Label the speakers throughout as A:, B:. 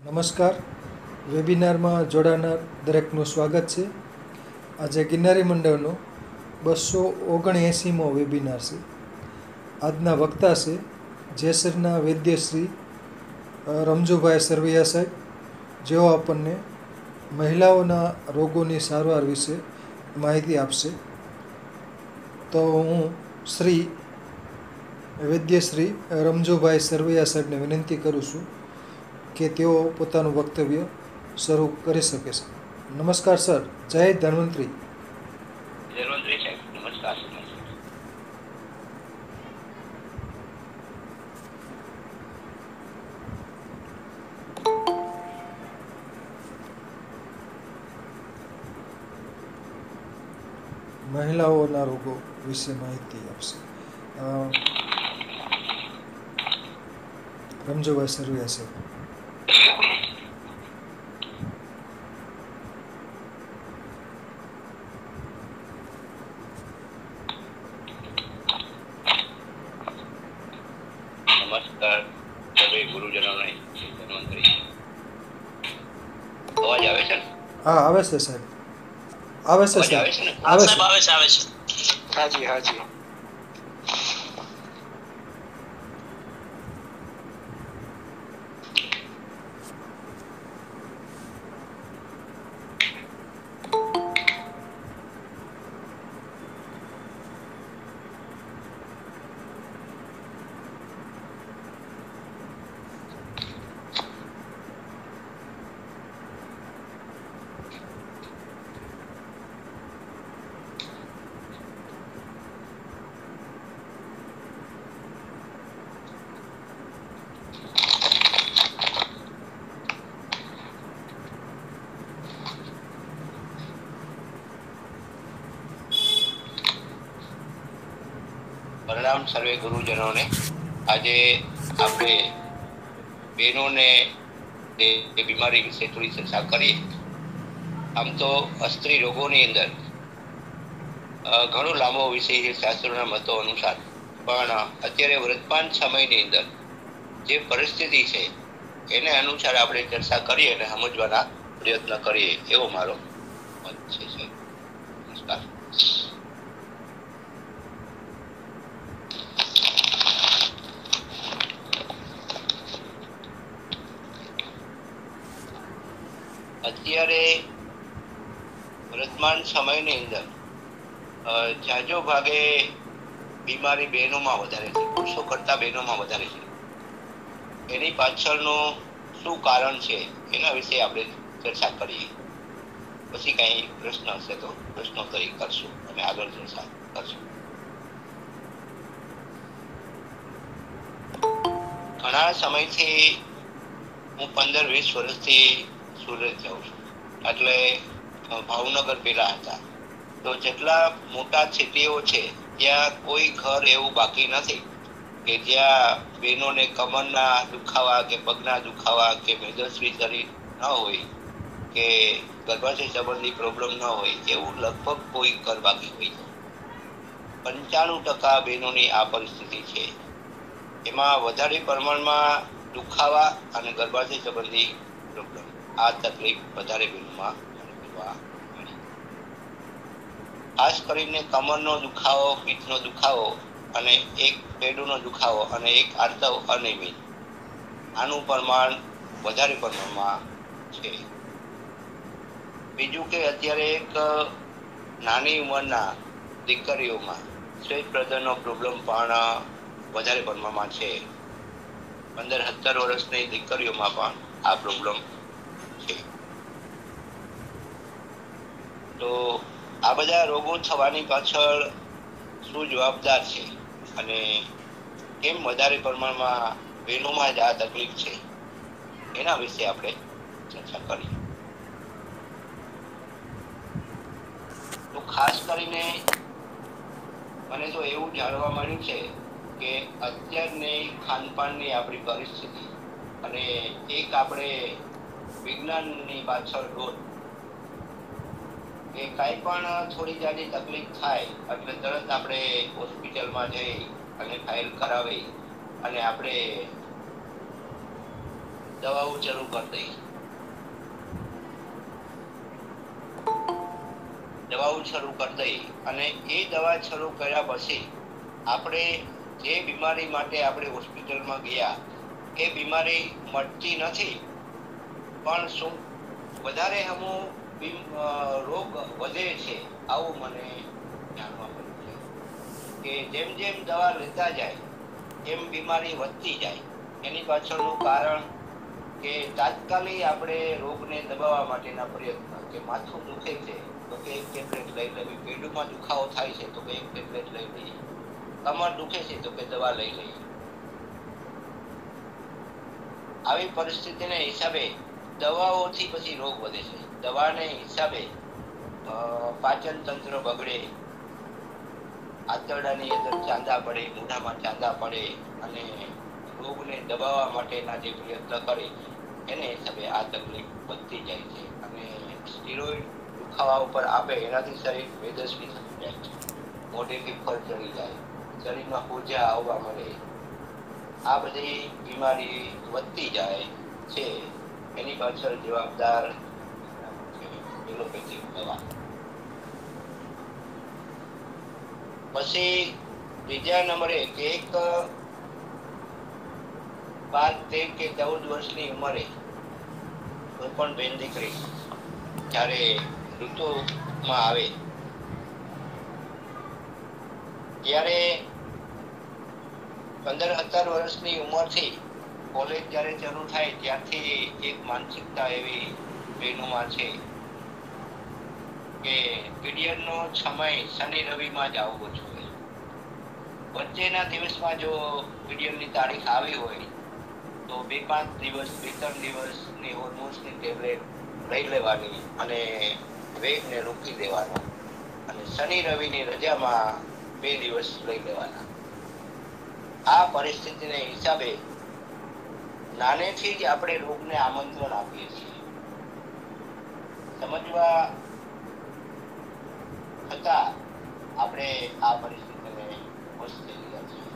A: નમસ્કાર. વેબિનારમાં જોડાનાર દરેકનું સ્વાગત છે. આજે ગિરનારી મંડળનો 279મો વેબિનાર છે. આજના વક્તા છે જેસરના વૈદ્ય શ્રી રમજુભાઈ સરવૈયા સાહેબ, જેઓ આપણને મહિલાઓના રોગોની સારવાર વિશે માહિતી આપશે. તો હું શ્રી વૈદ્ય શ્રી રમજુભાઈ સરવૈયા સાહેબને વિનંતી કરું છું કે તેઓ પોતાનું વક્તવ્ય શરૂ કરી શકે છે. નમસ્કાર સર. જય ધન્વંતરી.
B: ધન્વંતરી સાહેબ, નમસ્કાર.
A: મહિલાઓના રોગો વિશે માહિતી આપશે રમજુભાઈ સરવૈયા સાહેબ.
B: નમસ્કાર સર્વે ગુરુજનોને. ધન્વંતરી અવાજ આવે છે?
A: હા, આવે છે સાહેબ. આવે છે સાહેબ.
B: આવે છે. હાજી હાજી. પ્રણામ સર્વે ગુરુજનોને. આજે આપણે બહેનોને એ બીમારી વિશે થોડી ચર્ચા કરીએ. આમ તો સ્ત્રી રોગોની અંદર ઘણો લાંબો વિષય છે શાસ્ત્રોના મતો અનુસાર, પણ અત્યારે વર્તમાન સમયની અંદર જે પરિસ્થિતિ છે એને અનુસાર આપણે ચર્ચા કરીએ અને સમજવાના પ્રયત્ન કરીએ, એવો મારો મત છે. નમસ્કાર. અત્યારે વર્તમાન સમયની અંદર જાજો ભાગે બીમારી બહેનોમાં વધારે છે, પુરુષો કરતા બહેનોમાં વધારે છે. એની પાછળનું શું કારણ છે એના વિશે આપણે ચર્ચા કરીએ. પછી કઈ પ્રશ્ન હશે તો પ્રશ્નોત્તરી કરશું અને આગળ ચર્ચા કરશું. ઘણા સમયથી હું 15-20 વર્ષથી સુરત જાઉં છું. એટલે ભાવનગર પેલા હતા, તો જેટલા મોટા સિટીઓ છે ત્યાં કોઈ ઘર એવું બાકી નથી કે જ્યાં બહેનોને કમરના દુખાવા કે પગના દુખાવા કે મેદસ્વી શરીર ન હોય કે ગર્ભાશય સંબંધી પ્રોબ્લેમ ન હોય, એવું લગભગ કોઈ ઘર બાકી હોય. 95% બહેનોની આ પરિસ્થિતિ છે. એમાં વધારે પ્રમાણમાં દુખાવા અને ગર્ભાશય સંબંધી પ્રોબ્લેમ, આ તકલીફ વધારે બહેનોમાં જોવા મળી. ખાસ કરીને કમરનો દુખાવો, પીઠનો દુખાવો અને એક પેડુનો દુખાવો અને એક આર્તવ અનિયમિત, આનું પ્રમાણ વધારે પ્રમાણમાં છે. બીજું કે અત્યારે એક નાની ઉંમરના દીકરીઓમાં શ્વેત પ્રજનનનો પ્રોબ્લેમ પણ વધારે પ્રમાણમાં છે. 15-17 વર્ષની દીકરીઓમાં પણ આ પ્રોબ્લેમ છે. તો આ બધા રોગો થવાની પાછળ શું જવાબદાર છે અને કેમ વધારે પ્રમાણમાં બહેનોમાં જ આ તકલીફ છે, એના વિશે આપણે ચર્ચા કરીએ. તો ખાસ કરીને મને તો એવું જાણવા મળ્યું છે કે અત્યારની ખાનપાનની આપણી પરિસ્થિતિ અને એક આપણે વિજ્ઞાનની પાછળ દોડ કે કાંઈ પણ થોડી જાડી તકલીફ થાય એટલે તરત આપણે હોસ્પિટલમાં જઈ અને ફાઇલ કરાવી અને આપણે દવાઓ શરૂ કરી દઈ. અને એ દવા શરૂ કર્યા પછી આપણે જે બીમારી માટે આપણે હોસ્પિટલમાં ગયા એ બીમારી મળતી નથી, પણ શું વધારે રોગ વધે છે, આવું મને જાણવા મળ્યું છે. કે જેમ જેમ દવા લેતા જાય એમ બીમારી વધતી જાય. એની પાછળનું કારણ કે તાત્કાલિક આપણે રોગને દબાવવા માટેના પ્રયત્ન, કે માથું દુખે છે તો કે એક ટેબ્લેટ લઈ લેવી, પેટમાં દુખાવો થાય છે તો કે એક ટેબ્લેટ લઈ લઈએ, કમર દુખે છે તો કે દવા લઈ લઈએ. આવી પરિસ્થિતિને હિસાબે દવાઓથી પછી રોગ વધે છે. દવાને હિસાબે પાચન તંત્ર બગડે, આંતરડાની અંદર ચાંદા પડે, મોઢામાં ચાંદા પડે, અને રોગને દબાવવા માટેના જે પ્રયત્ન કરે એને હિસાબે આ તકલીફ વધતી જાય છે. અને સ્ટીરોઇડ દુખાવા ઉપર આપે એનાથી શરીર મેદસ્વી થઈ જાય છે, મોઢેથી ફળ ચડી જાય, શરીરમાં ઊર્જા આવવા મળે. આ બધી બીમારી વધતી જાય છે. એની પાછળ જવાબદાર એલોપેથિક દવા. પછી બીજા નંબરે એક 12, 13 કે 14 વર્ષની ઉંમરે કોઈ પણ બેન દીકરી જ્યારે ઋતુમાં આવે ત્યારે 15-17 વર્ષની ઉંમરથી કોલેજ જ્યારે શરૂ થાય ત્યારથી એક માનસિકતા એવી બહેનોમાં છે કે પીરિયડનો સમય શનિ રવિમાં જ આવવો જોઈએ. વચ્ચેના દિવસમાં જો પીરિયડની તારીખ આવી હોય તો 2-5 દિવસ, 2-3 દિવસની હોર્મોન્સની ટેબ્લેટ લઈ લેવાની અને વેગને રોકી દેવાનો, અને શનિ રવિની રજામાં 2 દિવસ લઈ લેવાના. આ પરિસ્થિતિને હિસાબે નાનેથી જ આપણે રોગને આમંત્રણ આપીએ છીએ. સમજવા છતાં આપણે આ પરિસ્થિતિને વશ થઈ ગયા છીએ.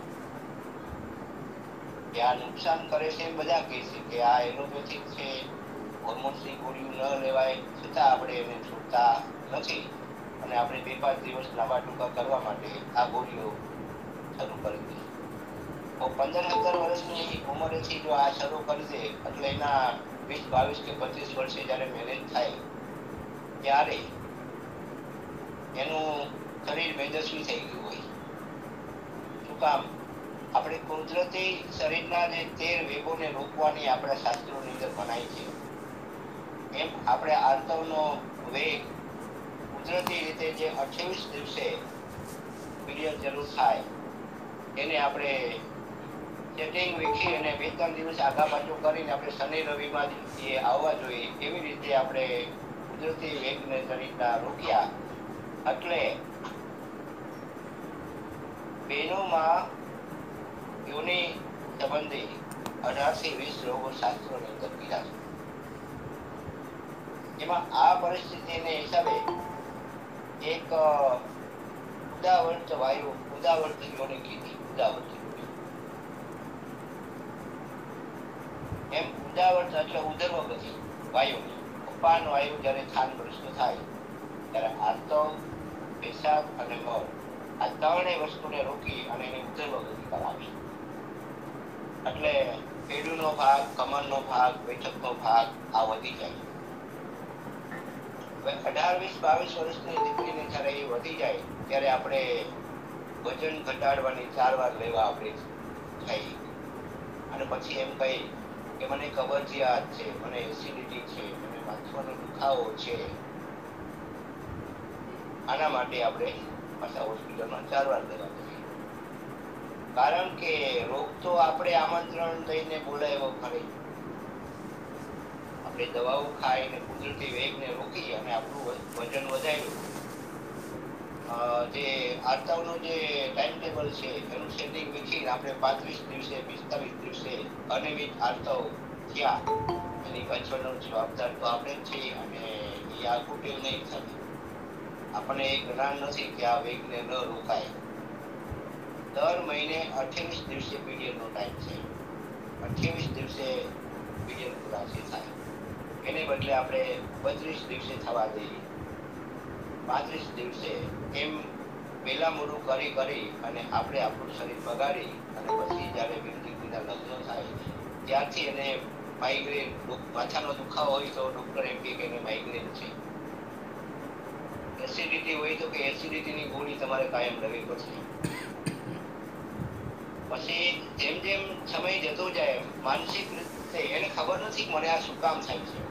B: કે આ નુકસાન કરે છે એમ બધા કહે છે કે આ એલોપેથિક છે, હોર્મોન્સની ગોળીઓ ન લેવાય, છતાં આપણે એને છોડતા નથી, અને આપણે 2-5 દિવસ લાંબા ટૂંકા કરવા માટે આ ગોળીઓ શરૂ કરી દઈએ. તો 15-17 વર્ષની ઉંમરેથી જો આ શરૂ કરી દે એટલે એના 20, 22 કે 25 વર્ષે જ્યારે મેરેજ થાય ત્યારે એનું શરીર મેદસ્વી થઈ ગયું હોય. શું કામ? આપણે કુદરતી શરીરના જે 13 વેગોને રોકવાની આપણા શાસ્ત્રોની અંદર મનાઈ છે, એમ આપણે આર્તવનો વેગ કુદરતી રીતે જે 28 દિવસે પીરિયડ શરૂ થાય એને આપણે સેટિંગ વીખી અને 2-3 દિવસ આગા પાછું કરીને આપણે શનિ રવિમાં જે આવવા જોઈએ એવી રીતે આપણે કુદરતી વેગને શરીરના રોક્યા એટલે બહેનોમાં યોનિ સંબંધી 18 થી 20 રોગો શાસ્ત્રોની અંદર કીધા છે. એમાં આ પરિસ્થિતિને હિસાબે એક ઉદાવર્ત યોનિ કીધી. એમ ઉદાવર્ત એટલે ઉદર્વગતિ વાયુની, અપાન વાયુ જ્યારે સ્થાનભ્રષ્ટ થાય ત્યારે આર્તવ, પેશાબ અને મળ આ ત્રણેય વસ્તુને રોકી અને એની ઉદર્વગતિ કરાવી. એટલે પેડુનો ભાગ, કમરનો ભાગ, બેઠકનો ભાગ આ વધી જાય. 18, 20, 22 વર્ષની દીકરીને જ્યારે એ વધી જાય ત્યારે આપણે વજન ઘટાડવાની 4 વાર લેવા આપણે થઈ, અને પછી એમ કહી કે મને કબજિયાત છે, મને એસિડિટી છે, મને માથાનો દુખાવો છે, આના માટે આપણે પાછા હોસ્પિટલમાં 4 વાર લેવા જઈએ. કારણ કે રોગ તો આપણે આમંત્રણ દઈને બોલાવ્યો ખરી. આપણે દવાઓ ખાઈને કુદરતી વેગને રોકી અને આપણું વજન વધાર્યું. જે આર્તવનું જે ટાઈમ ટેબલ છે એનું સેટિંગ વીખીને આપણે 35 દિવસે, 45 દિવસે અનિયમિત આર્તવ થયા, એની પાછળનો જવાબદાર તો આપણે જ છીએ. અને એ આ કુટેવ નહીં થાય. આપણને એ જ્ઞાન નથી કે આ વેગને ન રોકાય. દર મહિને 28 દિવસે પીરિયડનો ટાઈમ છે. 28 દિવસે પીરિયડ પૂરા છે થાય, એને બદલે આપણે 32 દિવસે થવા દઈએ, 35 દિવસે, એમ પહેલા મોડું કરી કરી અને આપણે આપણું શરીર બગાડી અને પછી જ્યારે દીકરીના લગ્ન થાય ત્યારથી એને માઇગ્રેન, માથાનો દુખાવો હોય તો ડોક્ટર એમ કહે કે એને માઇગ્રેન છે. એસિડિટી હોય તો કે એસિડિટીની ગોળી તમારે કાયમ લેવી પડશે. પછી જેમ જેમ સમય જતો જાય માનસિક રીતે એને ખબર નથી મને આ શું કામ થાય છે.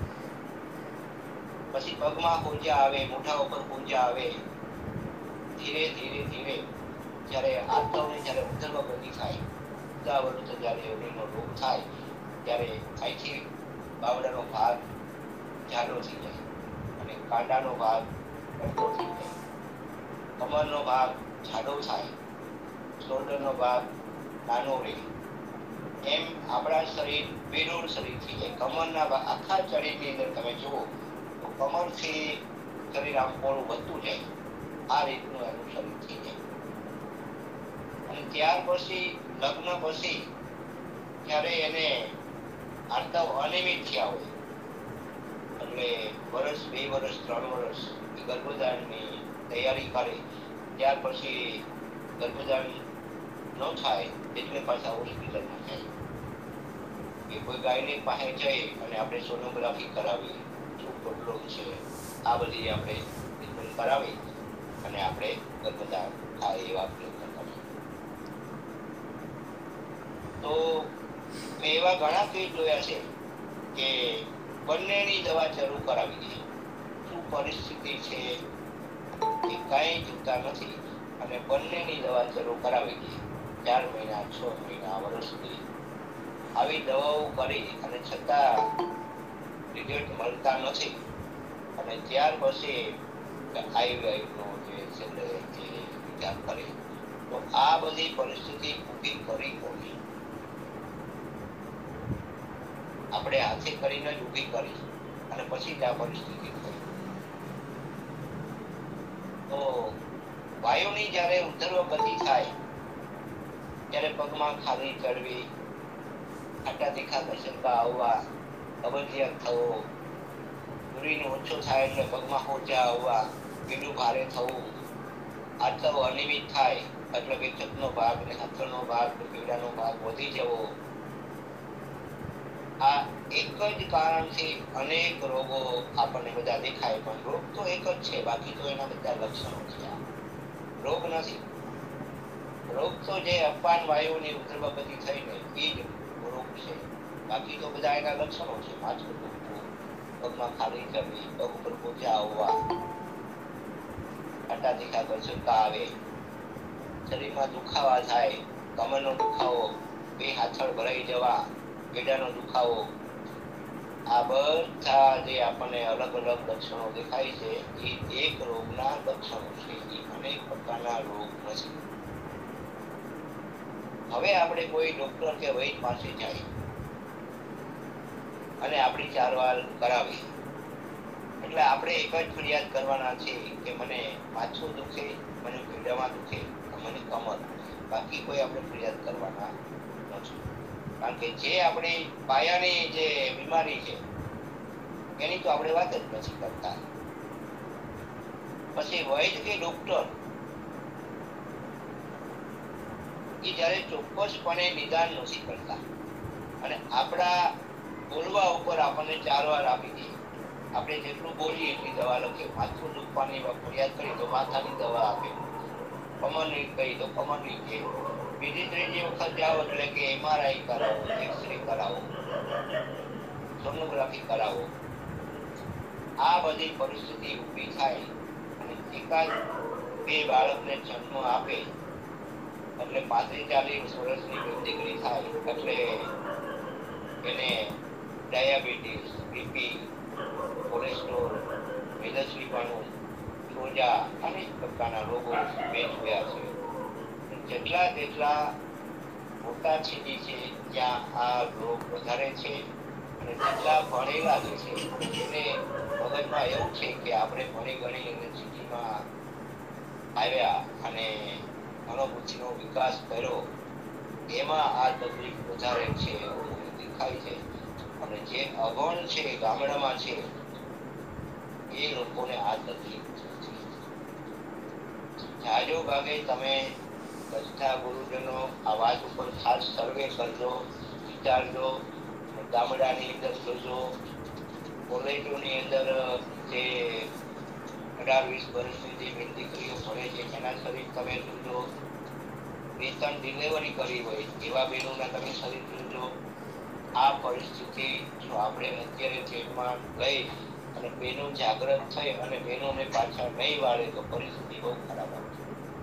B: પછી પગમાં પૂંજા આવે, મોઢા ઉપર પૂંજા આવે. ધીરે ધીરે ધીરે જ્યારે આત્માને જ્યારે ઉદરવગતિ થાય, ઉદાવૃત જ્યારે યોનિનો રોગ થાય ત્યારે અહીંથી બાવડાનો ભાગ જાડો થઈ જાય અને કાંડાનો ભાગ અડધો થઈ જાય, કમરનો ભાગ જાડો થાય, શોલ્ડરનો ભાગ નાનો રહે. એમ આપણા શરીર બેડોળ શરીર થઈ જાય. કમરના આખા શરીરની અંદર તમે જુઓ તો કમરથી શરીર આમ પોળું વધતું જાય, આ રીતનું એનું શરીર થઈ જાય. અને ત્યાર પછી લગ્ન પછી જ્યારે એને આર્તવ અનિયમિત થયા હોય એટલે વર્ષ, 2 વર્ષ, 3 વર્ષ ગર્ભધારણની તૈયારી કરે, ત્યાર પછી ગર્ભધારણ ન થાય એટલે પાછા હોસ્પિટલમાં જાય કે કોઈ ગાયની પાસે જઈ અને આપણે સોનોગ્રાફી કરાવી, શું પ્રોબ્લેમ છે, આ બધી આપણે ટ્રીટમેન્ટ કરાવી અને આપણે ગર્ભધારણ થાય એવા પ્રયત્ન કરીએ. તો મેં એવા ઘણા કેસ જોયા છે કે બંનેની દવા શરૂ કરાવી દે, શું પરિસ્થિતિ છે એ કાંઈ ચિંતા નથી અને બંનેની દવા શરૂ કરાવી દે. 4 મહિના, 6 મહિના, વર્ષ સુધી આવી દવાઓ કરી અને છતાં રિઝલ્ટ મળતા નથી. અને ત્યાર પછી આઈવીઆઈનો જે છેલ્લે જે વિચાર કરે તો આ બધી પરિસ્થિતિ ઊભી કરી કોની? આપણે હાથે કરીને જ ઊભી કરી અને પછી જ આ પરિસ્થિતિ થઈ. તો વાયુની જ્યારે ઉધર્વ ગતિ થાય ત્યારે પગમાં ખાલી ચડવી, ખાટા તીખા કસરકા આવવા, કબજિયાત થવો, યુરિન ઓછો થાય એટલે પગમાં હોજા આવવા, પીડું ભારે થવું, આર્તવ અનિયમિત થાય એટલે કે છતનો ભાગ ને હાથનો ભાગ ને પીડાનો ભાગ વધી જવો. આ એક જ કારણથી અનેક રોગો આપણને બધા દેખાય, પણ રોગ તો એક જ છે, બાકી તો એના બધા લક્ષણો છે. રોગ નથી. રોગ તો જે અપાન વાયુની ઉદરવગતિ થઈને એ જ રોગ છે, બાકી તો બધા એના લક્ષણો છે. માથું દુખવું, પગમાં ખાલી કરવી, પગ ઉપર પોચા આવવા, ખાટા તીખા કસરકા આવે, શરીરમાં દુખાવા થાય, કમરનો દુખાવો, બે હાથળ ભરાઈ જવા, પેડાનો દુખાવો, આ બધા જે આપણને અલગ અલગ લક્ષણો દેખાય છે એ એક રોગના લક્ષણો છે, એ અનેક પ્રકારના રોગ નથી. હવે આપણે કોઈ ડોક્ટર કે વૈદ પાસે જાય અને આપણી સારવાર કરાવી એટલે આપણે એક જ ફરિયાદ કરવાના છે કે મને માથું દુખે, મને પીડામાં દુખે, મને કમર દુખે, બાકી કોઈ આપણે ફરિયાદ કરવાના નથી. કારણ કે જે આપણી પાયાની જે બીમારી છે એની તો આપણે વાત જ નથી કરતા. પછી વૈદ કે ડોક્ટર એ જ્યારે ચોક્કસપણે નિદાન નથી કરતા અને આપણા બોલવા ઉપર આપણને સારવાર આપી દે, આપણે જેટલું બોલીએ એટલી દવા લખે. માથું દુખવાની ફરિયાદ કરી તો માથાની દવા આપે, કમરની કહી તો કમરની કહે, બીજી ત્રીજી વખત જાઓ એટલે કે MRI કરાવો, એક્સરે કરાવો, સોનોગ્રાફી કરાવો. આ બધી પરિસ્થિતિ ઊભી થાય અને એકાદ 2 બાળકને જન્મ આપે એટલે 35-40 વર્ષની દીકરી થાય એટલે એને ડાયાબિટીસ, બીપી, કોલેસ્ટ્રોલ, મેદસ્વીપણું, સોજા, અનેક પ્રકારના રોગો મેં જોયા છે. જેટલા મોટા સિટી છે ત્યાં આ રોગ વધારે છે અને જેટલા ભણેલા જે છે એને મગજમાં એવું છે કે આપણે ભણી ગણી અને સિટીમાં આવ્યા અને મનોબુદ્ધિનો વિકાસ કર્યો, એમાં આ તકલીફ વધારે છે એવું દેખાય છે. અને જે અભણ છે ગામડામાં છે એ લોકોને આ તકલીફ નથી. જાજો ભાગે તમે બધા ગુરુજનો આ વાત ઉપર ખાસ સર્વે કરજો, વિચારજો. ગામડાની અંદર જોજો, કોલેજોની અંદર જે 18-20 વર્ષની જે બેન દીકરીઓ ભણે છે એના શરીર તમે જોજો. 2-3 ડિલિવરી કરી હોય એવા બહેનોના તમે શરીર જોજો. આ પરિસ્થિતિ જો આપણે અત્યારે જેલમાં ગઈ અને બહેનો જાગૃત થઈ અને બહેનોને પાછા નહીં વાળે તો પરિસ્થિતિ બહુ ખરાબ આવશે.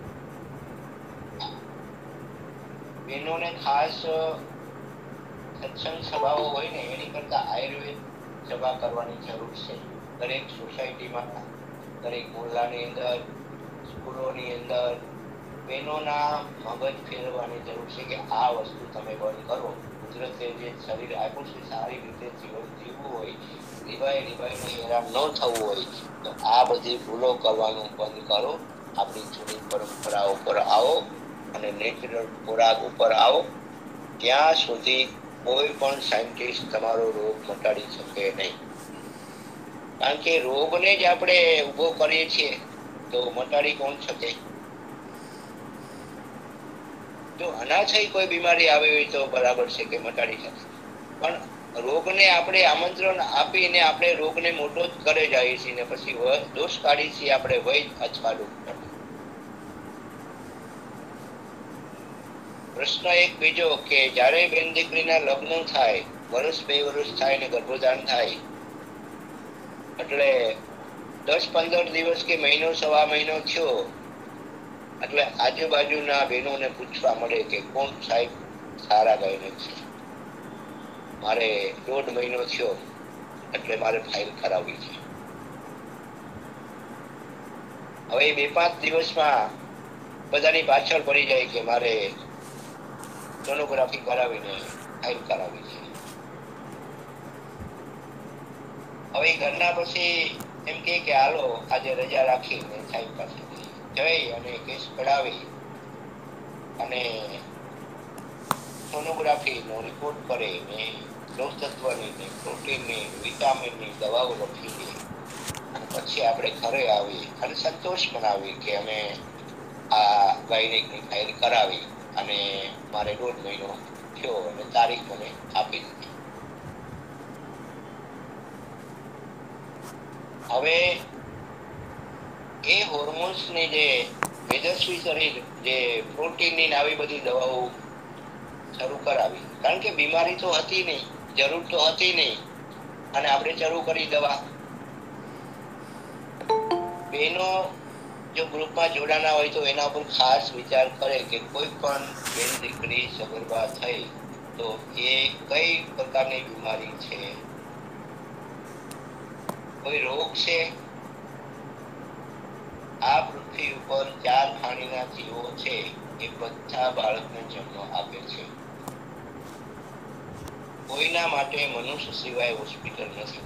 B: બહેનોને ખાસ સત્સંગ સભાઓ હોય ને એની કરતા આયુર્વેદ સભા કરવાની જરૂર છે. દરેક સોસાયટીમાં, દરેક મોહલ્લાની અંદર, સ્કૂલોની અંદર બહેનોના મગજ ફેરવવાની જરૂર છે કે આ વસ્તુ તમે બંધ કરો. કુદરતે જે શરીર આપ્યું છે સારી રીતે જીવન જીવવું હોય, રિવાઈને હેરાન ન થવું હોય તો આ બધી ભૂલો કરવાનું બંધ કરો. આપણી જૂની પરંપરાઓ પર આવો અને નેચરલ ખોરાક ઉપર આવો. ત્યાં સુધી કોઈ પણ સાયન્ટિસ્ટ તમારો રોગ મટાડી શકે નહીં. કારણ કે રોગને જ આપણે ઉભો કરીએ છીએ તો મટાડી કોણ શકે? જો અનાથઈ કોઈ બીમારી આવી હોય તો બરાબર છે કે મટાડી શકે, પણ રોગને આપણે આમંત્રણ આપીને આપણે રોગને મોટો જ કરે જઈએ છીએ ને પછી દોષ કાઢીએ છીએ આપણે વૈદ અથવા ડોક્ટર. પ્રશ્ન એક બીજો કે જ્યારે બેન દીકરીના લગ્ન થાય, 1-2 વર્ષ થાય ને ગર્ભધાન થાય એટલે 10-15 દિવસ કે મહિનો, સવા મહિનો થયો એટલે આજુબાજુના બહેનોને પૂછવા મળે કે કોણ સાહેબ સારા ગાયનેક છે. મારે 1.5 મહિનો થયો એટલે મારે ફાઇલ કરાવવી છે. હવે 2-5 દિવસમાં બધાની પાછળ પડી જાય કે મારે સોનોગ્રાફી કરાવીને ફાઇલ કરાવી છે. હવે ઘરના પછી એમ કે હાલો આજે રજા રાખીને સાહેબ પાસે જઈ અને કેસ કઢાવી અને સોનોગ્રાફીનો રિપોર્ટ કરે ને લોહ તત્વની ને પ્રોટીનની, વિટામિનની દવાઓ લખી દે અને પછી આપણે ઘરે આવી અને સંતોષ મનાવી કે અમે આ ગાયનેકની ફાઇલ કરાવી અને મારે 1.5 મહિનો થયો અને તારીખ મને આપી દીધી. હવે એ હોર્મોન્સની જે મેદસ્વી શરીર જે પ્રોટીનની આવી બધી દવાઓ શરૂ કરાવી, કારણ કે બીમારી તો હતી નહીં, જરૂર તો હતી નહીં અને આપણે શરૂ કરી દવા. બહેનો જો ગ્રુપમાં જોડાના હોય તો એના ઉપર ખાસ વિચાર કરે કે કોઈ પણ બેન દીકરી સગર્ભા થઈ તો એ કઈ પ્રકારની બીમારી છે, કોઈ રોગ છે. આ પૃથ્વી ઉપર 4 ખાણીના જીવો છે એ બધા બાળકને જન્મ આપે છે. કોઈના માટે મનુષ્ય સિવાય હોસ્પિટલ નથી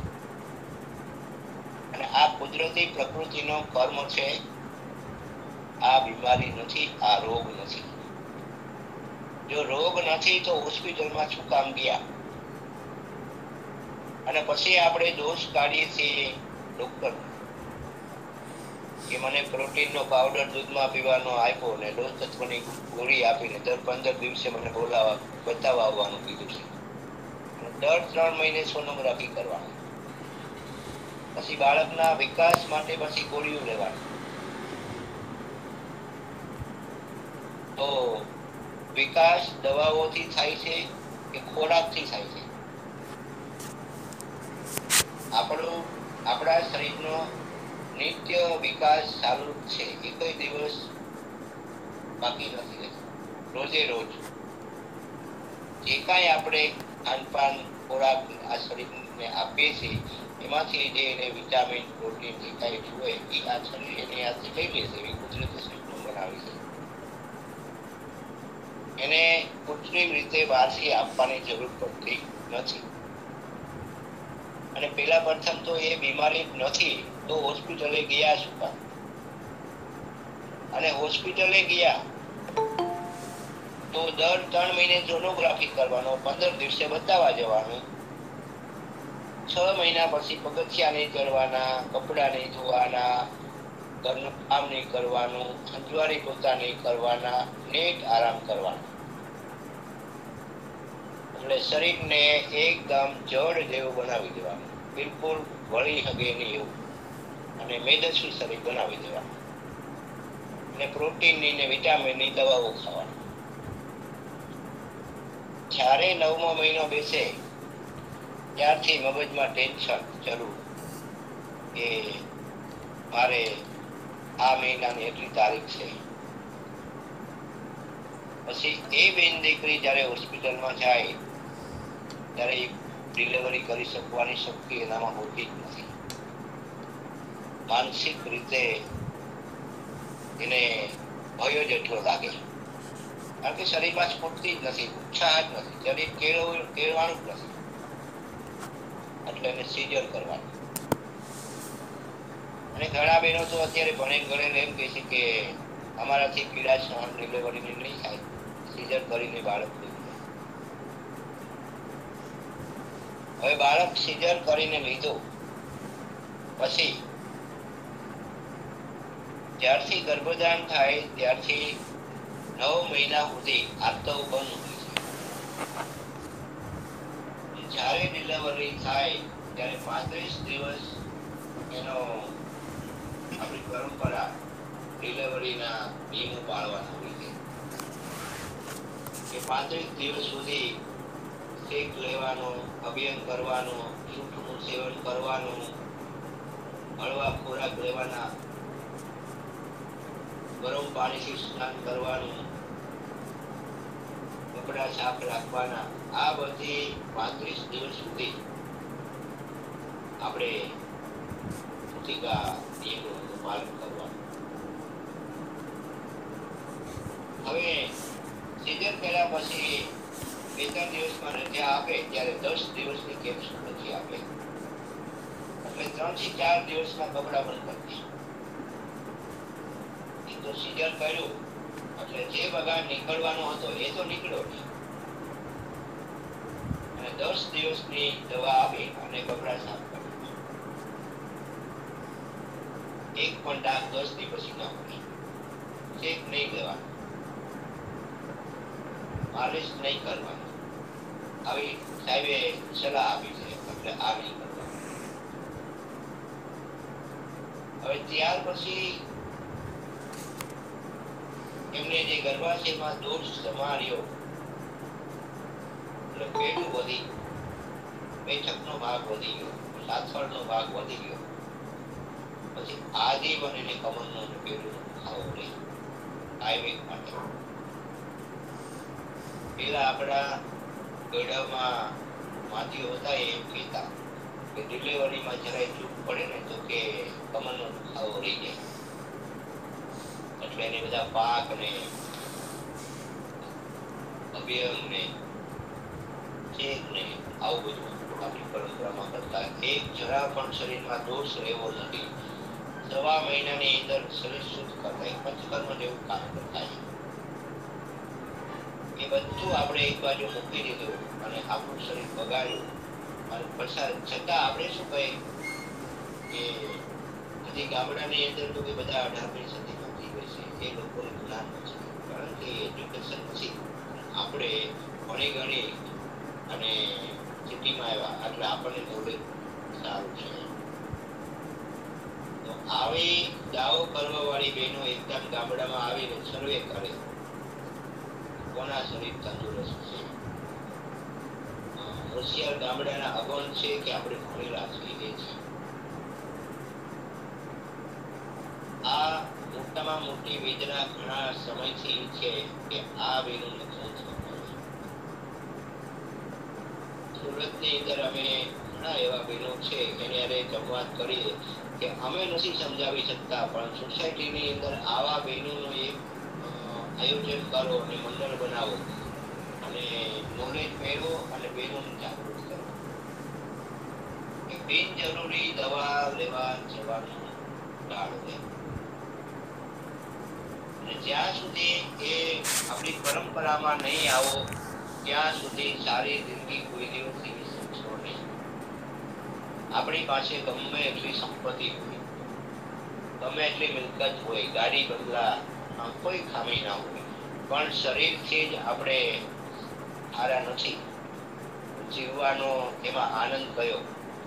B: અને આ કુદરતી પ્રકૃતિનો કર્મ છે. આ બીમારી નથી, આ રોગ નથી. જો રોગ નથી તો હોસ્પિટલમાં શું કામ ગયા? અને પછી આપણે દોષ કાઢીએ છીએ ડોક્ટર કે મને પ્રોટીનનો પાવડર દૂધમાં પીવાનો આપ્યો ને લોહ તત્વની ગોળી આપીને દર 15 દિવસે મને બતાવવા આવવાનું કીધું છે. દર 3 મહિને સોનોગ્રાફી કરવાની. પછી બાળકના વિકાસ માટે પછી ગોળીઓ લેવાની. તો વિકાસ દવાઓથી થાય છે કે ખોરાકથી થાય છે? આપણા શરીરનો નિત્ય વિકાસ ચાલુ છે, એ કોઈ દિવસ બાકી નથી રહેતો. રોજે રોજ જે કાંઈ આપણે ખાનપાન ખોરાક આ શરીરને આપીએ છીએ એમાંથી જે એને વિટામિન, પ્રોટીન જે કાંઈ જોઈએ એ આ શરીર એની હાથથી લઈ લેશે. એવી કુદરતી સિસ્ટમ બનાવી છે. એને કૃત્રિમ રીતે બહારથી આપવાની જરૂર પડતી નથી. અને પેલા પ્રથમ તો એ બીમારી નથી તો હોસ્પિટલે ગયા શું કામ? અને હોસ્પિટલે ગયા તો દર 3 મહિને સોનોગ્રાફી કરવાનો, 15 દિવસે બતાવવા જવાનું મહિના પછી પગથિયા નહીં કરવાના, કપડાં નહીં ધોવાના, ઘરનું કામ નહીં કરવાનું, અંજવારી પોતા નહીં કરવાના, નેટ આરામ કરવાનો. એટલે શરીરને એકદમ જડ જેવું બનાવી દેવાનું, બિલકુલ વળી શકે નહીં એવું, અને મેદસ્વી શરીર બનાવી દેવાનું. અને પ્રોટીનની ને વિટામિનની દવાઓ ખાવાની. જ્યારે 9મો મહિનો બેસે ત્યારથી મગજમાં ટેન્શન શરૂ કે મારે આ મહિનાની એટલી તારીખ છે. પછી એ બેન દીકરી જ્યારે હોસ્પિટલમાં જાય ત્યારે ડિલિવરી કરી શકવાની શક્તિ એનામાં હોતી જ નથી. માનસિક રીતે એને ભય જ એટલો લાગે, કારણ કે શરીરમાં સ્ફૂર્તિ જ નથી, ઉત્સાહ જ નથી, શરીર કેળવાનું જ નથી. એટલે એને સીઝર કરવાનું. અને ઘણા બહેનો તો અત્યારે ભણે ગણે એમ કહે છે કે અમારાથી પીડા સહન ડિલિવરીની નહીં થાય, સીઝર કરીને બાળક લીધું. હવે બાળક સીઝર કરીને લીધું પછી જ્યારથી ગર્ભધાન થાય ત્યારથી 9 મહિના સુધી આપતો બંધ હોય છે. જ્યારે ડિલિવરી થાય ત્યારે 35 દિવસ એનો આપણી પરંપરા ડિલિવરીના નિયમો પાળવાના હોય છે કે 35 દિવસ સુધી શેક લેવાનો, અભિયાન કરવાનો, સૂઠનું સેવન કરવાનું, હળવા ખોરાક લેવાના, ગરમ પાણીથી સ્નાન કરવાનું, કપડા સાફ રાખવાના. આ બધી 35 દિવસ સુધી આપણે નિયમોનું પાલન કરવાનું. હવે સીઝર કર્યા પછી 2-3 દિવસમાં રજા આપે ત્યારે 10 દિવસની કેપ્સ્યુલ રજા આપે. એટલે 3 થી 4 દિવસમાં કપડા બંધ કરી દે. તો સીઝર કર્યું એટલે જે બગાડ નીકળવાનો હતો એ તો નીકળ્યો નહીં. અને 10 દિવસની દવા આપી અને કપડા સાફ કરી. એક પણ ડાઘ 10 દિવસ પછી ના પડે. ચેક નહીં લેવાનું, માલિશ નહીં કરવાની. આવી સાહેબે સલાહ આપી છે, એટલે આ નહીં કરવાનું. હવે ત્યાર પછી એમને જે ગર્ભાશયમાં દોષ સમાર્યો એટલે પેટું વધી ગયું, બેઠકનો ભાગ વધી ગયો, સાથળનો ભાગ વધી ગયો. પછી આજીવન એને કમરનો અને પેટનો દુખાવો રહે કાયમિક માટે. પેલા આપણા ગળામાં માતીઓ હતા એમ કહેતા કે ડિલિવરીમાં જરાય ચૂક પડે ને તો કે કમરનો દુખાવો રહી જાય. એટલે એને બધા પાક ને અભિયમ ને ચેક ને આવું બધું આપણી પરંપરામાં કરતા. એક જરા પણ શરીરમાં દોષ રહેવો નથી. 1.5 મહિનાની અંદર શરીર શુદ્ધ કરતા, એક પંચકર્મ જેવું કામ કરતા. એ બધું આપણે એક બાજુ મૂકી દીધું અને આપણું શરીર બગાડ્યું. અને પછી છતાં આપણે શું કહીએ કે હજી ગામડાની અંદર તો બધા 18મી સદીમાં જીવે છે, એ લોકોને જ્ઞાન નથી, કારણ કે એજ્યુકેશન નથી. આપણે ભણી ગણી અને સિટીમાં આવ્યા એટલે આપણને નોલેજ સારું છે. તો આવી દાવો કરવા વાળી બહેનો એકદમ ગામડામાં આવીને સર્વે કરે કોના શરીર તંદુરસ્ત છે. હોશિયાર ગામડાના અગણ છે કે આપણે ભણેલા છે એ છે. આ મોટામાં મોટી વેદના ઘણા સમયથી છે કે આ બહેનોને સુરતની અંદર અમે ઘણા એવા બહેનો છે એની હારે સંવાદ કરીએ કે અમે નથી સમજાવી શકતા, પણ સોસાયટીની અંદર આવા બહેનોનું એક આયોજન કરો અને મંડળ બનાવો અને નોલેજ મેળવો અને બહેનોને જાગૃત કરો. બિનજરૂરી દવા લેવા જવાનું ટાળો. અને જ્યાં સુધી એ આપણી પરંપરામાં નહીં આવો ત્યાં સુધી સારી જિંદગી કોઈ દિવસ જીવી શકશો નહીં. આપણી પાસે ગમે એટલી સંપત્તિ હોય, ગમે એટલી મિલકત હોય, ગાડી બંગલા, કોઈ ખામી ના હોય, પણ શરીરથી જ આપણે સારા નથી, જીવવાનો એમાં આનંદ ગયો,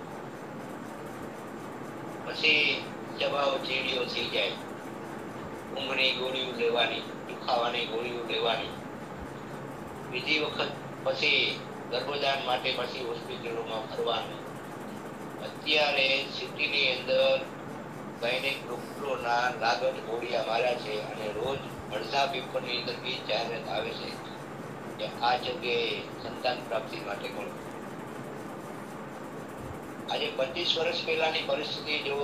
B: પછી જવાઓ ચીડીઓ થઈ જાય, ઊંઘની ગોળીઓ લેવાની, દુખાવાની ગોળીઓ લેવાની, બીજી વખત પછી ગર્ભધાન માટે પછી હોસ્પિટલોમાં ફરવાનું. અત્યારે સિટીની અંદર ગાયનેક ડોક્ટરોના લાગત ગોળિયા માર્યા છે અને રોજ અડધા પેપરની અંદર એ જાહેરાત આવે છે કે આ જગ્યાએ સંતાન પ્રાપ્તિ માટે પણ. આજે 25 વર્ષ પહેલાની પરિસ્થિતિ જુઓ,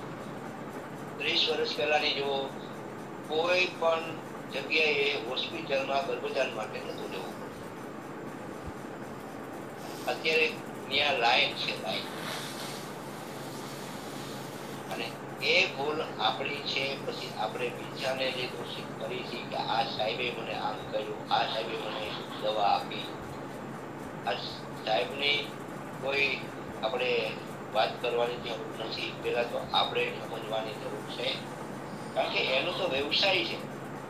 B: 30 વર્ષ પહેલાની જુઓ, કોઈ પણ જગ્યાએ હોસ્પિટલમાં ગર્ભધાન માટે નતું જવું. અત્યારે ત્યાં લાઈન છે, લાઈન. અને એ ભૂલ આપણી છે. પછી આપણે બીજાને જે દોષિત કરી છે કે આ સાહેબે મને આમ કર્યું, આ સાહેબે મને દવા આપી, આ સાહેબની કોઈ આપણે વાત કરવાની જરૂર નથી. પેલા તો આપણે સમજવાની જરૂર છે, કારણ કે એનો તો વ્યવસાય છે,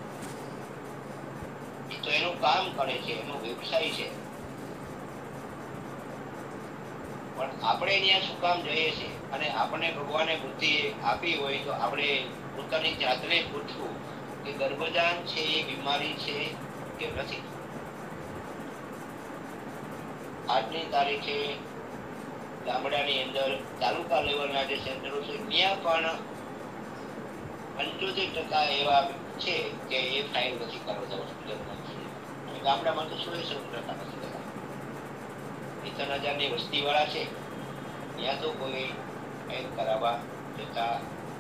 B: એ તો એનું કામ કરે છે, એનો વ્યવસાય છે. પણ આપણે ત્યાં શું કામ જઈએ છીએ? અને આપણને ભગવાને બુદ્ધિ આપી હોય તો આપણે પોતાની જાતને પૂછવું કે ગર્ભધાન છે એ બીમારી છે કે નથી. આજની તારીખે ગામડાની અંદર તાલુકા લેવલના જે સેન્ટરો છે ત્યાં પણ 75% એવા છે કે એ ફાઇલ નથી કરાવતા હોસ્પિટલમાં, અને ગામડામાં તો 100% નથી કરાવતા. 3,000 વસ્તી વાળા છે ત્યાં તો કોઈ ફાઇલ કરાવવા જતા.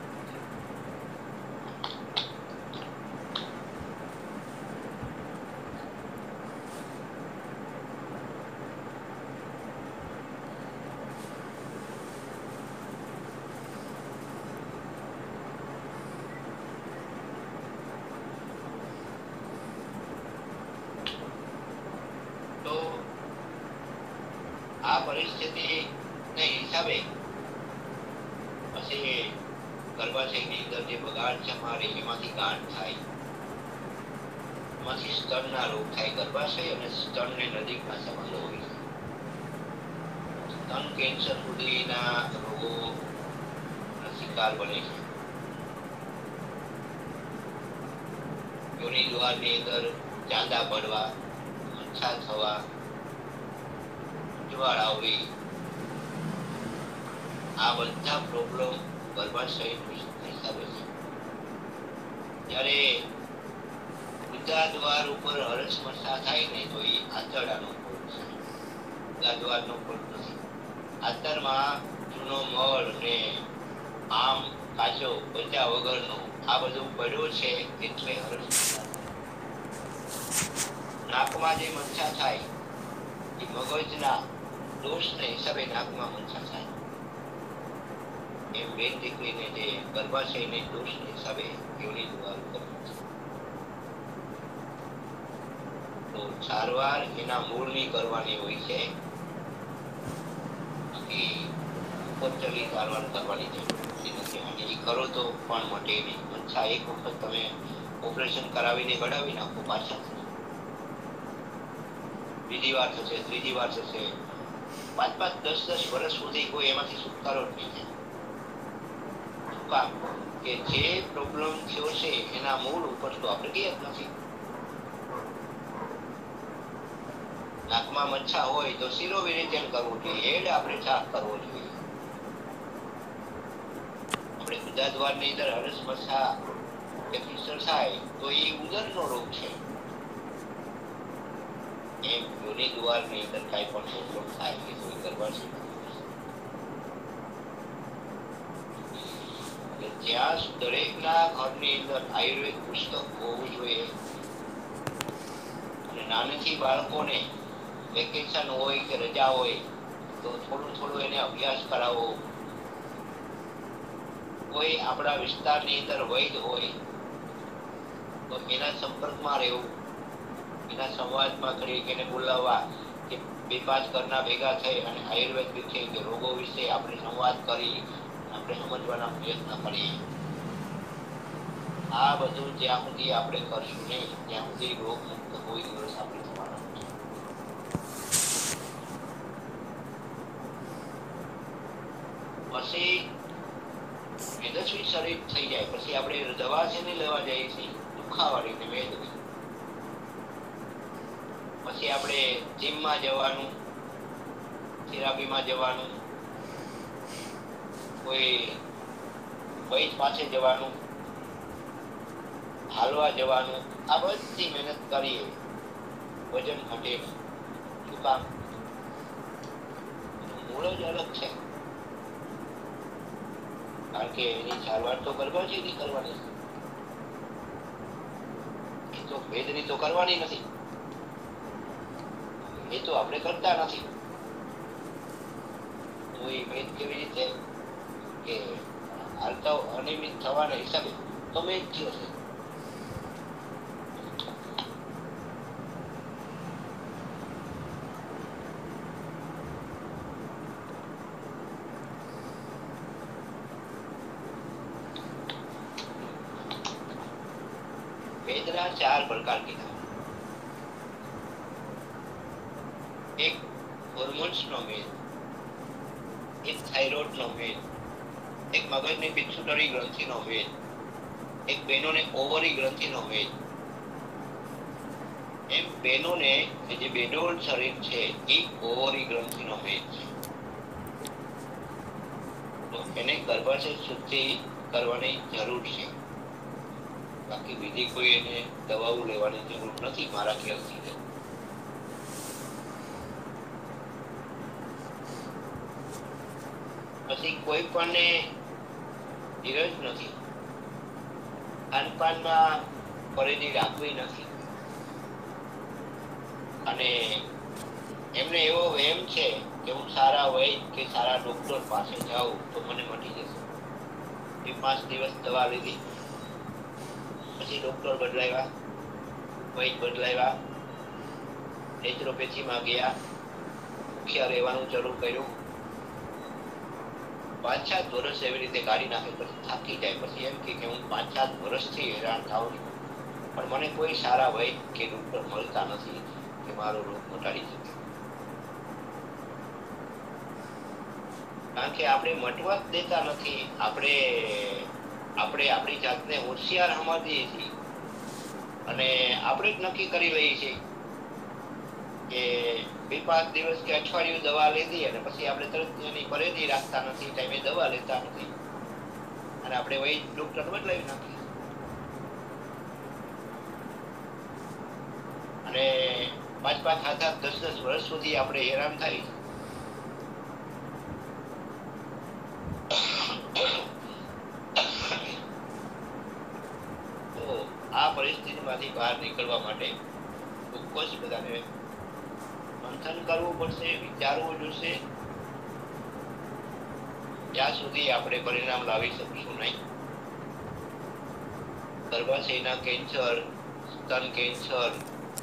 B: આ પરિસ્થિતિ ને હિસાબે પછી ગર્ભાશયની અંદર જે બગાડ છે મારે એમાંથી ગાંઠ થાય, એમાંથી સ્તનના રોગ થાય. ગર્ભાશય અને સ્તનની નજીકના સંબંધો હોય છે. સ્તન કેન્સર સુધીના રોગો શિકાર બને છે. યોનિ દ્વારની અંદર ચાંદા પડવા, મચ્છા થવા, જ્વાળ આવવી, આ બધા પ્રોબ્લેમ ગર્ભાશય હિસાબે છે. જ્યારે ઉદા દ્વાર ઉપર હરસમસા થાય ને તો એ આંતરડાનો ફોલ્ટ છે, ઉદા દ્વારનો ફોલ્ટ નથી. આંતરમાં જૂનો મળ ને આમ કાચો બચા વગરનો આ બધું પડ્યો છે એટલે હરસમસા. નાકમાં જે મચ્છા થાય એ મગજના દોષને હિસાબે નાકમાં મચ્છા થાય. એમ બેન દીકરીને જે ગર્ભાશયને દોષને હિસાબે યોનિ દ્વાર ઉપર. તો સારવાર એના મૂળની કરવાની હોય છે, બાકી ઉપરચલી સારવાર કરવાની જરૂર નથી. અને એ કરો તો પણ મટે નહીં. મચ્છા એક વખત તમે ઓપરેશન કરાવીને કઢાવી નાખો, પાછા બીજી વાર થશે, ત્રીજી વાર થશે, 5-5, 10-10 વર્ષ સુધી કોઈ એમાંથી છુટકારો જ નહીં થાય. કે જે પ્રોબ્લેમ થયો છે એના મૂળ ઉપર તો આપણે ગયા જ નથી. નાકમાં મચ્છા હોય તો શીરો વિરેચન કરવું જોઈએ, હેડ આપણે સાફ કરવો જોઈએ. આપણે ઉદા દ્વારની અંદર હરસમસા કે ફિશર થાય તો એ ઉદરનો રોગ છે. એમ યોનિ દ્વારની અંદર કાંઈ પણ પ્રોબ્લેમ થાય કે કોઈ ગર્ભાશય, જ્યાં દરેકના ઘરની અંદર આયુર્વેદ પુસ્તક હોવું જોઈએ. અને નાનેથી બાળકોને વેકેશન હોય કે રજા હોય તો થોડું એને અભ્યાસ કરાવવો. કોઈ આપણા વિસ્તારની અંદર વૈદ હોય તો એના સંપર્કમાં રહેવું, એના સંવાદમાં કરી એને બોલાવવા કે બે પાંચ ઘરના ભેગા થઈ અને આયુર્વેદ વિશે કે રોગો વિશે આપણે સંવાદ કરી આપણે સમજવાના પ્રયત્ન કરીએ. આ બધું જ્યાં સુધી આપણે કરશું નહીં ત્યાં સુધી રોગ મુક્ત કોઈ દિવસ આપણે થવાના નથી. પછી મેદસ્વી શરીર થઈ જાય પછી આપણે દવા છે ને લેવા જઈએ છીએ દુખાવાળી ને મેદની. પછી આપણે જીમમાં જવાનું, થેરાપીમાં જવાનું, કોઈ વૈદ પાસે જવાનું, હાલવા જવાનું, આ બધી મહેનત કરીએ વજન ઘટે. શું કામ? મૂળ જ અલગ છે. કારણ કે એની સારવાર તો ગર્ભાશયથી કરવાની છે. એ તો વેદની તો કરવાની નથી. એ તો આપણે કરતા નથી. તો એ વેદ કેવી રીતે કે હાલતા અનિયમિત થવાના હિસાબે તો વેદ થયો છે. વેદના 4 પ્રકાર કીધા. એક હોર્મોન્સ નો વેદ, એક થાઇરોઇડ નો વેદ, એક મગજની પિટ્યુટરી ગ્રંથિ નો વેદ, એક બહેનોને ઓવરી ગ્રંથિ નો વેદ. એમ બહેનોને જે બેડોળ શરીર છે એ ઓવરી ગ્રંથિ નો વેદ છે. તો એને ગર્ભાશય શુદ્ધિ કરવાની જરૂર છે. બાકી બીજી કોઈ એને દવાઓ લેવાની જરૂર નથી મારા ખ્યાલથી. પછી કોઈ પણ ધીરજ નથી, ખાનપાનમાં પરેજી રાખવી નથી અને એમને એવો વહેમ છે કે હું સારા વૈદ કે સારા ડોક્ટર પાસે જાઉં તો મને મટી જશે. 5 દિવસ દવા લીધી, પછી ડોક્ટર બદલાવ્યા, વૈદ બદલાવ્યા, નેચરોપેથીમાં ગયા, ભૂખ્યા રહેવાનું શરૂ કર્યું. 5-7 વર્ષ એવી રીતે કાઢી નાખે પછી થાકી જાય. પછી એમ કે હું 5-7 વર્ષથી હેરાન થાઉં છું પણ મને કોઈ સારા વૈદ કે ડોક્ટર મળતા નથી કે મારો રોગ મટાડી શકે. કારણ કે આપણે મટવા જ દેતા નથી. આપણે આપણી જાતને હોશિયાર સમજીએ છીએ અને આપણે જ નક્કી કરી લઈએ છીએ કે 2-5 દિવસ કે અઠવાડિયું દવા લીધી અને પછી આપણે તરત એની પરેજી રાખતા નથી, ટાઈમે દવા લેતા નથી અને આપણે વૈદ ડોક્ટર બદલાવી નાખીએ અને 5-5, 7-7, 10-10 વર્ષ સુધી આપણે હેરાન થાય. તો આ પરિસ્થિતિમાંથી બહાર નીકળવા માટે ચોક્કસ બધાને મંથન કરવું પડશે, વિચારવું જોશે. ત્યાં સુધી આપણે પરિણામ લાવી શકીશું નહીં. ગર્ભાશયના કેન્સર, સ્તન કેન્સર,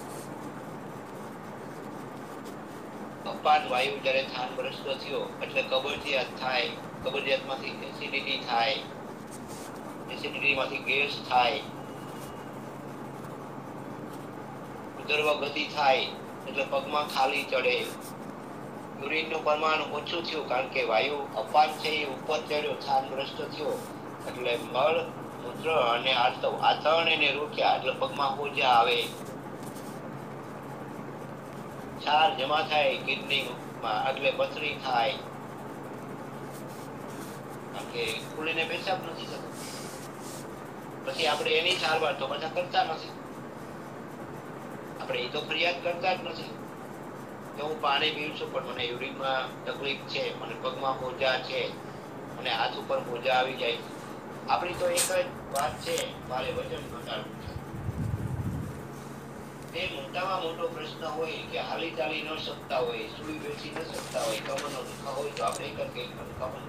B: અપાન વાયુ જ્યારે થાનગ્રસ્ત થયો એટલે કબજિયાત થાય, કબજિયાતમાંથી એસિડિટી થાય, એસિડિટીમાંથી ગેસ થાય, ઉદરવ ગતિ થાય એટલે પગમાં ખાલી ચડે, યુરિનનું પ્રમાણ ઓછું થયું કારણ કે વાયુ અપાન છે એ ઉપર ચડ્યો, થાનગ્રસ્ત થયો એટલે મળ, મૂત્ર અને આર્તવ આ ત્રણ એને રોક્યા એટલે પગમાં સોજા આવે, ક્ષાર જમા થાય કિડનીમાં એટલે પથરી થાય કારણ કે ખુલીને પેશાબ નથી થતો. પછી આપણે એની સારવાર તો બધા કરતા નથી. આપણે એ તો ફરિયાદ કરતા જ નથી કે હું પાણી પીવું છું પણ મને યુરિનમાં તકલીફ છે, મને પગમાં સોજા છે, મને હાથ ઉપર સોજા આવી જાય. આપણી તો એક જ વાત છે, મારે વજન ઘટાડવું છે. તે મોટામાં મોટો પ્રશ્ન હોય કે હાલી ચાલી ન શકતા હોય, સુઈ બેસી ન શકતા હોય, કમરનો દુખાવો હોય તો આપણે એક જ કહીએ કમરનો.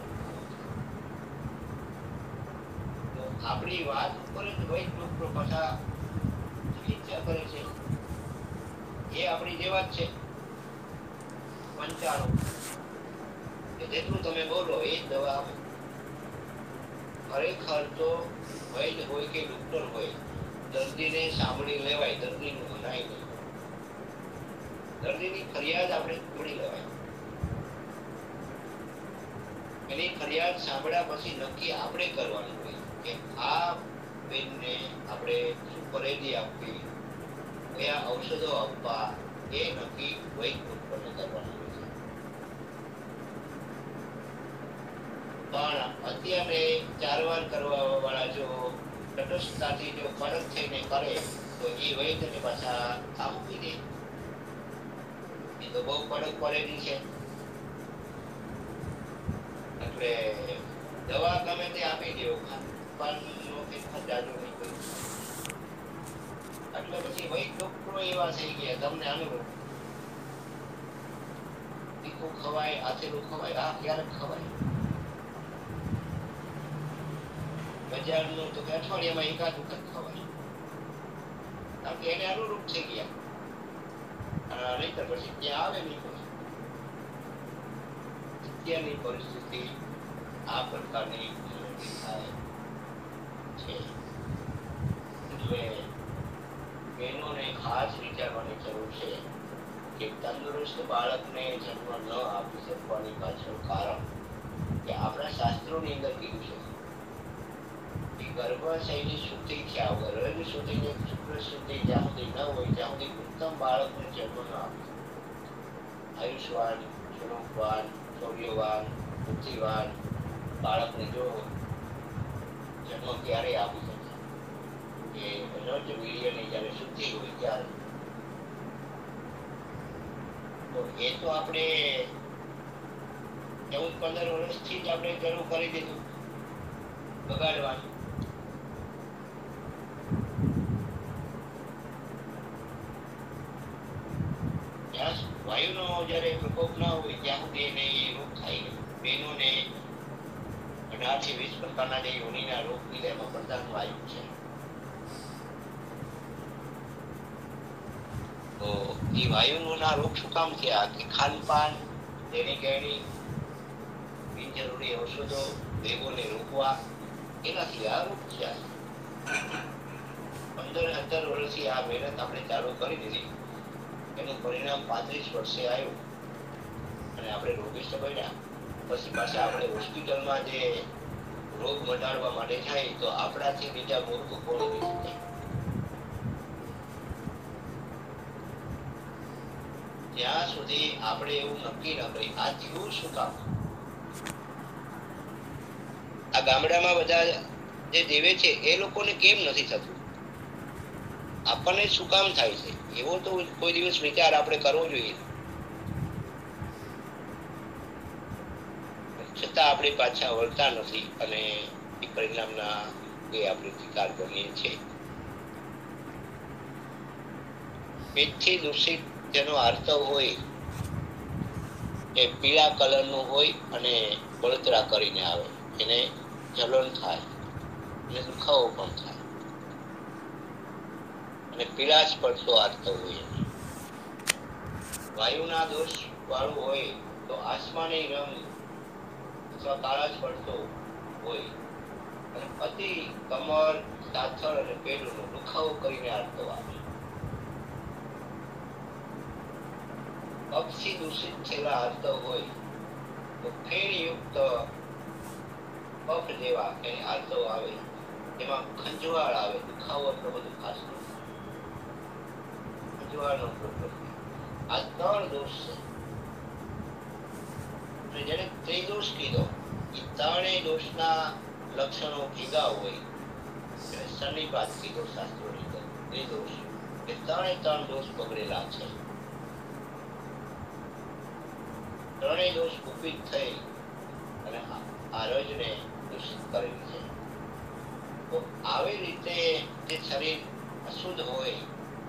B: તો આપણી વાત ઉપર જ વૈદ ડોક્ટર પાછા ચિકિત્સા કરે છે. એ આપણી જેવા જ છે. પંચાણું કે જેટલું તમે બોલો એ જ દવા આપે. ખરેખર તો વૈદ હોય કે ડોક્ટર હોય, દર્દીને સાંભળી લેવાય, દર્દીનું મનાય નહીં. દર્દીની ફરિયાદ આપણે છોડી લેવાય. એની ફરિયાદ સાંભળ્યા પછી નક્કી આપણે કરવાનું હોય કે આ બેનને આપણે શું પરેજી આપવી, કયા ઔષધો આપવા, એ નક્કી વૈદ ઉત્પન્ન કરવાનું હોય છે. પણ અત્યારે સારવાર કરવા વાળા જો તટસ્થતાથી જો ફરક થઈને કરે તો એ વૈદ્યને પાછા આ મૂકી દે. એ તો બહુ કડક પરેજી છે. એટલે દવા ગમે તે આપી દો, ખાનપાનનો ફેરફાર જાજો નહીં કર્યો. એટલે પછી વૈદ ડોક્ટરો એવા થઈ ગયા તમને અનુરૂપ. તીખું ખવાય, આથેલું ખવાય, આ ક્યારેક ખવાય. બજારનું તો કે અઠવાડિયામાં એકાદ વખત ખવાય, કારણ કે એને અનુરૂપ થઈ ગયા. નહીતર પછી ત્યાં આવે નહીં. અત્યારની પરિસ્થિતિ આ પ્રકારની થાય છે. એટલે બહેનોને ખાસ વિચારવાની જરૂર છે કે તંદુરસ્ત બાળકને જન્મ ન આપી શકવાની પાછળ કારણ કે આપણા શાસ્ત્રોની અંદર કીધું છે કે ગર્ભાશયની શુદ્ધિ થયા વગર, રગ શુદ્ધિ, શુક્ર શુદ્ધિ જ્યાં સુધી ન હોય ત્યાં સુધી ઉત્તમ બાળકને જન્મ ન આપી. આયુષ્વાન, સ્વરૂપવાન, શૌર્યવાન, બુદ્ધિવાન બાળકને જો જન્મ ક્યારે આપી શકે કે રજ વીર્યની જયારે શુદ્ધિ હોય ત્યારે. તો એ તો આપણે 14-15 વર્ષથી જ આપણે શરૂ કરી દીધું બગાડવાનું. વાયુનો જયારે પ્રકોપ ના હોય ત્યાં સુધી એને રોગ થાય. બહેનોને 18 થી 20 પ્રકારના જે યોનિના રોગ લીધા એમાં પ્રધાન વાયુ છે. તો એ વાયુના રોગ શું કામ થયા કે ખાનપાન, તેની કેણી, બિનજરૂરી ઔષધો, વેગોને રોકવા, એનાથી આ રોગ થયા. 15-17 વર્ષથી આ મહેનત આપણે ચાલુ કરી દીધી. એનું પરિણામ 35 વર્ષે આવ્યું અને આપણે રોગીષ્ટ બન્યા. પછી પાછા આપણે હોસ્પિટલમાં જે રોગ મટાડવા માટે જાય તો આપણાથી બીજા મૂર્ખ કોણ હોય શકે? ત્યાં સુધી આપણે એવું નક્કી ન કરી આ થયું શું કામ. આ ગામડામાં બધા જે દેવે છે એ લોકોને કેમ નથી થતું, આપણને શું કામ થાય છે, એવો તો કોઈ દિવસ વિચાર આપણે કરવો જોઈએ. છતાં આપણે પાછા વળતા નથી અને એ પરિણામના આપણે શિકાર બનીએ છીએ. પેટથી દૂષિત જેનો આર્તવ હોય એ પીળા કલરનું હોય અને બળતરા કરીને આવે. એને જલન થાય અને દુખાવો પણ થાય અને પીળાશ પડતો આર્તવ હોય. વાયુના દોષ વાળું હોય તો આસમાની રંગ અથવા કાળાશ પડતો હોય અને અતિ કમર, સાથળ અને પેટનો દુખાવો કરીને આર્તવ આવે. કફથી દૂષિત થયેલા આર્તવ હોય તો ફેણયુક્ત કફ જેવા એને આર્તવ આવે. એમાં ખંજવાળ આવે, દુખાવો એટલો બધો ખાસ નથી. ખંજવાળનો પ્રોબ્લેમ. આ 3 દોષ છે. જેને ત્રિદોષ કીધો એ 3 દોષના લક્ષણો ભેગા હોય એટલે સન્નિપાત કીધો શાસ્ત્રોની અંદર. ત્રિદોષ એ 3 દોષ બગડેલા છે. 3 દોષ કુપિત થઈ અને આ રજને દૂષિત કરેલી છે. તો આવી રીતે જે શરીર અશુદ્ધ હોય,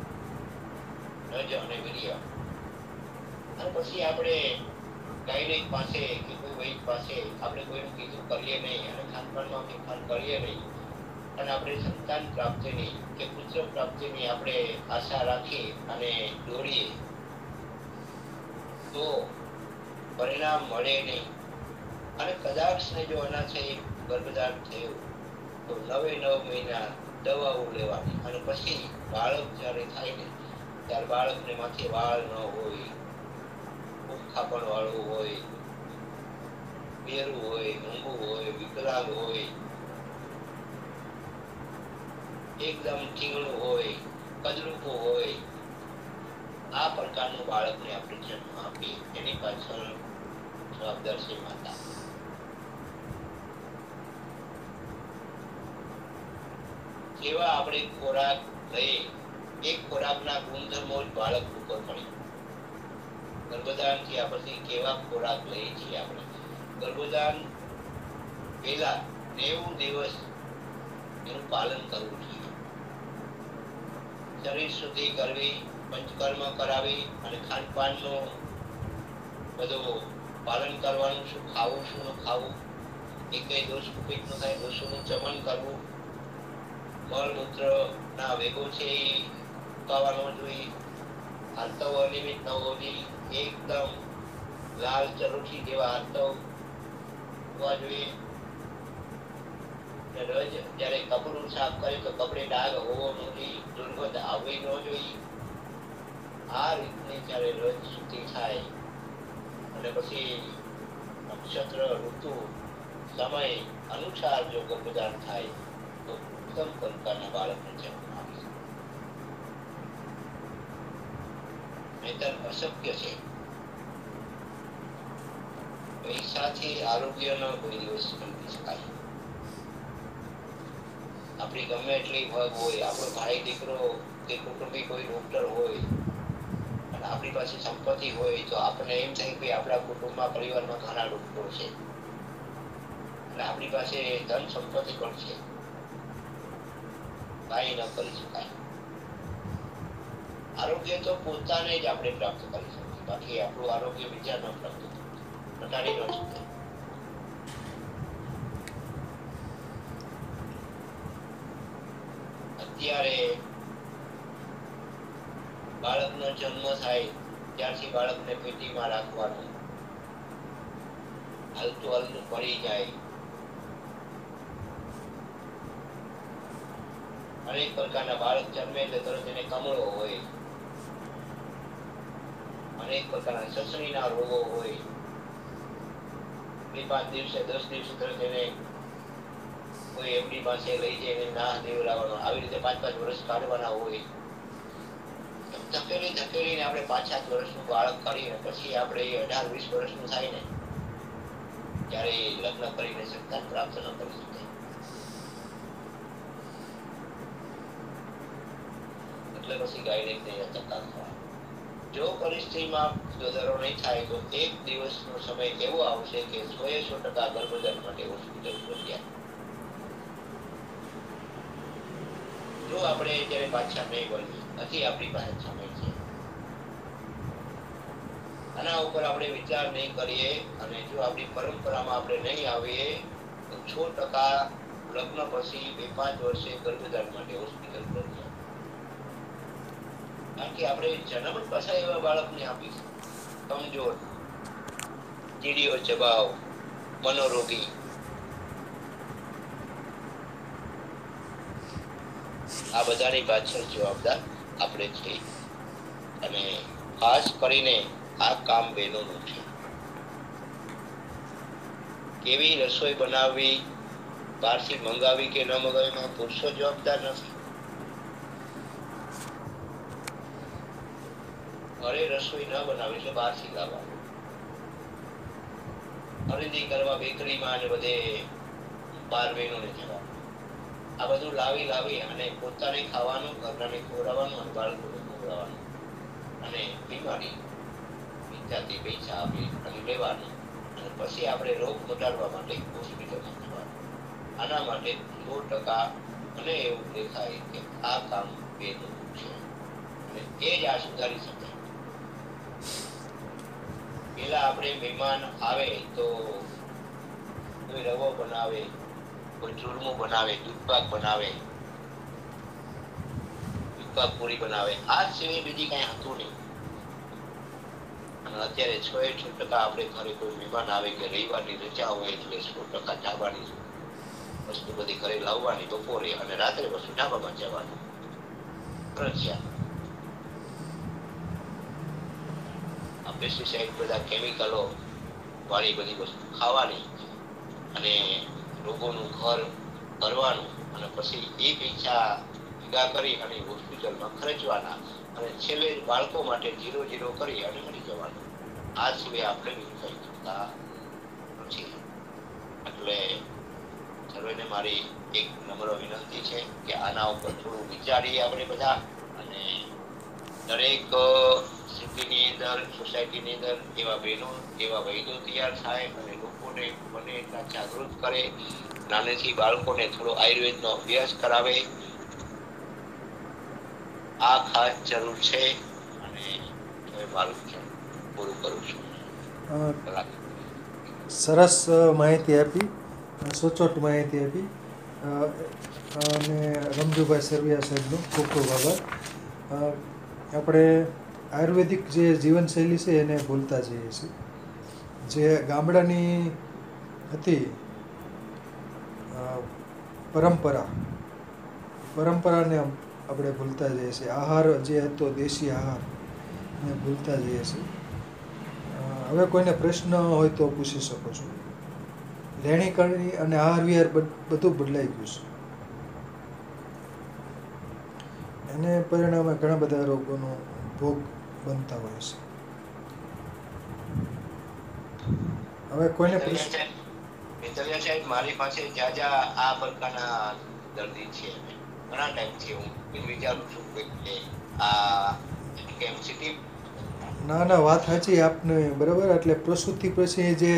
B: રજ અને વીર્ય, અને પછી આપણે ગાયનિક પાસે કે કોઈ વૈદ પાસે આપણે કોઈનું કીધું કરીએ નહીં અને ખાનપાનમાં ફેરફાર કરીએ નહીં અને આપણે સંતાન પ્રાપ્તિની કે પુત્ર પ્રાપ્તિની આપણે આશા રાખી અને દોડીએ તો પરિણામ મળે નહીં અને કદાચ ને જો અનાથે ગર્ભધાન થયું તો 9 મહિના દવાઓ લેવાની અને પછી બાળક જ્યારે થાય ને ત્યારે બાળકને માથે વાળ ન હોય, ખાપણ વાળું હોય, બેરું હોય, ઊંઘું હોય, વિકલાંગ હોય, એકદમ ઠીંગણું હોય, કદરૂપું હોય, આ પ્રકારનું બાળકને આપણે જન્મ આપીએ એની પાછળ જવાબદાર છે માતા. જેવા આપણે ખોરાક લઈએ, એક ખોરાકના ગુણધર્મો જ બાળક ઉપર પડે. ગર્ભધાન થયા પછી કેવા ખોરાક લઈએ છીએ આપણે? ગર્ભધાન પહેલા 90 દિવસ એનું પાલન કરવું જોઈએ. શરીર શુદ્ધિ કરવી, પંચકર્મ કરાવી અને ખાનપાનનો બધું પાલન કરવાનું, શું ખાવું શું ન ખાવું, એ કઈ દોષ કુપિત ન થાય, દોષોનું ચમન કરવું, મળમૂત્ર ના વેગો છે એ ઉકાવાનો જોઈએ, આર્તવ અનિયમિત ન હોવી, એકદમ લાલ ચરોઠી જેવા આર્તવ હોવા જોઈએ. રોજ જયારે કપડું સાફ કરે તો કપડે ડાઘ હોવો નથી, દુર્ગંધ આવવી ન જોઈએ. આ રીતની જયારે રોજ શુદ્ધિ થાય અને પછી નક્ષત્ર, ઋતુ, સમય અનુસાર જો ગર્ભધાન થાય તો ઉત્તમ પ્રકારના બાળકને જન્મ આપી શકે. નહીંતર અશક્ય છે. પૈસાથી આરોગ્યનો કોઈ દિવસ ખરીદી શકાય. આપણી ગમે એટલી ભાગ હોય, આપણો ભાઈ દીકરો કે કુટુંબી કોઈ ડોક્ટર હોય અને આપણી પાસે સંપત્તિ હોય તો આપણને એમ થાય કે આપણા કુટુંબમાં, પરિવારમાં ઘણા ડોક્ટરો છે અને આપણી પાસે ધન સંપત્તિ પણ છે, કાંઈ ન કરી શકાય. આરોગ્ય તો પોતાને જ આપણે પ્રાપ્ત કરી શકીએ, બાકી આપણું આરોગ્ય બીજા ન પ્રાપ્ત થતું, ઘટાડી ન શકે. અત્યારે બાળકનો જન્મ થાય ત્યારથી બાળકને પેટીમાં રાખવાનું, હાલતું હાલતું પડી જાય, અનેક પ્રકારના બાળક જન્મે એટલે તરત એને કમળો હોય, અનેક પ્રકારના સસડીના રોગો હોય, 2-5 દિવસે 10 દિવસે તરત એને કોઈ એમડી પાસે લઈ જઈને નાહ દેવડાવવાનો, આવી રીતે 5-5 વર્ષ કાઢવાના હોય. ધકેલીને આપણે 5-7 વર્ષનું બાળક કરીને પછી આપણે 18-20 વર્ષનું થાય ને ત્યારે લગ્ન કરીને સંતાન પ્રાપ્ત ન કરી શકે. એટલે પછી ગાયનેકને તકરાર થવા. જો પરિસ્થિતિમાં સુધારો નહીં થાય તો એક દિવસનો સમય એવો આવશે કે 100% ગર્ભધાન માટે હોસ્પિટલ પહોંચ્યા. જો આપણે અત્યારે પાછા નહીં વળીએ, નથી આપણી પાસે સમય છે, આના ઉપર આપણે વિચાર નહીં કરીએ અને જો આપણી પરંપરામાં આપણે નહીં આવીએ તો 6% લગ્ન પછી 2-5 વર્ષે ગર્ભધાન માટે હોસ્પિટલ પહોંચ્યા. કારણ કે આપણે જન્મ જ પાછા એવા બાળકને આપીશું, કમજોર, ચીડિયો સ્વભાવ, મનોરોગી. આ બધાની પાછળ જવાબદાર આપણે છીએ અને ખાસ કરીને આ કામ બહેનોનું છે. કેવી રસોઈ બનાવવી, બહારથી મંગાવી કે ન મંગાવી, પુરુષો જવાબદાર નથી. ઘરે રસોઈ ન બનાવી એટલે બહારથી લાવવાનું, ખરીદી કરવા બેકરીમાં અને બધે બાર બહેનોને જવાનું. આ બધું લાવી અને પોતાને ખાવાનું, ઘરનાને ખવડાવવાનું અને બાળકોને ખવડાવવાનું અને બીમારી વિચારતી પૈસા આપી અને લેવાનું અને પછી આપણે રોગ ઘટાડવા માટે હોસ્પિટલમાં જવાનું. આના માટે 100% મને એવું દેખાય કે આ કામ બેનનું છે અને એ જ આ સુધારી શકે. પેલા આપણે મહેમાન આવે તો કોઈ રવો બનાવે, કોઈ ચૂરમું બનાવે, દૂધપાક બનાવે, દૂધપાક પૂરી બનાવે, આ સિવાય બીજી કઈ હતું નહીં. અને અત્યારે 6% આપણે ઘરે કોઈ મહેમાન આવે કે રવિવારની રજા હોય એટલે 100% ધાબાની વસ્તુ બધી ઘરે લાવવાની બપોરે અને રાત્રે વસ્તુ ધાબામાં જવાની ફરજિયાત. આ પેસ્ટિસાઇડ બધા કેમિકલો વાળી બધી વસ્તુ ખાવાની અને રોગોનું ઘર ભરવાનું અને પછી એ પૈસા ભેગા કરી અને હોસ્પિટલમાં ખર્ચવાના અને છેલ્લે બાળકો માટે 0-0 કરી અને મરી જવાનું. આ સિવાય આપણે બીજું કઈ કરતા નથી. એટલે સર્વેને મારી એક નમ્ર વિનંતી છે કે આના ઉપર થોડું વિચારીએ આપણે બધા અને દરેક સિટીની અંદર સોસાયટીની અંદર એવા બહેનો એવા વૈદ્યો તૈયાર થાય અને લોકોને બને એટલા જાગૃત કરે. નાનેથી બાળકોને થોડો આયુર્વેદનો અભ્યાસ કરાવે. આ ખાસ જરૂર છે અને હવે મારું પૂરું કરું છું.
A: સરસ માહિતી આપી, સચોટ માહિતી આપી અને રમજુભાઈ સરવૈયા સાહેબનો ખૂબ ખૂબ આભાર. આપણે આયુર્વેદિક જે જીવનશૈલી છે એને ભૂલતા જઈએ છીએ. જે ગામડાની હતી પરંપરાને આપણે ભૂલતા જઈએ છીએ. આહાર જે હતો દેશી આહાર એને ભૂલતા જઈએ છીએ. હવે કોઈને પ્રશ્ન હોય તો પૂછી શકો છો. રહેણી કરણી અને આહાર વિહાર બધું બદલાઈ ગયું છે. એને પરિણામે ઘણા બધા રોગોનો ભોગ બનતા હોય છે. હવે કોઈને પ્રશ્ન
B: મિત્રજા સાહેબ મારી પાસે જાજા આ પ્રકારના દર્દી છે. ઘણા ટાઈમથી હું વિચારું છું કે આ કેમ સિટી
A: ના વાત સાચી આપને બરાબર. એટલે પ્રસૂતિ પછી જે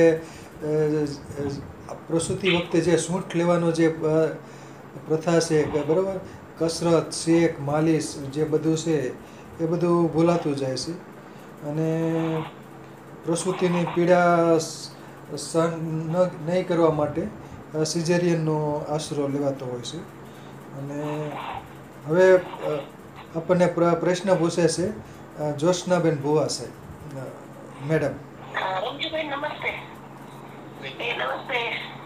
A: પ્રસૂતિ વખતે જે સૂંઠ લેવાનો જે પ્રથા છે કે બરાબર, કસરત, શેક, માલિશ જે બધું છે એ બધું ભૂલાતું જાય છે અને પ્રસૂતિની પીડા સહન નહીં કરવા માટે સિઝેરિયનનો આશરો લેવાતો હોય છે. અને હવે આપણને પ્રશ્ન પૂછે છે જ્યોત્સનાબેન ભુવા સાહેબ મેડમ.
C: રમજુભાઈ નમસ્તે. નમસ્તે.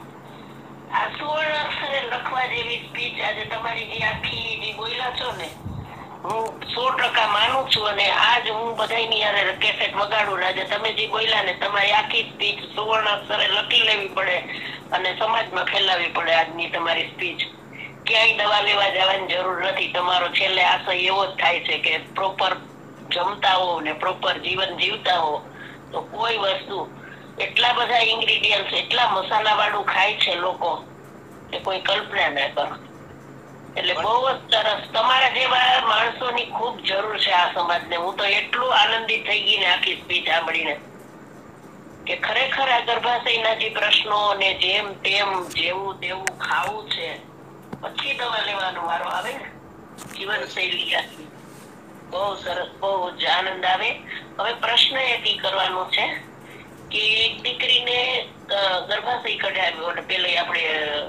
C: આ સુવર્ણ અક્ષરે લખવા જેવી સ્પીચ આજે તમારી જે આખી જે બોલ્યા છો ને, હું 100% માનું છું અને આજ હું બધાની યારે કેસેટ વગાડું. આજે તમે જે બોલ્યા ને તમારી આખી સ્પીચ સુવર્ણ અક્ષરે લખી લેવી પડે અને સમાજમાં ફેલાવવી પડે. આજની તમારી સ્પીચ ક્યાંય દવા લેવા જવાની જરૂર નથી. તમારો છેલ્લે આશય એવો જ થાય છે કે પ્રોપર જમતા હો ને પ્રોપર જીવન જીવતા હો તો કોઈ વસ્તુ એટલા બધા ઇન્ગ્રેડિયન્ટ્સ એટલા મસાલા વાળું ખાય છે લોકો કે કોઈ કલ્પના ના કરો. એટલે બહુ જ સરસ. તમારા જેવા માણસોની ખૂબ જરૂર છે આ સમાજને. હું તો એટલું આનંદિત થઈ ગઈ ને આખી સ્પીચ સાંભળીને કે ખરેખર આ ગર્ભાશયના જે પ્રશ્નો ને જેમ તેમ જેવું તેવું ખાવું છે પછી દવા લેવાનો વારો આવે ને જીવનશૈલી. બહુ સરસ, બહુ જ આનંદ આવે. હવે પ્રશ્ન એક કરવાનો છે કે એક દીકરીને ગર્ભાશય કઢાવ્યો અને પેલે આપણે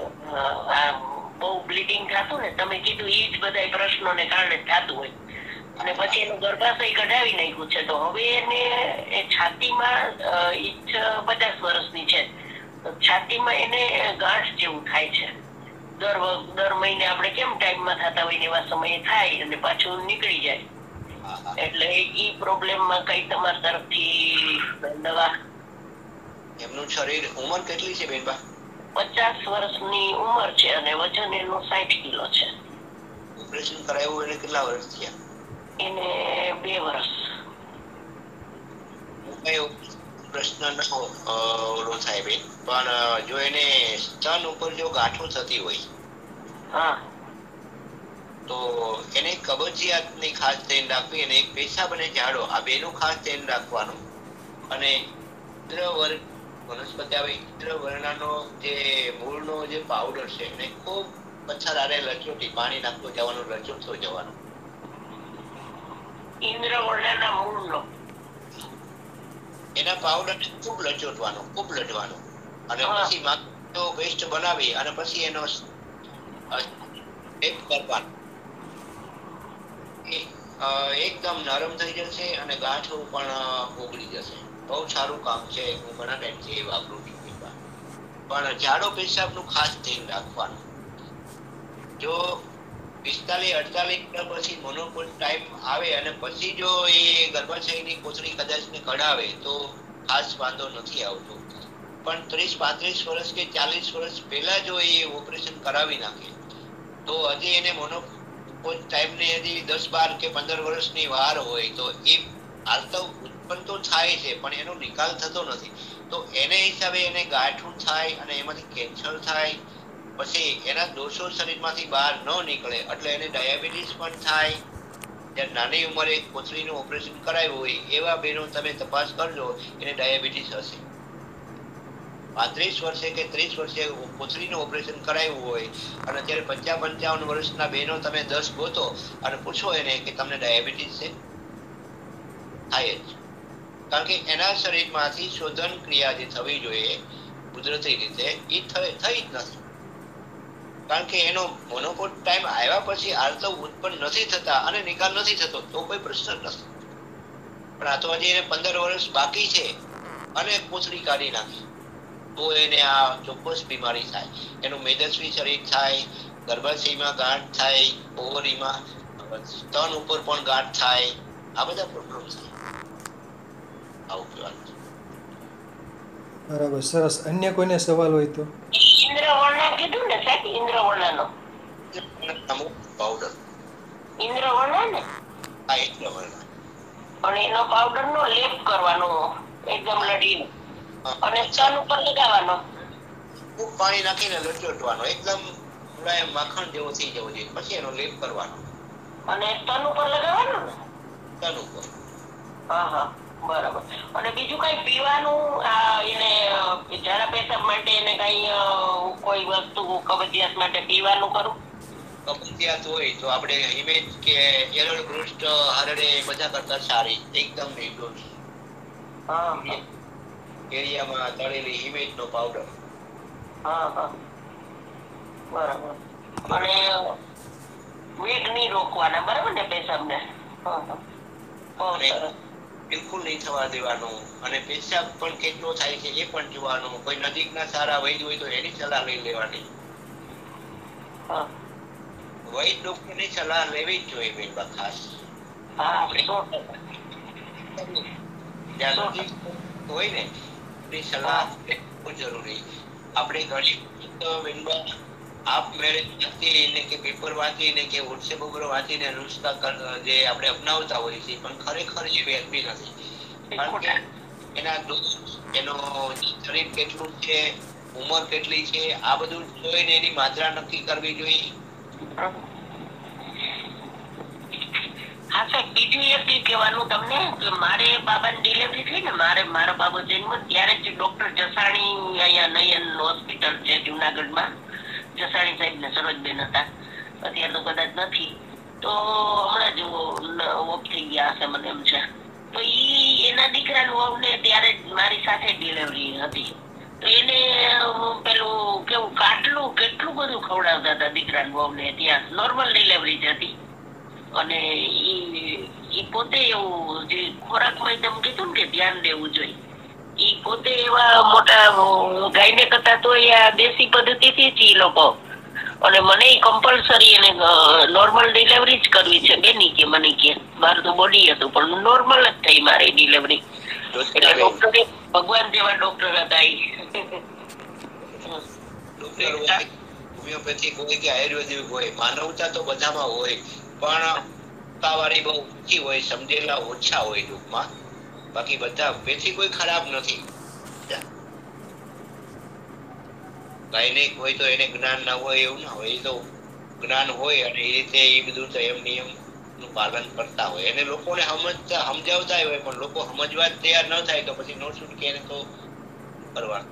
C: બહુ બ્લીડિંગ થતું ને, તમે કીધું એ જ બધા પ્રશ્નોને કારણે થતું હોય અને પછી એનું ગર્ભાશય કઢાવી નાખ્યું છે. તો હવે એને એ છાતીમાં 50 વર્ષની છે, છાતીમાં એને ગાંઠ જેવું થાય છે. દર મહિને આપણે કેમ ટાઈમમાં થતા હોય એવા સમયે થાય અને પાછું નીકળી જાય. એટલે ઈ પ્રોબ્લેમમાં કઈ તમારા તરફથી દવા?
B: એમનું શરીર ઉંમર કેટલી છે બેનબા?
C: 50 વર્ષની ઉંમર છે અને વજન એનું 60 કિલો છે.
B: ઓપરેશન કરાવ્યું એને કેટલા વર્ષ થયા?
C: એને 2 વર્ષ.
B: પ્રશ્ન ઓલો થાય બેન, પણ જો એને સ્તન ઉપર જો ગાંઠો થતી હોય
C: હા
B: તો એને કબજિયાતની ખાસ ધ્યાન રાખવી અને એક પેશાબ અને ઝાડો આ બેનું ખાસ ધ્યાન રાખવાનું. અને વનસ્પતિ આવે ઇન્દ્રવર્ણનો જે મૂળનો જે પાવડર છે એને ખૂબ પથ્થર આરે લચોટી પાણી નાખતો જવાનું, લચોટતો જવાનું.
C: ઇન્દ્રવર્ણના મૂળનો
B: એના પાવડર ખૂબ લચોટવાનું, ખૂબ લડવાનું અને પછી માખીનો પેસ્ટ બનાવી અને પછી એનો કરવાનો. એકદમ નરમ થઈ જશે અને ગાંઠો પણ ઓગળી જશે. બહુ સારું કામ છે. હું ઘણા ટાઈમથી એ વાપરું છું. પણ જાડો પેશાબનું ખાસ ધ્યાન રાખવાનું. જો 45-48 પછી મોનોપોલ ટાઈમ આવે અને પછી જો એ ગર્ભાશયની કોથળી કદાચ ને કઢાવે તો ખાસ વાંધો નથી આવતો. પણ 30-35 વર્ષ કે 40 વર્ષ પહેલા જો એ ઓપરેશન કરાવી નાખે તો હજી એને મોનોપોલ ટાઈમ ને હજી 10-12 કે 15 વર્ષની વાર હોય તો એ આર્તવ ઉત્પન્ન તો થાય છે પણ એનો નિકાલ થતો નથી. તો એને હિસાબે એને ગાંઠું થાય અને એમાંથી કેન્સર થાય. પછી એના દોષો શરીરમાંથી બહાર ન નીકળે એટલે એને ડાયાબિટીસ પણ થાય. જ્યારે નાની ઉંમરે કોથળીનું ઓપરેશન કરાવ્યું હોય એવા બહેનો તમે તપાસ કરજો, એને ડાયાબિટીસ હશે. 35 વર્ષે કે 30 વર્ષે કોથળીનું ઓપરેશન કરાવ્યું હોય અને અત્યારે 50-55 વર્ષના બહેનો તમે 10 ગોતો અને પૂછો એને કે તમને ડાયાબિટીસ છે, થાય જ. કારણ કે એના શરીરમાંથી શોધન ક્રિયા જે થવી જોઈએ કુદરતી રીતે એ થઈ જ નથી. કારણ કે એનો મોનોપોલ ટાઈમ આવ્યા પછી આર્તવ ઉત્પન્ન નથી થતા અને નિકાલ નથી થતો તો કોઈ પ્રશ્ન નથી. પણ આ તો હજી એને 15 વર્ષ બાકી છે અને કોથળી કાઢી નાખી તો એને આ ચોક્કસ બીમારી થાય. એનું મેદસ્વી શરીર થાય, ગર્ભાશયમાં ગાંઠ થાય, ઓવરીમાં સ્તન ઉપર પણ ગાંઠ થાય, આ બધા પ્રોબ્લેમ થાય. આવું કહેવાનું.
A: બરાબર, સરસ. અન્ય કોઈને સવાલ હોય તો?
C: ઇન્દ્રવર્ણા કીધું ને સાહેબ, ઇન્દ્રવર્ણાનો
B: પાવડર.
C: ઇન્દ્રવર્ણા ને
B: આ ઇન્દ્રવર્ણા
C: અને એનો પાવડર નો લેપ કરવાનો એકદમ લડીને અને સ્તન ઉપર લગાવવાનો.
B: ખૂબ પાણી નાખીને લચોટવાનો, એકદમ મુલાયમ માખણ જેવો થઈ જવો જોઈએ. પછી એનો લેપ કરવાનો
C: અને સ્તન ઉપર લગાવવાનો ને
B: સ્તન ઉપર.
C: હા હા, બરાબર. અને બીજું કઈ પીવાનું એને ઝાડા પેશાબ માટે એને કઈ કોઈ વસ્તુ કબજિયાત માટે પીવાનું કરું?
B: કબજિયાત હોય તો આપણે હિમેજ કે એરળ પૃષ્ઠ હરડે બધા કરતા સારી, એકદમ નિર્દોષ એરિયામાં તળેલી હિમેજ નો પાવડર.
C: હા હા, બરાબર. અને વેગ નહીં રોકવાના, બરાબર ને પેશાબ ને?
B: બિલકુલ નહીં થવા દેવાનું. અને પેશાબ પણ કેટલો થાય છે એ પણ જોવાનું. કોઈ નજીકના સારા વૈદ હોય તો એની સલાહ લઈ લેવાની. વૈદ ડોક્ટરની સલાહ લેવી જ જોઈએ બેન, ખાસ. જ્યાં નજીક હોય ને એની સલાહ બહુ જરૂરી. આપણે ઘણી આપ મેળે વાંચીને કે પેપર વાંચીને કે વોટ્સએપ ઉપર વાંચીને નુસ્ખા જે આપણે અપનાવતા હોઈએ છીએ પણ ખરેખર એ વ્યાજબી નથી. કારણ કે એના એનો શરીર કેટલું છે, ઉંમર કેટલી છે, આ બધું જોઈને એની માત્રા નક્કી કરવી જોઈએ.
C: હા સાહેબ, બીજું એક કહેવાનું તમને કે મારે બાબાની ડિલિવરી થઈ ને, મારો બાબો જન્મ ત્યારે જ ડોક્ટર જસાણી અહીંયા નયન હોસ્પિટલ છે જુનાગઢમાં, જસાણી સાહેબ ને સરોજબેન હતા, અત્યારે તો કદાચ નથી. તો હમણાં જ ઓફ થઈ ગયા હશે મને એમ છે. તો એના દીકરાનું વહુને ત્યારે મારી સાથે ડિલિવરી હતી. તો એને પેલું કેવું કેટલું બધું ખવડાવતા હતા દીકરાનું વહુને. ત્યાં નોર્મલ ડિલિવરી જ હતી. અને ઈ પોતે એવું જે ખોરાકમાં તમે કીધું ને કે ધ્યાન દેવું જોઈએ, ઈ પોતે એવા મોટા ગાયનેક હતા તો આ દેશી પદ્ધતિથી જ ઈ લોકો. અને મને કમ્પલસરી એને નોર્મલ ડિલિવરી જ કરવી છે બેની કે મને કે મારું તો બોડી હતું પણ નોર્મલ જ થઈ મારી ડિલિવરી. એટલે ડોક્ટર ભગવાન જેવા ડોક્ટર હતા ઈ.
B: હોમિયોપેથિક હોય કે આયુર્વેદિક હોય, માનવતા તો બધામાં હોય પણ ટકાવારી બહુ ઓછી હોય, સમજેલા ઓછા હોય ટૂંકમાં. બાકી બધા પેથી કોઈ ખરાબ નથી. ગાયનેક હોય તો એને જ્ઞાન ના હોય એવું ના હોય. એ તો જ્ઞાન હોય અને એ રીતે એ બધું સંયમ નિયમ નું પાલન કરતા હોય. એને લોકોને સમજાવતા હોય પણ લોકો સમજવા તૈયાર ન થાય તો પછી નો છૂટકે એને તો કરવાનું.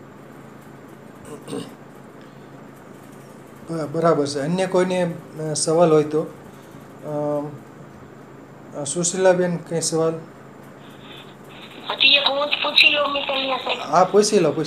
A: બરાબર છે. અન્ય કોઈને સવાલ હોય તો? સુશીલાબેન, કઈ સવાલ?
C: હજી એક હું જ પૂછી લઉં મિતલિયા સાહેબ?
A: હા, પૂછી લો.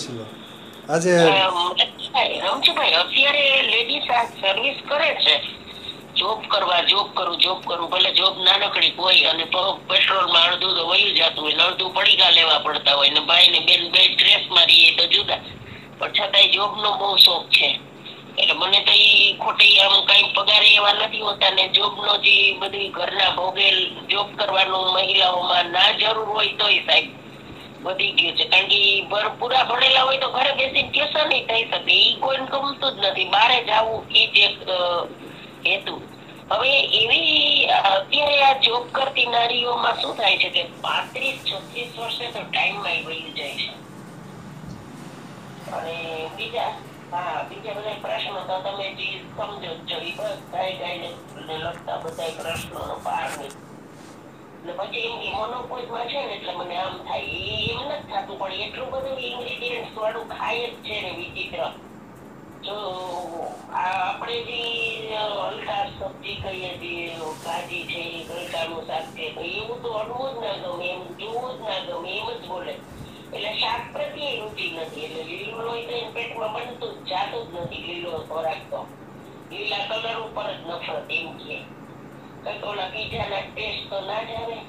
A: આજે
C: રમશુભાઈ, અત્યારે લેડીઝ આ સર્વિસ કરે છે જોબ કરું, ભલે જોબ નાનકડી હોય અને પેટ્રોલમાં અડધું તો વયું જતું હોય ને અડધું પડીકા લેવા પડતા હોય ને ભાઈ ને બેન બે સ્ટ્રેસમાં રહીએ તો જુદા, પણ છતાંય જોબ નો બહુ શોખ છે. એટલે મને તો ઈ ખોટી આમ કઈ પગાર એવા નથી હોતા ને જોબ નો જે બધી ઘરના ભોગેલ જોબ કરવાનું મહિલાઓમાં ના જરૂર હોય તોય સાહેબ વધી ગયું છે. કારણ કે ઈ પૂરા ભણેલા હોય તો ઘરે બેસીને કેસર નહીં થઈ શકે, ઈ કોઈને ગમતું જ નથી, બહાર જવું ઈ જ એક હેતુ. હવે એવી અત્યારે આ જોબ કરતી નારીઓમાં શું થાય છે કે 35-36 વર્ષે તો ટાઈમ માં વહી જાય છે. અને બીજા બધા પ્રશ્નો તો તમે જે સમજો જ છો, ઈ બધા ગાયને લગતા બધા પ્રશ્નોનો પાર નહીં. એટલે પછી એમ મોનોપોઝમાં છે ને એટલે મને આમ થાય એમ નથી થતું, પણ એટલું બધું ઇન્ગ્રેડિયન્ટ વાળું ખાય જ છે ને વિચિત્ર. જો આપણે જે હલકા સબ્જી કહીએ છીએ, ભાજી છે, ગલકાનું શાક છે, તો એવું તો અડવું જ ના ગમે, એમ જોવું જ ના ગમે, એમ જ બોલે. એટલે શાક પ્રત્યે રુચિ નથી, એટલે લીલું લોહી તો એમ પેટમાં બનતું જ જાતું જ નથી. લીલો ખોરાક તો લીલા કલર ઉપર જ નફરત એમ કે કઈક ઓલા બીજાના ટેસ્ટ તો ના જ આવે.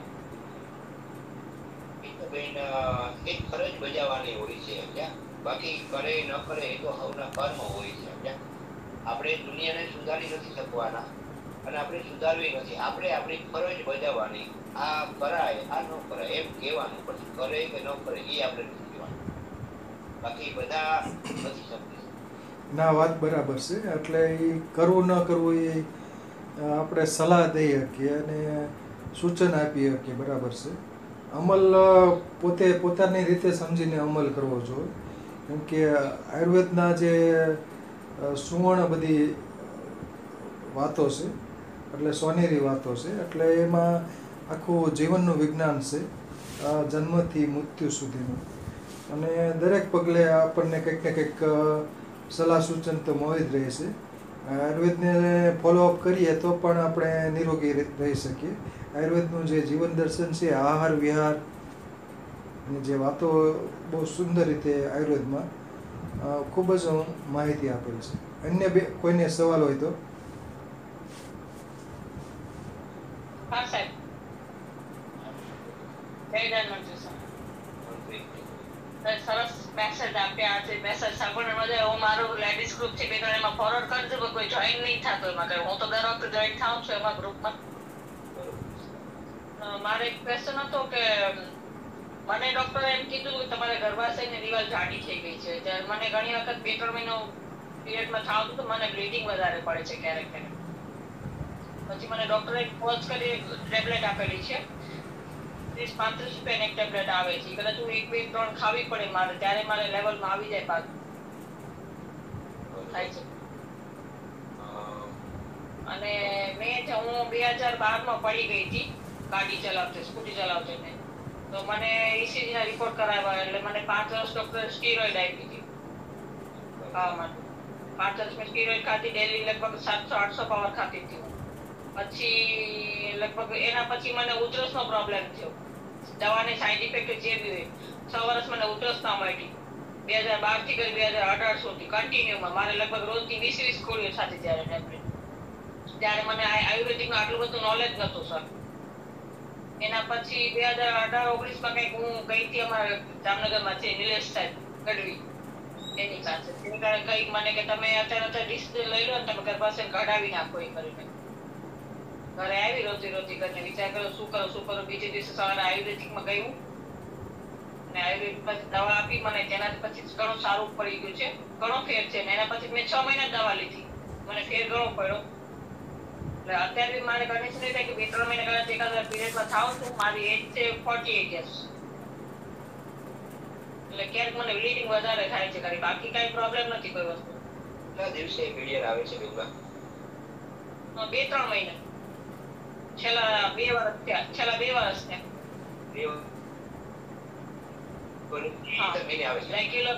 B: બેન એક ફરજ બજાવવાની હોય છે, બાકી કરે ન કરે એ તો હવના કર્મ હોય છે. આપણે દુનિયાને સુધારી નથી શકવાના અને આપણે સુધારવી નથી, આપણે આપણી ફરજ બજાવવાની. આ કરાય આ ન કરાય એમ કહેવાનું, પછી કરે કે ન કરે એ આપણે નથી કહેવાનું, બાકી બધા નથી શકતી.
A: ના, વાત બરાબર છે. એટલે એ કરવું ન કરવું એ આપણે સલાહ દઈ શકીએ અને સૂચન આપી શકીએ, બરાબર છે. અમલ પોતે પોતાની રીતે સમજીને અમલ કરવો જોઈએ. કેમ કે આયુર્વેદના જે સુવર્ણ બધી વાતો છે, એટલે સોનેરી વાતો છે, એટલે એમાં આખું જીવનનું વિજ્ઞાન છે, જન્મથી મૃત્યુ સુધીનું. અને દરેક પગલે આપણને કંઈક ને કંઈક સલાહ સૂચન તો મળી જ રહે છે. આયુર્વેદને ફોલોઅપ કરીએ તો પણ આપણે નિરોગી રહી શકીએ. આયુર્વેદનું જે જીવન દર્શન છે, આહાર વિહાર ની જે વાતો બહુ સુંદર રીતે આયુર્વેદમાં ખૂબ જ માહિતી આપેલ છે. અન્ય કોઈને સવાલ હોય તો?
C: હા સાહેબ, સરસ મેસેજ આપ્યા છે. મેસેજ સાંભળવા મજા આવે. મારું લેડીઝ ગ્રુપ છે, બે એમાં ફોરવર્ડ કરજો, કોઈ જોઈન નહીં થતો એમાં. હું તો દર વખતે જોઈન થાઉં છું એમાં ગ્રુપમાં. મારે એક ક્વેશ્ચન હતો કે મને ડોક્ટરે એમ કીધું કે તમારે ગર્ભાશયની દિવાલ જાડી થઈ ગઈ છે. ત્યારે મને ઘણી વખત 2-3 મહિનો પીરિયડમાં થાવ તો મને બ્લીડિંગ વધારે પડે છે ક્યારેક ક્યારેક. પછી મને ડોક્ટરે કોર્સ કરી ટેબ્લેટ આપેલી છે, 30-35 રૂપિયાની એક ટેબ્લેટ આવે છે. કદાચ હું 1, 2, 3 ખાવી પડે મારે, ત્યારે મારે લેવલમાં આવી જાય પાછું થાય છે. અને હું 2012માં પડી ગઈ હતી ગાડી ચલાવતી, સ્કૂટી ચલાવતી ને, તો મને ECG ના રિપોર્ટ કરાવ્યા. એટલે મને 5 વર્ષ ડોક્ટરે સ્ટીરોઇડ આપી હતી ખાવા માટે. 5 વર્ષ મેં સ્ટીરોઇડ ખાધી, ડેલી લગભગ 700-800 પાવર ખાતી હતી. પછી લગભગ એના પછી મને ઉધરસનો પ્રોબ્લેમ થયો. દવાની સાઈડ ઇફેક્ટ જે બી હોય, 6 વર્ષ મને ઉધરસ ના મળી. 2012 થી કરી 2018 સુધી કન્ટિન્યુમાં મારે લગભગ રોજની 20-20 ગોળીઓ થતી. ત્યારે મને આયુર્વેદિકનું આટલું બધું નોલેજ નહોતું સર. એના પછી 2018-19માં કંઈક હું ગઈ હતી અમારા જામનગરમાં છે નિલેશ સાહેબ ગઢવી, એની પાસે. એની કારણે કઈ મને કે તમે અત્યારે ડિસિઝન લઈ લો ને, તમે ગર્ભાશય કઢાવી નાખો એ કરીને. ઘરે આવી રોજી કરીને વિચાર કર્યો શું કરું. બીજે દિવસે સવારે આયુર્વેદિકમાં ગયું અને આયુર્વેદિક પછી દવા આપી મને. તેનાથી પછી ઘણું સારું પડી ગયું છે, ઘણો ફેર છે. એના પછી મેં 6 મહિના દવા લીધી, મને ફેર ઘણો પડ્યો. એટલે અત્યારે બી મારે કન્ડિશન એ થાય કે 2-3 મહિના કદાચ એકાદ પીરિયડમાં થાઉં છું. મારી એજ છે 48 યર્સ. એટલે ક્યારેક મને બ્લીડિંગ વધારે થાય છે, બાકી કઈ પ્રોબ્લેમ નથી કોઈ વસ્તુ.
B: કેટલા દિવસે પીરિયડ આવે છે બેન?
C: 2-3 મહિના. છેલ્લા 2 વર્ષ થયા. 2 વર્ષ થયા. રેગ્યુલર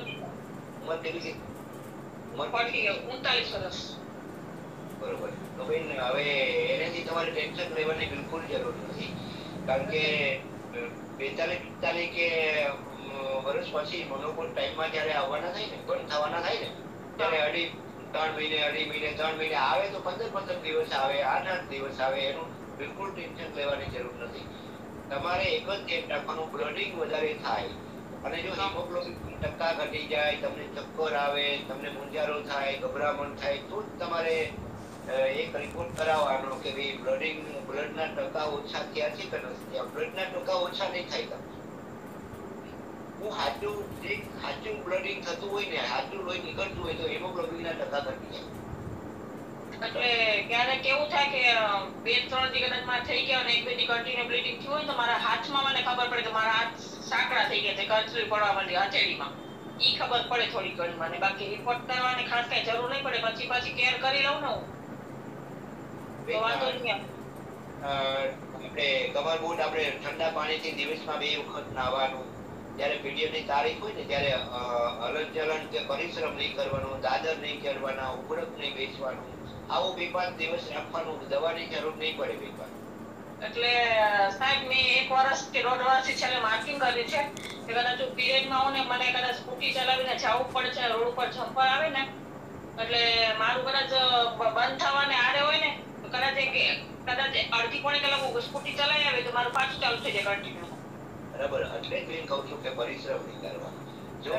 C: 39 વર્ષ.
B: બરોબર. તો બેન હવે એનાથી તમારે ટેન્શન લેવાની બિલકુલ જરૂર નથી, કારણ કે 42-45 કે વર્ષ પછી મોનોપોલ ટાઈમમાં જયારે આવવાના થાય ને, બંધ થવાના થાય ને, ત્યારે 3 મહિને 2.5 મહિને 3 મહિને આવે તો 15 દિવસ આવે, 8 દિવસ આવે, એનું બિલકુલ ટેન્શન લેવાની જરૂર નથી. તમારે એક જ ધ્યાન રાખવાનું, બ્લડિંગ વધારે થાય અને જો હિમોગ્લોબિન ટકા ઘટી જાય, તમને ચક્કર આવે, તમને મૂંઝારો થાય, ગભરામણ થાય, તો જ તમારે એક રિપોર્ટ કરાવવાનો કે ભાઈ બ્લડના ટકા ઓછા થયા છે કે નથી થયા. બ્લડના ટકા ઓછા નહીં થાય. હું સાચું બ્લડિંગ થતું હોય ને, સાચું લોહી નીકળતું હોય તો હિમોગ્લોબિનના ટકા ઘટી જાય.
C: એટલે ક્યારેક એવું થાય કે 2-3 દી કદાચ થઈ ગયા અને 1-2 દી કન્ટિન્યુ બ્લીડિંગ થયું હોય તો મારા હાથમાં મને ખબર પડે કે મારા હાથ સાંકડા થઈ ગયા છે, કરચલી પડવા માંડી હથેળીમાં. ઈ ખબર પડે થોડી ઘણી મને. બાકી રિપોર્ટ કરવાની ખાસ કઈ જરૂર નહીં પડે. પછી કેર કરી લઉં ને હું તો વાંધો નહીં આવે.
B: આપણે કમર બૂટ આપણે ઠંડા પાણીથી દિવસમાં 2 વખત નાહવાનું. જ્યારે પીરિયડની તારીખ હોય ને ત્યારે હલનચલન કે પરિશ્રમ નહીં કરવાનું, દાદર નહીં ચડવાના, ઉઘડક નહીં બેસવાનું. આવું 2-5 દિવસ રાખવાનું. દવાની જરૂર નહીં પડે 2-5.
C: એટલે સાહેબ મેં 1 વર્ષ કે 1.5 વર્ષથી છેલ્લે માર્કિંગ કરી છે કે કદાચ પીરિયડમાં હું ને મને કદાચ સ્કૂટી ચલાવીને જવું પડે છે, રોડ ઉપર જમ્પર આવે ને એટલે મારું કદાચ બંધ થવાને આડે હોય ને તો કદાચ અડધી પોણી કલાક હું સ્કૂટી ચલાવી આવે તો મારું પાછું ચાલુ થઈ જાય કન્ટિન્યુ.
B: બરાબર. એટલે જ મેં કહું છું કે પરિશ્રમ નહીં કરવાનો. જો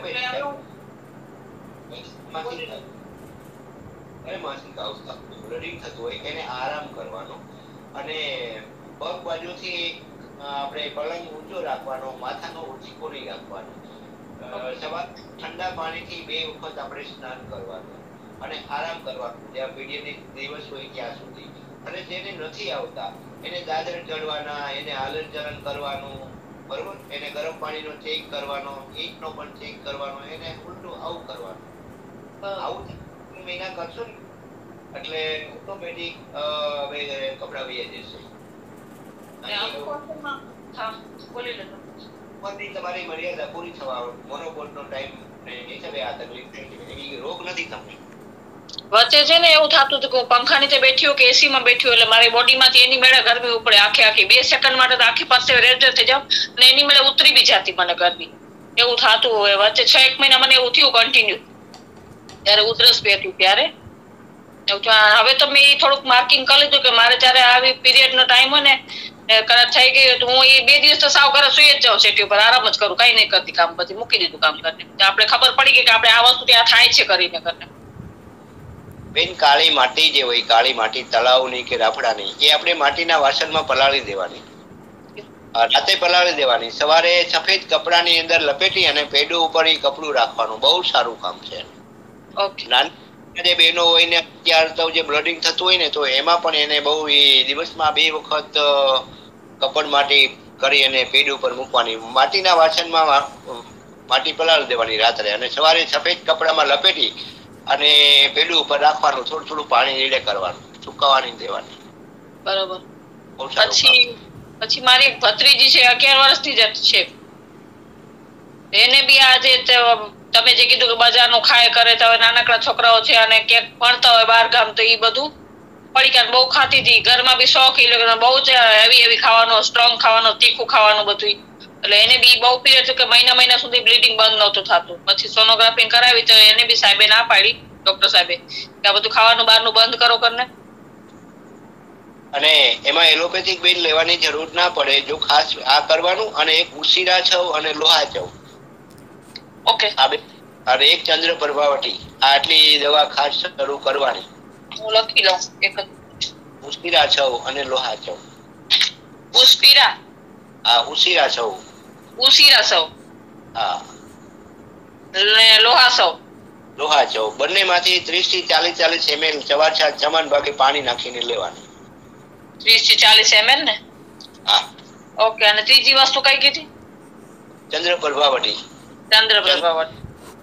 B: માસિક અવસ્થા બ્લીડિંગ થતું હોય એને આરામ કરવાનો અને પગ બાજુથી આપણે પલંગ ઊંચો રાખવાનો, માથાનો ઉચકો નહીં રાખવાનો. સવાર ઠંડા પાણીથી 2 વખત આપણે સ્નાન કરવાનું અને આરામ કરવાનું જ્યાં પીડિયડની દિવસ હોય ત્યાં સુધી. અને જેને નથી આવતા એને દાદર ચડવાના, એને હાલનચલન કરવાનું, બરોબર. એને ગરમ પાણીનો ચેક કરવાનો, ઈંટનો પણ ચેક કરવાનો, એને ઉલટું આવું કરવાનું. આવું મહિના કરશો ને એટલે ઓટોમેટિક કપડા વહી જશે. તમારી મર્યાદા પૂરી થવા મોનોપોઝનો ટાઈમ હિસાબે આ તકલીફ થઈ. રોગ નથી તમને.
C: વચ્ચે છે ને એવું થતું હતું કે પંખા નીચે બેઠી હોય કે એસી માં બેઠી હોય એટલે મારી બોડી માંથી એની મેળે ગરમી ઉપડે આખી 2 સેકન્ડ માટે તો આખી પાસે રેડ થઈ જાવ અને એની મેળે ઉતરી બી જતી મને ગરમી. એવું થતું હોય. વચ્ચે 6-1 મહિના મને એવું થયું કન્ટિન્યુ. ત્યારે ઉધરસ બેઠી ત્યારે હવે તો મેં થોડુંક માર્કિંગ કરી લીધું કે મારે જયારે આવી પીરિયડ નો ટાઈમ હોય ને કદાચ થઈ ગયું તો હું એ 2 દિવસ તો સાવ ઘરે સુઈ જ જાઉં, સેટી ઉપર આરામ જ કરું, કઈ નહીં કરતી કામ. પછી મૂકી દીધું કામ કરીને. આપણે ખબર પડી ગઈ કે આપણે આ વસ્તુ ત્યાં થાય છે કરીને કરીને.
B: બેન, કાળી માટી જે હોય, કાળી માટી તળાવની કે રાફડાની, એ આપણે માટીના વાસણમાં પલાળી દેવાની. રાતે પલાળી દેવાની. સવારે સફેદ કપડાની અંદર લપેટી અને પેડું ઉપર એ કપડું રાખવાનું. બહુ સારું કામ છે.
C: ઓકે.
B: નાની જે બહેનો હોય ને અત્યારે તો જે બ્લડિંગ થતું હોય ને તો એમાં પણ એને બહુ દિવસમાં 2 વખત કપડ માટી કરી અને પેડ ઉપર મૂકવાની. માટીના વાસણમાં માટી પલાળી દેવાની રાત્રે અને સવારે સફેદ કપડામાં લપેટી અને પેડું ઉપર રાખવાનું. થોડું પાણી રેડે કરવાનું, સુકાવાની દેવાની.
C: બરોબર. પછી મારી એક ભત્રીજી છે 11 વર્ષની જ છે. એને બી આજે તમે જે કીધું કે બજારનું ખાય કરે તો નાનકડા છોકરાઓ છે અને ક્યાંક ભણતા હોય બહાર ગામ તો એ બધું પડીકા બહુ ખાતી હતી. ઘરમાં બી શોખ બહુ જ હેવી ખાવાનું, સ્ટ્રોંગ ખાવાનું, તીખું ખાવાનું બધું. એટલે એને બી બહુ પીરિયડ કે મહિના સુધી બ્લીડિંગ બંધ નહોતું થતું. પછી સોનોગ્રાફી કરાવી તો એને બી સાહેબે ના પાડી, ડોક્ટર સાહેબે, કે આ બધું ખાવાનું બહારનું બંધ કરો કરીને.
B: અને એમાં એલોપેથિક બેન લેવાની જરૂર ના પડે જો ખાસ આ કરવાનું. અને એક ઉશીરા છવ અને લોહા છવ.
C: ઓકે.
B: અને એક ચંદ્ર પ્રભાવટી. આટલી દવા ખાસ શરૂ કરવાની.
C: હું લખી લઉં. એક
B: ઉશીરા છવ અને લોહા છવ.
C: ઉશીરા?
B: હા, ઉશીરા છવ.
C: ઉશીરા છવ.
B: હા.
C: ને લોહા છવ.
B: લોહા છવ. બંનેમાંથી 30 થી 40 ml સવાર સાંજ સમાન ભાગે પાણી નાખીને લેવાનું.
C: 30 થી 40 ml ને?
B: હા.
C: ઓકે. અને ત્રીજી વસ્તુ કઈ કીધી?
B: ચંદ્ર પ્રભાવટી.
C: ચંદ્ર પ્રભાવટી.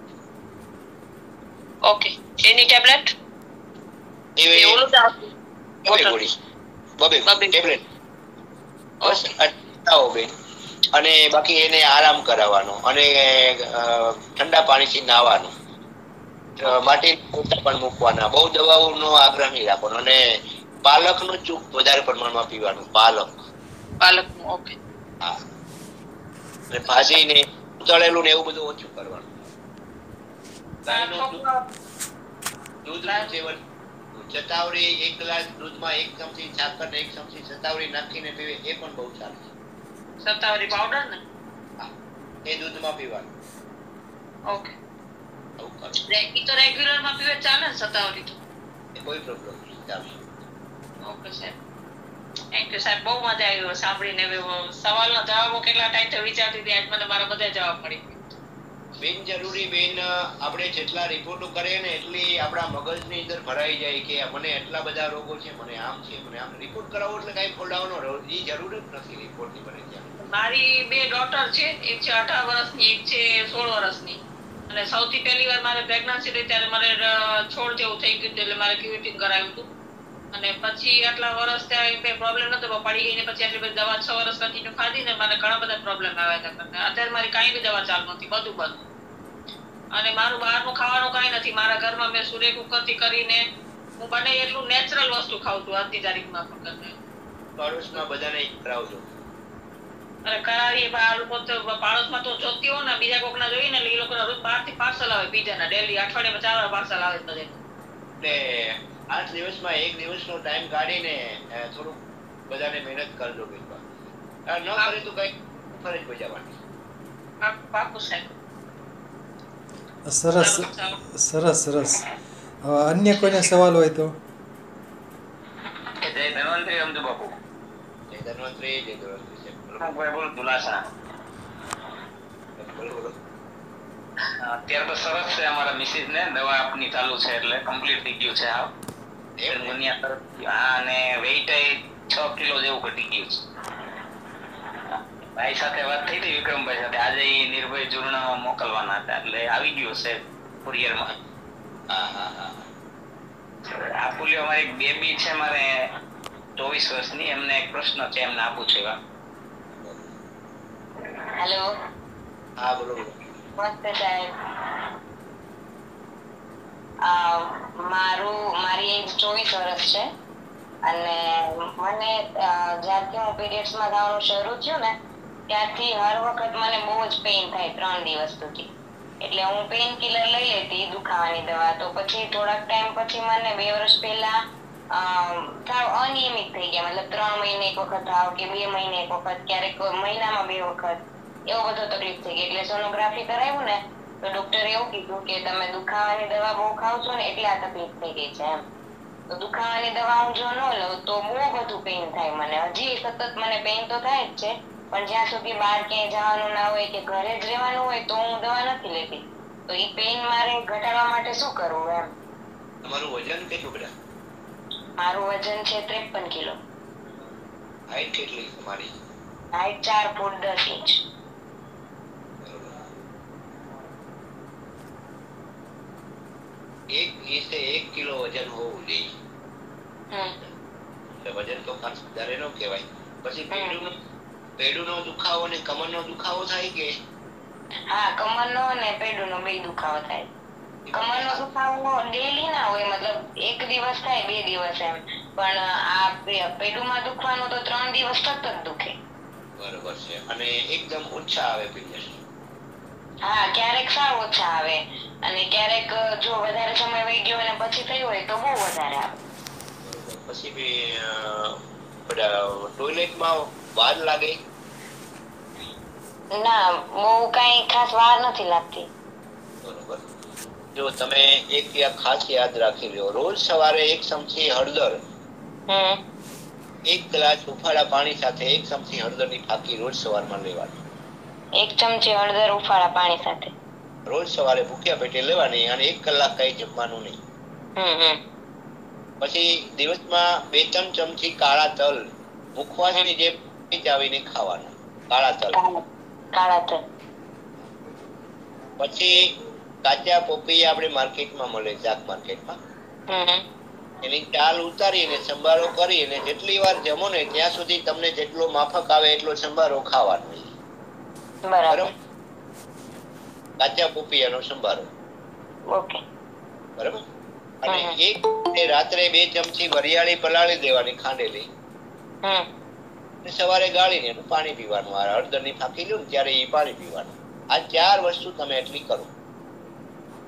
C: ઓકે. એની ટેબ્લેટ?
B: એવી
C: ઓલું જ આવતું.
B: બબે ટેબ્લેટ. બસ આવો બેન. અને બાકી એને આરામ કરાવવાનો અને ઠંડા પાણીથી નાહવાનું. માટી પણ મૂકવાના. બહુ દવાઓનો આગ્રહ નહીં રાખવાનો. અને પાલકનું ચૂપ વધારે પ્રમાણમાં પીવાનું. પાલક.
C: ઓકે.
B: હા. અને ભાજી ને તળેલું ને એવું બધું ઓછું કરવાનું. દૂધનું સેવન, શતાવરી 1 ગ્લાસ દૂધમાં 1 ચમચી સાકર ને 1 ચમચી શતાવરી નાખીને પીવે એ પણ બહુ સારું છે.
C: સત્તાવરી પાવડર ને?
B: હા, એ દૂધમાં પીવાનું.
C: ઓકે.
B: આવું કરો.
C: ઈ તો રેગ્યુલર માં પીવે ચાલે ને સત્તાવરી તો?
B: એ કોઈ પ્રોબ્લેમ નહીં, ચાલશે.
C: ઓકે સાહેબ, થેન્ક યુ સાહેબ, બહુ મજા આવી સાંભળીને. સવાલના જવાબો કેટલા ટાઈમથી વિચારતી હતી, આજ મને મારા બધા જવાબ મળી ગયા.
B: બિનજરૂરી બેન, આપણે જેટલા રિપોર્ટો કરીએ ને એટલી આપણા મગજની અંદર ભરાઈ જાય કે મને એટલા બધા રોગો છે, મને આમ છે, મને આમ. રિપોર્ટ કરાવો એટલે કઈ ખોલાવાનો એ જરૂર જ નથી રિપોર્ટની બને ત્યાં.
C: મારી 2 ડોટર છે, એક છે 18 વર્ષની, એક છે 16 વર્ષની. અને સૌથી પહેલી વાર મારે પ્રેગ્નન્સી રહી ત્યારે મારે છોડ જેવું થઈ ગયું એટલે મારે ક્યુરેટિંગ કરાવ્યું હતું. અને પછી આટલા વર્ષ ત્યાં કઈ પ્રોબ્લેમ નતો, પડી ગઈ ને પછી આટલી બધી દવા 6 વર્ષ કન્ટિન્યુ ખાધી ને મને ઘણા બધા પ્રોબ્લેમ આવ્યા હતા. અત્યારે મારી કાંઈ બી દવા ચાલુ નથી, બધું બંધ. અને મારું બહારનું ખાવાનું કાંઈ નથી. મારા ઘરમાં મેં સૂર્ય કુકરથી કરીને હું બને એટલું નેચરલ વસ્તુ ખાઉં છું આજની તારીખમાં પણ.
B: પાડોશમાં બધાને કરાવજો.
C: અરે કરાવીએ પણ આ લોકો તો પાડોશમાં તો જોતી હોય ને, બીજા કોકના જોઈએ ને એટલે એ લોકો રોજ બહારથી પાર્સલ આવે પીઝાના, ડેલી અઠવાડિયામાં 4 વાર પાર્સલ આવે બધે.
B: એટલે 8 દિવસમાં 1 દિવસનો ટાઈમ કાઢીને થોડુંક બધાને મહેનત કરજો બેન. ન કરે તો કઈ ફરજ બજાવવાની.
C: પાકું સાહેબ.
A: સરસ સરસ સરસ. અન્ય કોઈને સવાલ હોય તો?
D: જય ધન્વંતરી અમજુ બાપુ.
B: જય ધન્વંતરી, જય ધન્વંતરી સાહેબ.
D: હું ભાઈ બોલું દુલાસા.
B: બોલો બોલો.
D: અત્યારે તો સરસ છે, અમારા મિસિસ ને દવા આપની ચાલુ છે એટલે કમ્પ્લીટ થઈ ગયું છે. આ દુનિયા તરફથી. હા, અને વેઇટ 6 કિલો જેવું ઘટી ગયું છે. ભાઈ સાથે વાત થઈ હતી, વિક્રમભાઈ સાથે. આજે નિર્ભય ચૂર્ણ મોકલવાના હતા એટલે આવી ગયું છે કુરિયરમાં.
B: હા હા હા.
D: આપું લ્યો, મારી એક બેબી છે મારે 24 વર્ષની, એમને એક પ્રશ્ન છે, એમને આપું છે.
C: હેલો.
B: હા બોલો બોલો.
C: નમસ્તે સાહેબ. મારી એજ 24 વર્ષ છે અને મને જ્યારથી હું પીરિયડ્સમાં થવાનું શરૂ થયું ને ત્યારથી હર વખત મને બહુ જ પેઇન થાય 3 દિવસ સુધી. એટલે હું પેઇન કિલર લઈ લેતી, દુખાવાની દવા. તો પછી થોડાક ટાઈમ પછી મને 2 વર્ષ પહેલા સાવ અનિયમિત થઈ ગયા. મતલબ 3 મહિને એક વખત થાવ કે 2 મહિને એક વખત, ક્યારેક મહિનામાં 2 વખત, એવો બધો તકલીફ થઈ ગઈ. એટલે સોનોગ્રાફી કરાવ્યું ને તો ડોક્ટરે એવું કીધું કે તમે દુખાવાની દવા બહુ ખાવ છો ને એટલે આ તકલીફ થઈ ગઈ છે એમ. તો દુખાવાની દવા હું જો ન લઉં તો બહુ બધું પેઇન થાય મને. હજી સતત મને પેઇન તો થાય જ છે, પણ જ્યાં સુધી બહાર ક્યાંય જવાનું ના હોય કે ઘરે જ રહેવાનું હોય તો હું દવા નથી લેતી. તો એ પેઇન મારે ઘટાડવા માટે શું કરવું એમ?
B: તમારું વજન કેટલું બેટા?
C: મારું વજન છે 53 કિલો.
B: હાઈટ કેટલી તમારી?
C: Height 4 foot 10 inch.
B: એક ઇંચે 1 કિલો વજન હોવું જોઈએ. વજન તો ખાસ વધારે ન કહેવાય. પછી પેડુનો દુખાવો ને કમરનો દુખાવો થાય કે?
C: હા, કમરનો અને પેડુનો બે દુખાવો થાય. કમરનો દુખાવો ડેલી ના હોય, મતલબ એક દિવસ થાય 2 દિવસ એમ. પણ આ પેડુમાં દુખવાનું તો 3 દિવસ સતત દુખે.
B: બરોબર છે. અને એકદમ ઓછા આવે પીરિયડ?
C: હા, ક્યારેક સાવ ઓછા આવે અને ક્યારેક જો વધારે સમય વહી ગયો અને પછી થયું હોય તો બહુ વધારે આવે.
B: પછી બી ટોયલેટમાં વાર લાગે?
C: ના, બહુ કઈ ખાસ વાર નથી લાગતી.
B: બરોબર. જો તમે એક ખાસ યાદ રાખી લો, રોજ સવારે 1 ચમચી હળદર 1 ગ્લાસ ઉફાળા પાણી સાથે 1 ચમચી હળદરની ફાકી રોજ સવારમાં લેવાની.
C: 1 ચમચી હળદર ઉફાળા પાણી સાથે
B: રોજ સવારે ભૂખ્યા પેટે લેવાની અને 1 કલાક કઈ જમવાનું નહીં. પછી દિવસમાં 2-3 ચમચી કાળા તલ મુખવાસની જેમ ચાવીને ખાવાના. કાળા તલ.
C: કાળા તલ.
B: પછી કાચા પોપૈયા આપણે માર્કેટમાં મળે, શાક માર્કેટમાં, એની ચાલ ઉતારીને સંભારો કરીને જેટલી વાર જમો ને ત્યાં સુધી તમને જેટલો માફક આવે એટલો સંભારો ખાવાનો.
C: બરાબર.
B: કાચા પોપૈયાનો સંભારો.
C: ઓકે.
B: બરાબર. અને એક રાત્રે 2 ચમચી વરિયાળી પલાળી દેવાની ખાંડેલી. સવારે ગાળીને એનું પાણી પીવાનું. હળદરની ફાંકી લો ને ત્યારે એ પાણી પીવાનું. આ 4 વસ્તુ તમે એટલી કરો.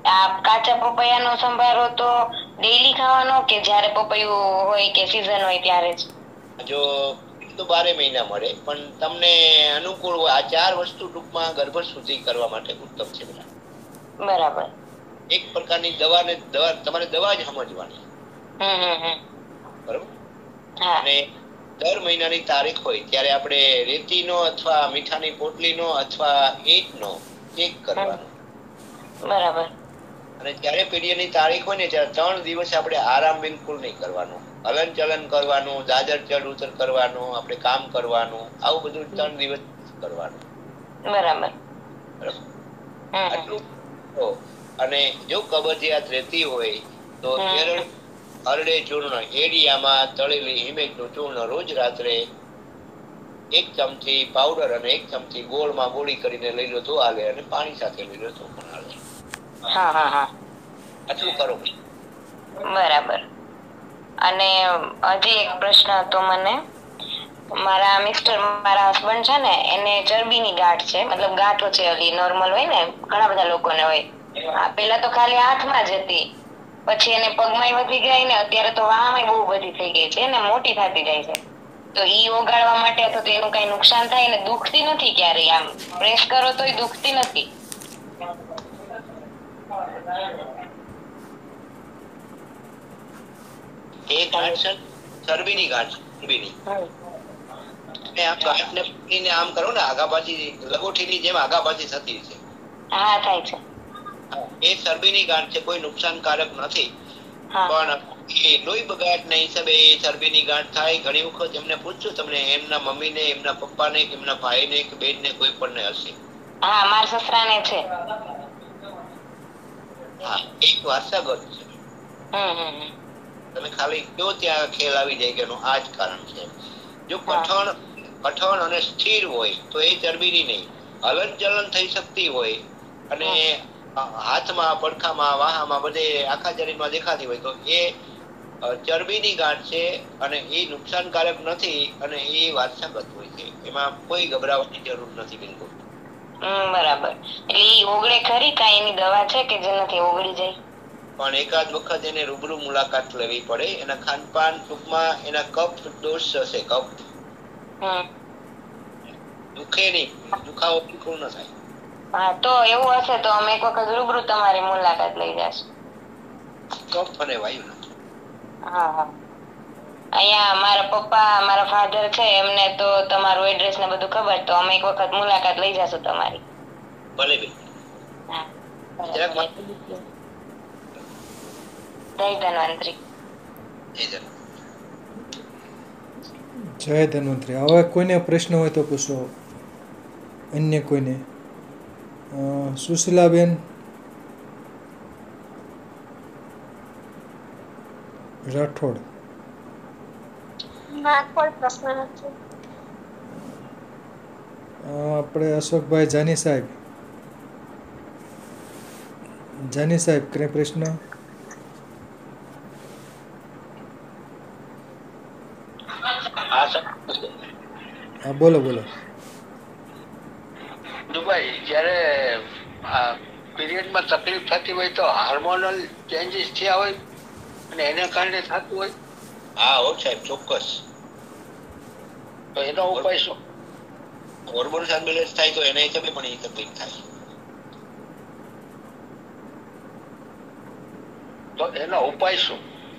E: આ કાચા પપૈયાનો સંભારો તો ડેઈલી ખાવાનો કે જ્યારે પપૈયું હોય કે સીઝન હોય ત્યારે જ?
B: જો તો 12 મહિના મળે, પણ તમને અનુકૂળ હોય આ 4 વસ્તુ ટૂંકમાં ગર્ભ શુદ્ધિ કરવા માટે ઉત્તમ છે બેટા.
E: બરાબર.
B: એક પ્રકારની દવા તમારે દવા જ સમજવાની, બરોબર?
E: હા.
B: અને દર મહિનાની તારીખ હોય ત્યારે આપણે રેતીનો અથવા મીઠાની પોટલીનો અથવા ઈંટનો ચેક કરવાનો.
E: બરાબર.
B: અને જ્યારે પીરિયડની તારીખ હોય ને ત્યારે 3 દિવસ આપણે આરામ બિલકુલ નહીં કરવાનો, હલન ચલન કરવાનું, દાદર ચડ ઉતર કરવાનું, આપણે કામ કરવાનું, આવું બધું 3 દિવસ કરવાનું.
E: બરાબર.
B: બરાબર? આટલું કરો. અને જો કબજિયાત રહેતી હોય તો કેરળ હરડે ચૂર્ણ એડિયામાં તળેલી હિમેકનું ચૂર્ણ રોજ રાત્રે 1 ચમચી પાવડર અને 1 ચમચી ગોળમાં ગોળી કરીને લઈ લો તો હાલે, અને પાણી સાથે લઈ લો તો પણ હાલે.
E: હા હા હા.
B: આટલું કરો.
E: બરાબર. અને હજી એક પ્રશ્ન હતો મને. મારા મિસ્ટર, મારા હસબન્ડ છે ને, એને ચરબીની ગાંઠ છે, મતલબ ગાંઠો છે, ઓલી નોર્મલ હોય ને, ઘણા બધા લોકોને હોય. પેલા તો ખાલી હાથમાં જ હતી, પછી એને પગમાંય વધી ગઈ ને અત્યારે તો વાહમાં બહુ બધી થઈ ગઈ છે ને, મોટી થતી જાય છે. તો ઈ ઓગાળવા માટે અથવા તો એનું કઈ નુકસાન થાય ને? દુખતી નથી ક્યારેય, આમ પ્રેસ કરો તોય દુખતી નથી.
B: એ ગાંઠ છે ચરબીની ગાંઠ, ચરબીની. આમ ગાંઠને પકડીને આમ કરો ને, આગા પાછી લગોટીની જેમ આગા પાછી થતી છે.
E: હા, થાય છે.
B: એ ચરબીની ગાંઠ છે, કોઈ નુકસાનકારક નથી. પણ એ લોહી બગાડના હિસાબે એ ચરબીની ગાંઠ થાય. ઘણી વખત એમને પૂછજો, તમને એમના મમ્મીને, એમના પપ્પાને, એમના ભાઈને કે બેનને કોઈ પણ હશે?
E: હા, મારા સસરાને છે.
B: હા, એક વારસાગત છે. તમે ખાલી કયો ત્યાં ખેલ આવી જાય કે આ જ કારણ છે. જો કઠણ અને સ્થિર હોય તો એ ચરબીની નહીં, હલન ચલન થઈ શકતી હોય અને હાથમાં, પડખામાં, વાહામાં, બધે આખા શરીરમાં દેખાતી હોય તો એ ચરબીની ગાંઠ છે. અને એ નુકસાનકારક નથી, અને એ વારસાગત હોય છે. એમાં કોઈ ગભરાવાની જરૂર નથી બિલકુલ.
E: બરાબર. એટલે ઈ ઓગળે ખરી? કાંઈ એની દવા છે કે જેનાથી ઓગળી જાય?
B: પણ એકાદ વખત એને રૂબરૂ મુલાકાત લેવી પડે. એના ખાનપાન, ટૂંકમાં એના કફ દોષ હશે, કફ. દુખે નહીં, દુખાવો બિલકુલ ન થાય.
E: હા, તો એવું હશે તો અમે એક વખત રૂબરૂ તમારી મુલાકાત લઈ જશું.
B: કફ અને વાયુ.
E: હા હા. અહીંયા મારા પપ્પા, મારા ફાધર છે, એમને તો તમારું એડ્રેસ ને બધું ખબર, તો અમે એક વખત મુલાકાત લઈ જશું તમારી.
B: ભલે બેન.
E: હા, બરાબર. જય ધન્વંતરી.
A: જય ધન્વંતરી. હવે કોઈને પ્રશ્ન હોય તો પૂછો, અન્ય કોઈને. સુશીલાબેન રાઠોડ. આપણે અશોકભાઈ જાની સાહેબ. જાની સાહેબ, કઈ પ્રશ્ન? હા, બોલો બોલો.
F: દુભાઈ, જ્યારે પીરિયડમાં તકલીફ થતી હોય તો હાર્મોનલ ચેન્જીસ થયા હોય અને એને કારણે થતું હોય?
B: હા હો સાહેબ, ચોક્કસ.
F: તો એનો ઉપાય શું?
B: હોર્મોન અનબેલેન્સ થાય તો એના હિસાબે પણ એ તકલીફ થાય.
F: તો એનો ઉપાય શું?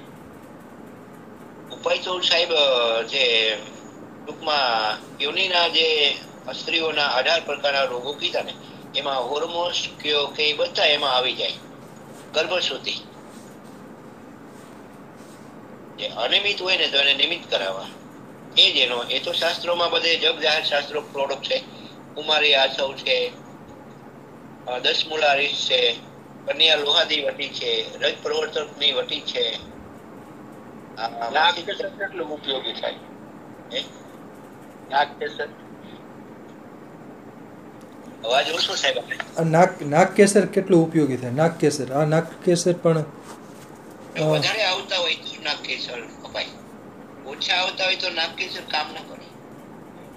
B: ઉપાય તો સાહેબ, જે ટૂંકમાં યોનિના જે સ્ત્રીઓના 18 પ્રકારના રોગો કીધા ને, એમાં હોર્મોન્સ કયો કે બધા એમાં આવી જાય. ગર્ભશુદ્ધિ જે અનિયમિત હોય ને તો એને નિયમિત કરાવવા. એ જ એનો, એ તો શાસ્ત્રોમાં બધે જગ જાહેર શાસ્ત્રો પ્રોડક્ટ છે. કુમારી આસવ છે, 10 મૂળા રીસ છે, કન્યા લોહાદી વટી છે, રજ પ્રવર્તકની વટી છે.
F: નાક કેસર કેટલું ઉપયોગી થાય? નાક કેસર
B: અવાજ ઓછો સાહેબ.
A: નાક કેસર કેટલું ઉપયોગી થાય? નાક કેસર, આ નાક કેસર પણ
B: વધારે આવતા હોય તો નાક કેસર અપાય, ઓછા આવતા હોય તો નાક કેસર કામ ન કરે.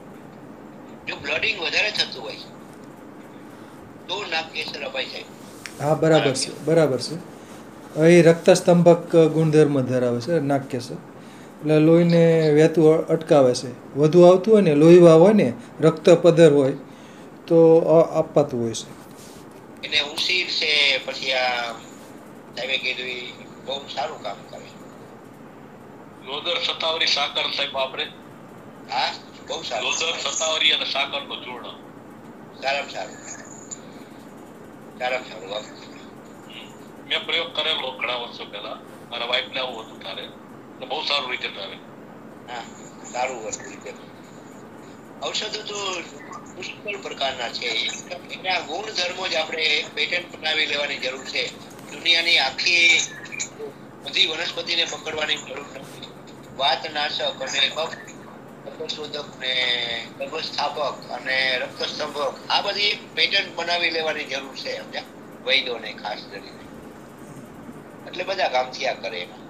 B: જો બ્લડિંગ વધારે થતું હોય તો નાક કેસર અપાય સાહેબ.
A: હા બરાબર છે, બરાબર છે. હવે એ રક્તસ્તંભક ગુણધર્મ ધરાવે છે નાગકેસર. એટલે લોહીને વહેતું અટકાવે છે. વધુ આવતું હોય ને લોહીવા હોય ને રક્ત પધર હોય તો અપાતું હોય છે.
B: એને ઉસીર છે પછી આ સાહેબે કીધું ઈ બહુ સારું કામ કરે.
G: લોદર સતાવરી સાકર સાહેબ વાપરે.
B: હા બહુ સારું.
G: લોદર સતાવરી અને સાકર નું ચૂર્ણ
B: સારામાં સારું. સારામાં સારું વાપરે.
G: મેં પ્રયોગ કરેલો ઘણા વર્ષો પહેલા. મારા વાઇફ ને આવું હતું તારે બહુ સારું રિઝલ્ટ આવે.
B: હા સારું વસ્તુ છે. ઔષધો તો પુષ્કળ પ્રકારના છે. એના ગુણધર્મો જ આપણે પેટન્ટ બનાવી લેવાની જરૂર છે. દુનિયાની આખી બધી વનસ્પતિને પકડવાની જરૂર નથી. વાતનાશક અને કફશોધક ને ગર્ભસ્થાપક અને રક્તસ્તંભક આ બધી પેટન્ટ બનાવી લેવાની જરૂર છે વૈદોને ખાસ કરીને. એટલે બધા કામ થયા કરે એમાં.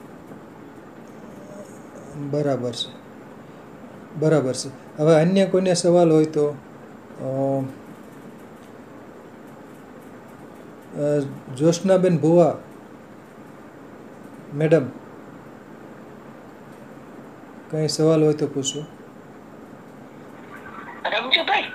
A: બરાબર છે, બરાબર છે. હવે અન્ય કોઈને સવાલ હોય તો જ્યોત્સનાબેન ભુવા મેડમ, કંઈ સવાલ હોય તો પૂછો.
C: રમજુભાઈ,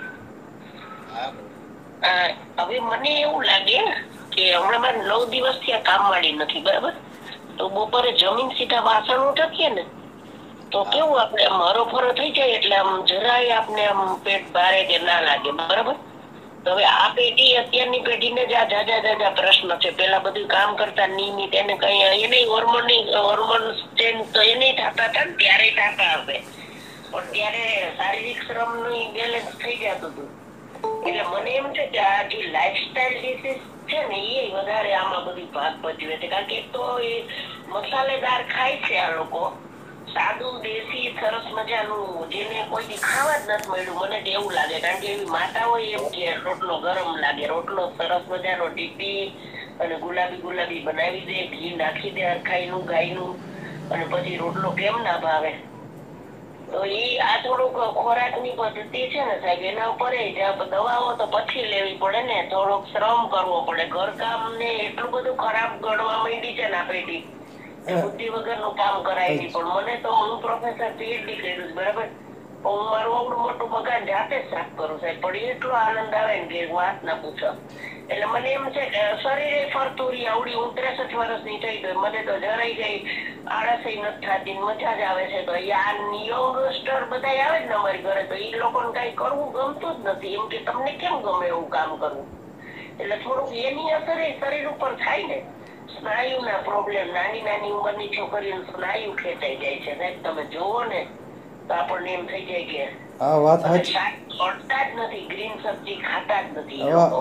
B: હા
C: હવે મને એવું લાગે કે હમણાં મારે 9 દિવસથી આ કામ વાળી નથી, બરાબર? તો બપોરે જમીન સીધા વાસણ ઉઠકીએ ને તો કેવું આપણે આમ હરોફરો થઈ જાય એટલે આમ જરાય આપણે આમ પેટ ભારે કે ના લાગે, બરાબર? તો હવે આ પેઢી અત્યારની પેઢીને જ આ જાજા પ્રશ્ન છે. પેલા બધું કામ કરતા નિયમિત એને કઈ એને હોર્મોન ચેન્જ તો એને થતા હતા ને ત્યારે થતા હશે, પણ ત્યારે શારીરિક શ્રમ નું બેલેન્સ થઈ જતું હતું. એટલે મને એમ છે કે આ જે લાઈફસ્ટાઈલ ડિસીઝ છે ને એ વધારે આમાં બધી ભાગ ભજવે છે. કારણ કે એક તો એ મસાલેદાર ખાય છે આ લોકો, સાદું દેશી સરસ મજાનું જેને કોઈ ખાવા જ નથી મળ્યું મને તો એવું લાગે. કારણ કે એવી માતા હોય એમ કે રોટલો ગરમ લાગે, રોટલો સરસ મજાનો ટીપી અને ગુલાબી બનાવી દે, ઘી નાખી દે અરખાઈનું ગાયનું, અને પછી રોટલો કેમ ના ભાવે? તો ઈ આ થોડુંક ખોરાક ની પદ્ધતિ છે ને સાહેબ, એના ઉપર દવાઓ તો પછી લેવી પડે ને, થોડોક શ્રમ કરવો પડે. ઘરકામ ને એટલું બધું ખરાબ ગણવા માંડી છે ને આ પેઢી, બુદ્ધિ વગર નું કામ કરાય નહીં. પણ મને તો હું પ્રોફેસર પીએચડી કર્યું, બરાબર? હું મારું આવડું મોટું મકાન જાતે જ સાફ કરું સાહેબ, પણ એટલો આનંદ આવે ને કે વાત ના પૂછો. એટલે મને એમ છે કે શરીરે ફરતું આવડી 63 વર્ષની થઈ ગઈ, મને તો જરાય ગઈ આળસ નથી થતી, મજા જ આવે છે. તો યંગસ્ટર બધા આવે ને અમારી ઘરે તો એ લોકોને કઈ કરવું ગમતું જ નથી, એમ કે તમને કેમ ગમે એવું કામ કરવું? એટલે થોડુંક એની અસર શરીર ઉપર થાય ને. સ્નાયુના પ્રોબ્લેમ, નાની ઉંમરની છોકરીઓ સ્નાયુ ખેંચાઈ જાય છે સાહેબ, તમે જોવો ને તો આપણને એમ થઈ જાય કે
A: આ વાત સાચી.
C: શાક ખોટતા જ નથી, ગ્રીન સબ્જી ખાતા જ નથી.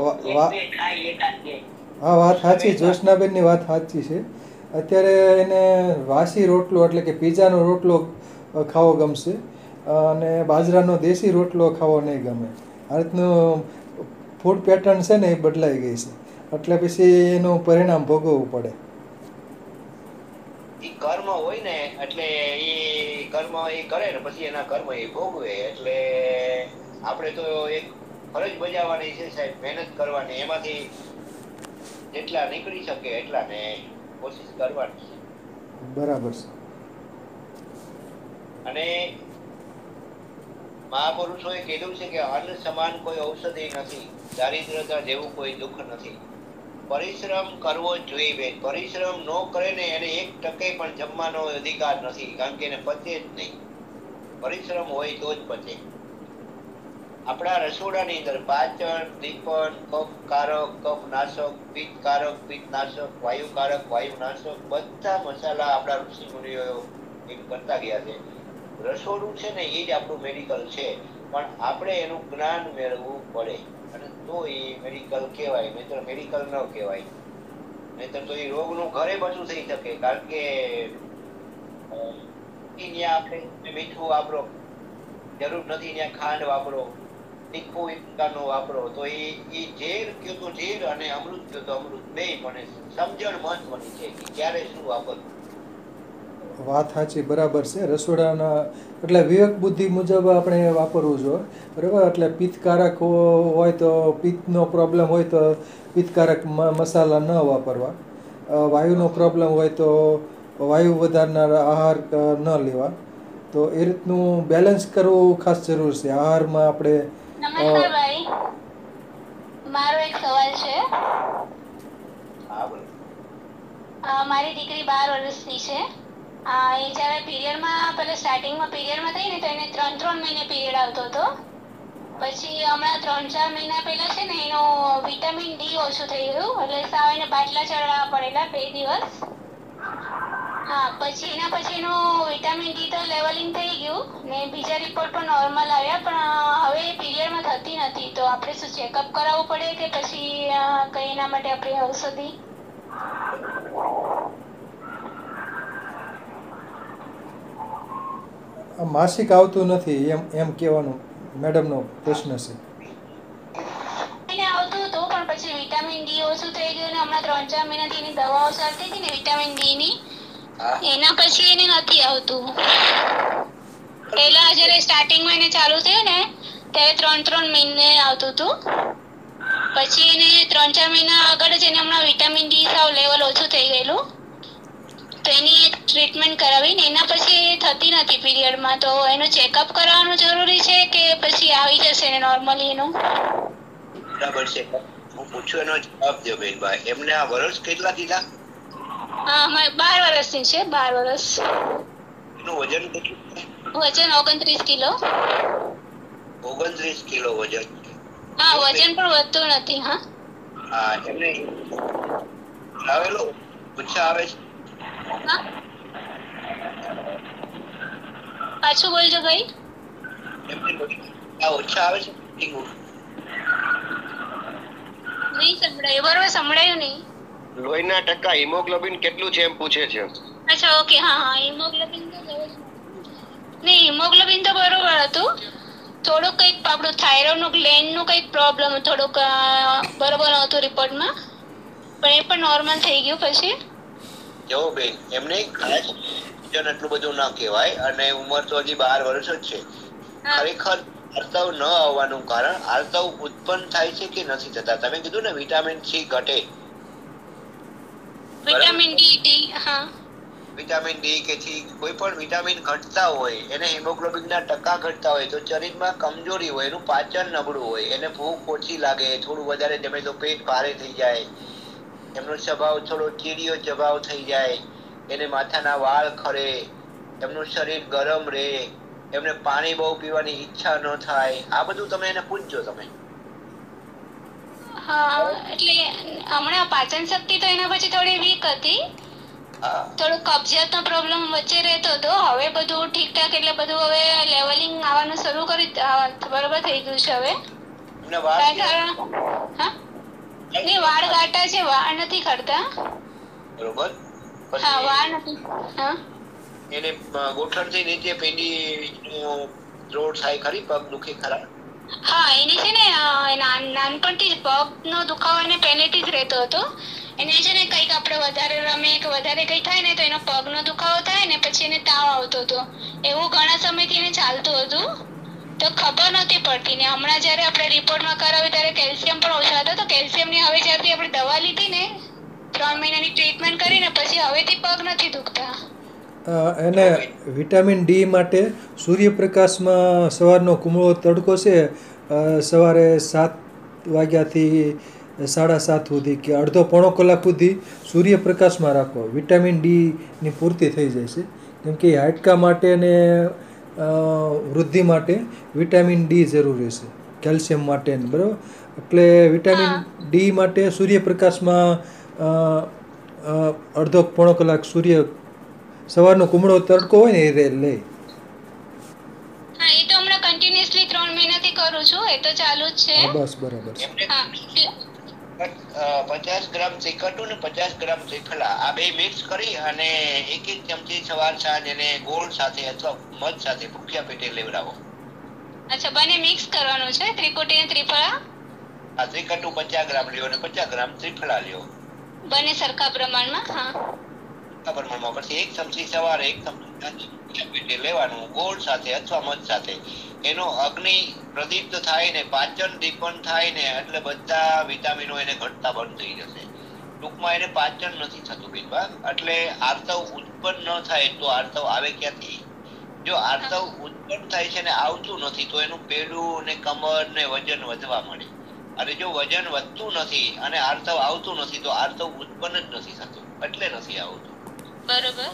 A: હા વાત સાચી, જ્યોત્સનાબેનની વાત સાચી છે. અત્યારે એને વાસી રોટલો એટલે કે પીઝાનો રોટલો ખાવો ગમશે અને બાજરાનો દેશી રોટલો ખાવો નહીં ગમે. આ રીતનું ફૂડ પેટર્ન છે ને એ બદલાઈ ગઈ છે, એટલે પછી એનું પરિણામ ભોગવવું પડે.
B: ઈ કર્મ હોય ને એટલે ઈ કર્મ એ કરે ને પછી એના કર્મ એ ભોગવે. એટલે આપણે તો એક ફરજ બજાવવાની છે સાહેબ, મહેનત કરવાની, એમાંથી જેટલા નીકળી શકે એટલા ને કોશિશ કરવાની.
A: બરાબર છે.
B: અને મહાપુરુષોએ કીધું છે કે અન્ન સમાન કોઈ ઔષધિ નથી, દારિદ્રતા જેવું કોઈ દુઃખ નથી. પરિશ્રમ કરવો જ જોઈએ બેન. પરિશ્રમ ન કરે ને એને 1% પણ જમવાનો અધિકાર નથી, કારણ કે એને પચે જ નહીં. પરિશ્રમ હોય તો જ પચે. આપણા રસોડાની અંદર પાચન, દીપન, કફકારક, કફનાશક, પિત્તકારક, પિત્તનાશક, વાયુકારક, વાયુનાશક બધા મસાલા આપણા ઋષિ મુનિઓ એમ કરતા ગયા છે. રસોડું છે ને એ જ આપણું મેડિકલ છે, પણ આપણે એનું જ્ઞાન મેળવવું પડે અને તો એ મેડિકલ કહેવાય, નહીતર મેડિકલ ન કહેવાય. નહીતર તો એ રોગનું ઘરે બધું થઈ શકે. કારણ કે ત્યાં આપણે મીઠું વાપરો, જરૂર નથી ત્યાં ખાંડ વાપરો, તીખું એક પ્રકારનું વાપરો, તો એ ઝેર કયો તો ઝેર અને અમૃત કયો તો અમૃત, બે પણ સમજણ મહત્વની છે કે ક્યારે શું વાપરવું.
A: વાત સાચી બરાબર છે. રસોડાના એટલે વિવેક બુદ્ધિ મુજબ આપણે વાપરવું જોઈએ, બરાબર. એટલે પિત્તકારક હોય તો પિત્તનો પ્રોબ્લેમ હોય તો પિત્તકારક મસાલા ન વાપરવા. વાયુનો પ્રોબ્લેમ હોય તો વાયુ વધારનારા આહાર ન લેવા. તો એ રીતનું બેલેન્સ કરવું ખાસ જરૂર છે આહારમાં આપણે.
H: નમસ્કાર ભાઈ, મારો એક સવાલ છે.
B: હા બોલો.
H: મારી દીકરી 12 વર્ષની છે. એ જ્યારે પીરિયડમાં પહેલા સ્ટાર્ટિંગમાં પીરિયડમાં થઈ ને તો એને 3 મહિને પીરિયડ આવતો હતો. પછી હમણાં 3-4 મહિના પહેલા છે ને એનો વિટામિન ડી ઓછું થઈ ગયું, એટલે સાવ એને બાટલા ચડાવવા પડેલા 2 દિવસ. હા, પછી એના પછી એનું વિટામિન ડી તો લેવલિંગ થઈ ગયું ને બીજા રિપોર્ટ પણ નોર્મલ આવ્યા, પણ હવે પીરિયડમાં થતી નથી. તો આપણે શું ચેકઅપ કરાવવું પડે કે પછી કંઈ એના માટે આપણી ઔષધિ?
A: માસિક આવતું નથી એમ કહેવાનું મેડમનો પ્રશ્ન છે.
H: એને આવતું હતું પણ પછી વિટામિન ડી ઓછું થઈ ગયું ને હમણાં 3-4 મહિનાથી એની દવાઓ ચાલતી હતી ને વિટામિન ડી ની, એના પછી એને નથી આવતું. પહેલા જ્યારે સ્ટાર્ટિંગમાં એને ચાલુ થયું ને ત્યારે 3 મહિને આવતું હતું. પછી એને 3-4 મહિના આગળ જ એને હમણાં વિટામિન ડી સાવ લેવલ ઓછું થઈ ગયેલું, તો એની ટ્રીટમેન્ટ કરાવી ને એના પછી થતી નથી પીરિયડમાં. તો એનું ચેકઅપ કરાવવાનું જરૂરી છે કે પછી આવી જશે ને નોર્મલી એનું?
B: બરાબર છે, હું પૂછું એનો જવાબ દો બેનભાઈ. એમને આ વર્ષ કેટલા કીધા?
H: હા, 12 વર્ષની છે. 12 વર્ષ.
B: એનું વજન કેટલું છે?
H: વજન 29 કિલો.
B: 29 કિલો વજન.
H: હા, વજન પણ વધતું નથી. હા
B: હા, એમને આવેલો ઓછા આવે છે.
H: પાછું બોલજો ભાઈ.
B: એમને ઓછા આવે છે.
H: નહીં સંભળાયું, બરોબર સંભળાયું નહીં.
I: લોહીના ટકા હિમોગ્લોબિન કેટલું છે એમ પૂછે છે.
H: અચ્છા, ઓકે. હા, હિમોગ્લોબિન તો નહીં, હિમોગ્લોબિન તો બરોબર હતું. થોડુંક કંઈક આપણું થાઇરોઇડનું ગ્લેન્ડનું કંઈક પ્રોબ્લેમ થોડુંક બરોબર નહોતું રિપોર્ટમાં, પણ એ પણ નોર્મલ થઈ ગયું પછી.
B: જો બેન, એમને ખાસ વજન એટલું બધું ના કહેવાય અને ઉંમર તો હજી 12 વર્ષ જ છે. ખરેખર આર્તવ ન આવવાનું કારણ આર્તવ ઉત્પન્ન થાય છે કે નથી થતા. તમે કીધું ને વિટામિન સી ઘટે,
H: વિટામિન ડી. હા,
B: વિટામિન ડી કે સી કોઈ પણ વિટામિન ઘટતા હોય, એને હિમોગ્લોબિન ના ટકા ઘટતા હોય તો શરીરમાં કમજોરી હોય, એનું પાચન નબળું હોય, એને ભૂખ ઓછી લાગે, થોડું વધારે જમે તો પેટ ભારે થઈ જાય, એમનો સ્વભાવ થોડો ચીડિયો સ્વભાવ થઈ જાય, એને માથાના વાળ ખરે, એમનું શરીર ગરમ રહે, એમને પાણી બહુ પીવાની ઈચ્છા ન થાય. આ બધું તમે એને પૂછજો તમે.
H: હા, એટલે હમણાં પાચન શક્તિ તો એના પછી થોડી વીક હતી, થોડું કબજિયાતનો પ્રોબ્લેમ વચ્ચે રહેતો હતો. હવે બધું ઠીકઠાક, એટલે બધું હવે લેવલિંગ આવવાનું શરૂ કરી, બરોબર થઈ ગયું છે હવે. હા, નહીં વાળ ગાટા છે, વાળ નથી ખરતા.
B: બરોબર.
H: હા, વાળ નથી. હા,
B: એને ગોઠણથી નીચે પેલી રોડ થાય ખરી, પગ દુખે ખરા?
H: હા, એની છે ને નાનપણથી જ પગનો દુખાવો એને પહેલેથી જ રહેતો હતો. એને છે ને કંઈક આપણે વધારે રમે કે વધારે કંઈ થાય ને તો એનો પગનો દુખાવો થાય ને પછી એને તાવ આવતો હતો. એવું ઘણા સમયથી એને ચાલતું હતું, તો ખબર નથી પડતી. ને હમણાં જ્યારે આપણે રિપોર્ટમાં કરાવ્યું ત્યારે કેલ્શિયમ પણ ઓછા હતા. તો કેલ્શિયમની હવે જ્યારથી આપણે દવા લીધી ને 3 મહિનાની ટ્રીટમેન્ટ કરીને પછી હવેથી પગ નથી દુખતા.
A: એને વિટામિન ડી માટે સૂર્યપ્રકાશમાં સવારનો કુમળો તડકો છે, સવારે 7 વાગ્યાથી 7:30 સુધી કે અડધો પોણો કલાક સુધી સૂર્યપ્રકાશમાં રાખો. વિટામિન ડીની પૂર્તિ થઈ જાય છે. કેમ કે હાડકા માટે અને વૃદ્ધિ માટે વિટામિન ડી જરૂરી છે, કેલ્શિયમ માટે, બરાબર. એટલે વિટામિન ડી માટે સૂર્યપ્રકાશમાં અડધો પોણો કલાક સવારનો કુમળો તડકો હોય ને એ લે.
H: હા, એ તો હમણાં કન્ટિન્યુઅસલી 3 મહિનાથી કરું છું, એ તો ચાલુ જ છે.
A: બસ બરાબર છે.
B: 50 ગ્રામ શ્રીખંડ ને 50 ગ્રામ શ્રીફળા આ બે મિક્સ કરી અને 1 ચમચી સવાર સાંજ એને ગોળ સાથે અથવા મધ સાથે ભૂખ્યા પેટે લેવડાવો.
H: અચ્છા, બંને મિક્સ કરવાનું છે, ત્રિકોટી ને ત્રિફળા?
B: આ શ્રીખંડ 50 ગ્રામ લ્યો અને 50 ગ્રામ શ્રીફળા લ્યો.
H: બંને સરખા પ્રમાણમાં? હા.
B: પ્રમાણમાં પછી 1 ચમચી સવારે 1 ચમચી સાંજે પેટે લેવાનું ગોળ સાથે અથવા મધ સાથે. એનો અગ્નિ પ્રદીપ્ત થાય ને પાચન દીપન થાય ને એટલે બધા વિટામિનો એને ઘટતા બંધ થઈ જશે. ટૂંકમાં એને પાચન નથી થતું બેનબા. એટલે આર્તવ ઉત્પન્ન ન થાય તો આર્તવ આવે ક્યાંથી? જો આર્તવ ઉત્પન્ન થાય છે ને આવતું નથી તો એનું પેડું ને કમર ને વજન વધવા મળે. અને જો વજન વધતું નથી અને આર્તવ આવતું નથી તો આર્તવ ઉત્પન્ન જ નથી થતું, એટલે નથી આવતું.
H: બરોબર.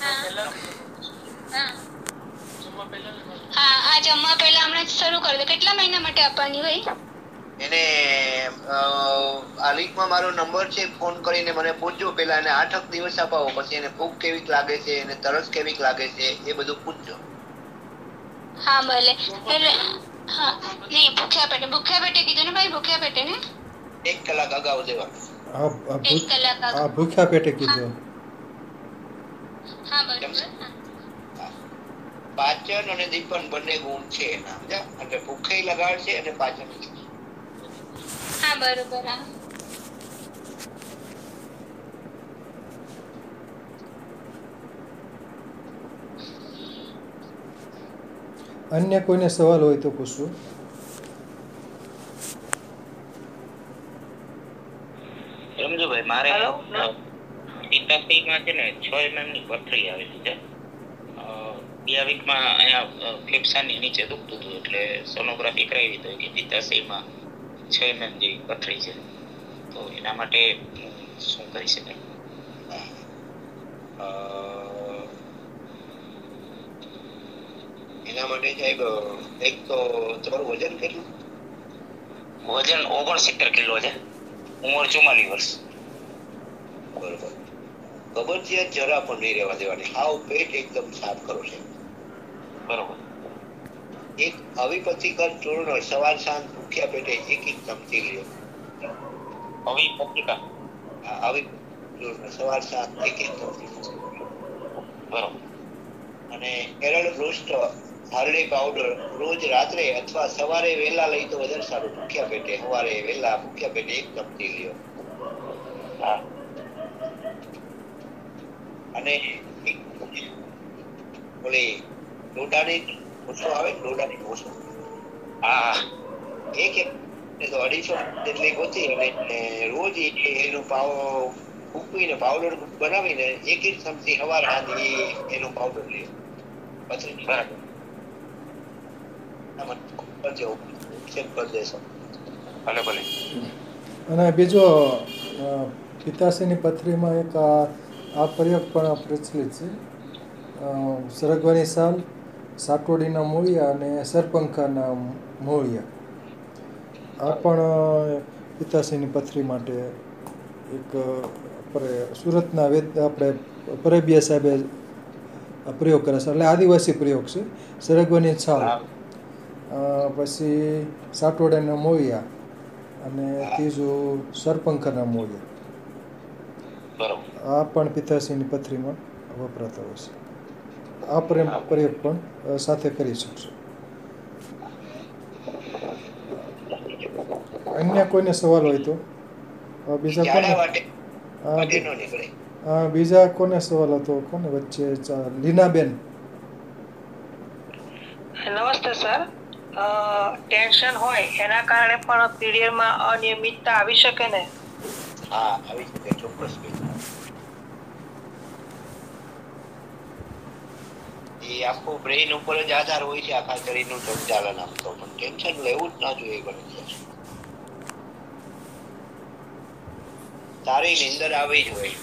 H: હા આ જમવા પહેલા હમણાં શરૂ કરી દો. કેટલા મહિના માટે આપવાની હોય?
B: એને આ લિંકમાં મારો નંબર છે, ફોન કરીને મને પૂછજો. પેલા એને 8 દિવસ અપાવો, પછી એને ભૂખ કેવીક લાગે છે, એને તરસ કેવીક લાગે છે એ બધું પૂછજો.
H: હા ભલે. એટલે હા નહીં ભૂખ્યા પેટે કીધું ને ભાઈ, ભૂખ્યા પેટે ને
B: 1 કલાક અગાઉ દેવાનું.
A: ભૂખ્યા પેટે કીધું.
H: હા બરોબર.
B: પાચન અને દીપન બંને ગુણ છે એના, સમજ્યા? એટલે ભૂખે લગાડશે અને પાચન.
H: હા બરોબર. હા
A: અન્ય કોઈને સવાલ હોય તો પૂછો.
D: રમજુભાઈ, મારે પિત્તાશયમાં છે ને 6 mm ની પથરી આવેલી છે. 2 વીકમાં અહીંયા ફેફસાની નીચે દુખતું હતું, એટલે સોનોગ્રાફી કરાવી તો કે પિત્તાશયમાં 6 mm જેવી પથરી છે. તો એના માટે શું કરી શકાય?
B: એના માટે સાહેબ એક તો તમારું વજન કેટલું?
D: વજન 69 કિલો છે, ઉંમર 44 વર્ષ.
B: બરોબર. કબજિયાત જરા પણ નહીં રહેવા દેવાની. હાવ પેટ એકદમ સાફ કરો છે.
D: બરોબર.
B: એક અવિપતિકર ચૂર્ણ સવાર સાંજ ભૂખ્યા પેટે 1 ચમચી લ્યો.
D: અવિપતિકા?
B: હા, ચૂર્ણ સવાર સાંજ 1 ચમચી.
D: બરોબર.
B: અને એરળ પૃષ્ઠ હરડી પાવડર રોજ રાત્રે અથવા સવારે વહેલા લઈ તો વધારે સારું. ભૂખ્યા પેટે સવારે વહેલા ભૂખ્યા પેટે 1 ચમચી લ્યો.
D: હા. અને
B: ઓલી ડોડાની ઓછો આવે ને, ડોડાની ઓછો.
D: હા.
B: 250 જેટલી ગોતી અને રોજ એનું ઉકવીને પાવડર બનાવીને 1 ચમચી સવાર સાંજ એનું પાવડર લે. પછી
D: ભલે ભલે.
A: અને બીજો પિત્તાશયની પથરીમાં એક આ પ્રયોગ પણ પ્રચલિત છે. સરગવાની સાલ, સાટોડીના મૂળિયા અને સરપંખાના મૂળિયા. આ પણ પિત્તાશયની પથરી માટે એક સુરતના આપણે પરબિયા સાહેબે પ્રયોગ કરે છે. એટલે આદિવાસી પ્રયોગ છે. સરગવાની છાલ, પછી સાટોડાના મૂળિયા અને ત્રીજું સરપંખાના મૂળિયા. આ પણ પિત્તાશયની પથરીમાં વપરાતા હોય છે. આ પ્રયોગ પણ સાથે કરી શકશો. અન્ય કોઈને સવાલ હોય તો બીજા કોને સવાલ હતો? કોને વચ્ચે? લીનાબેન.
J: નમસ્તે સર. ટેન્શન હોય એના કારણે પણ પીરિયડમાં અનિયમિતતા આવી શકે ને?
B: હા, આવી શકે, ચોક્કસ. એ આખો બ્રેઇન ઉપર જ આધાર હોય છે, આખા શરીરનું સંચાલન આપતો. પણ ટેન્શન લેવું જ ના જોઈએ. બને છે સારી નીંદર આવી જ હોય.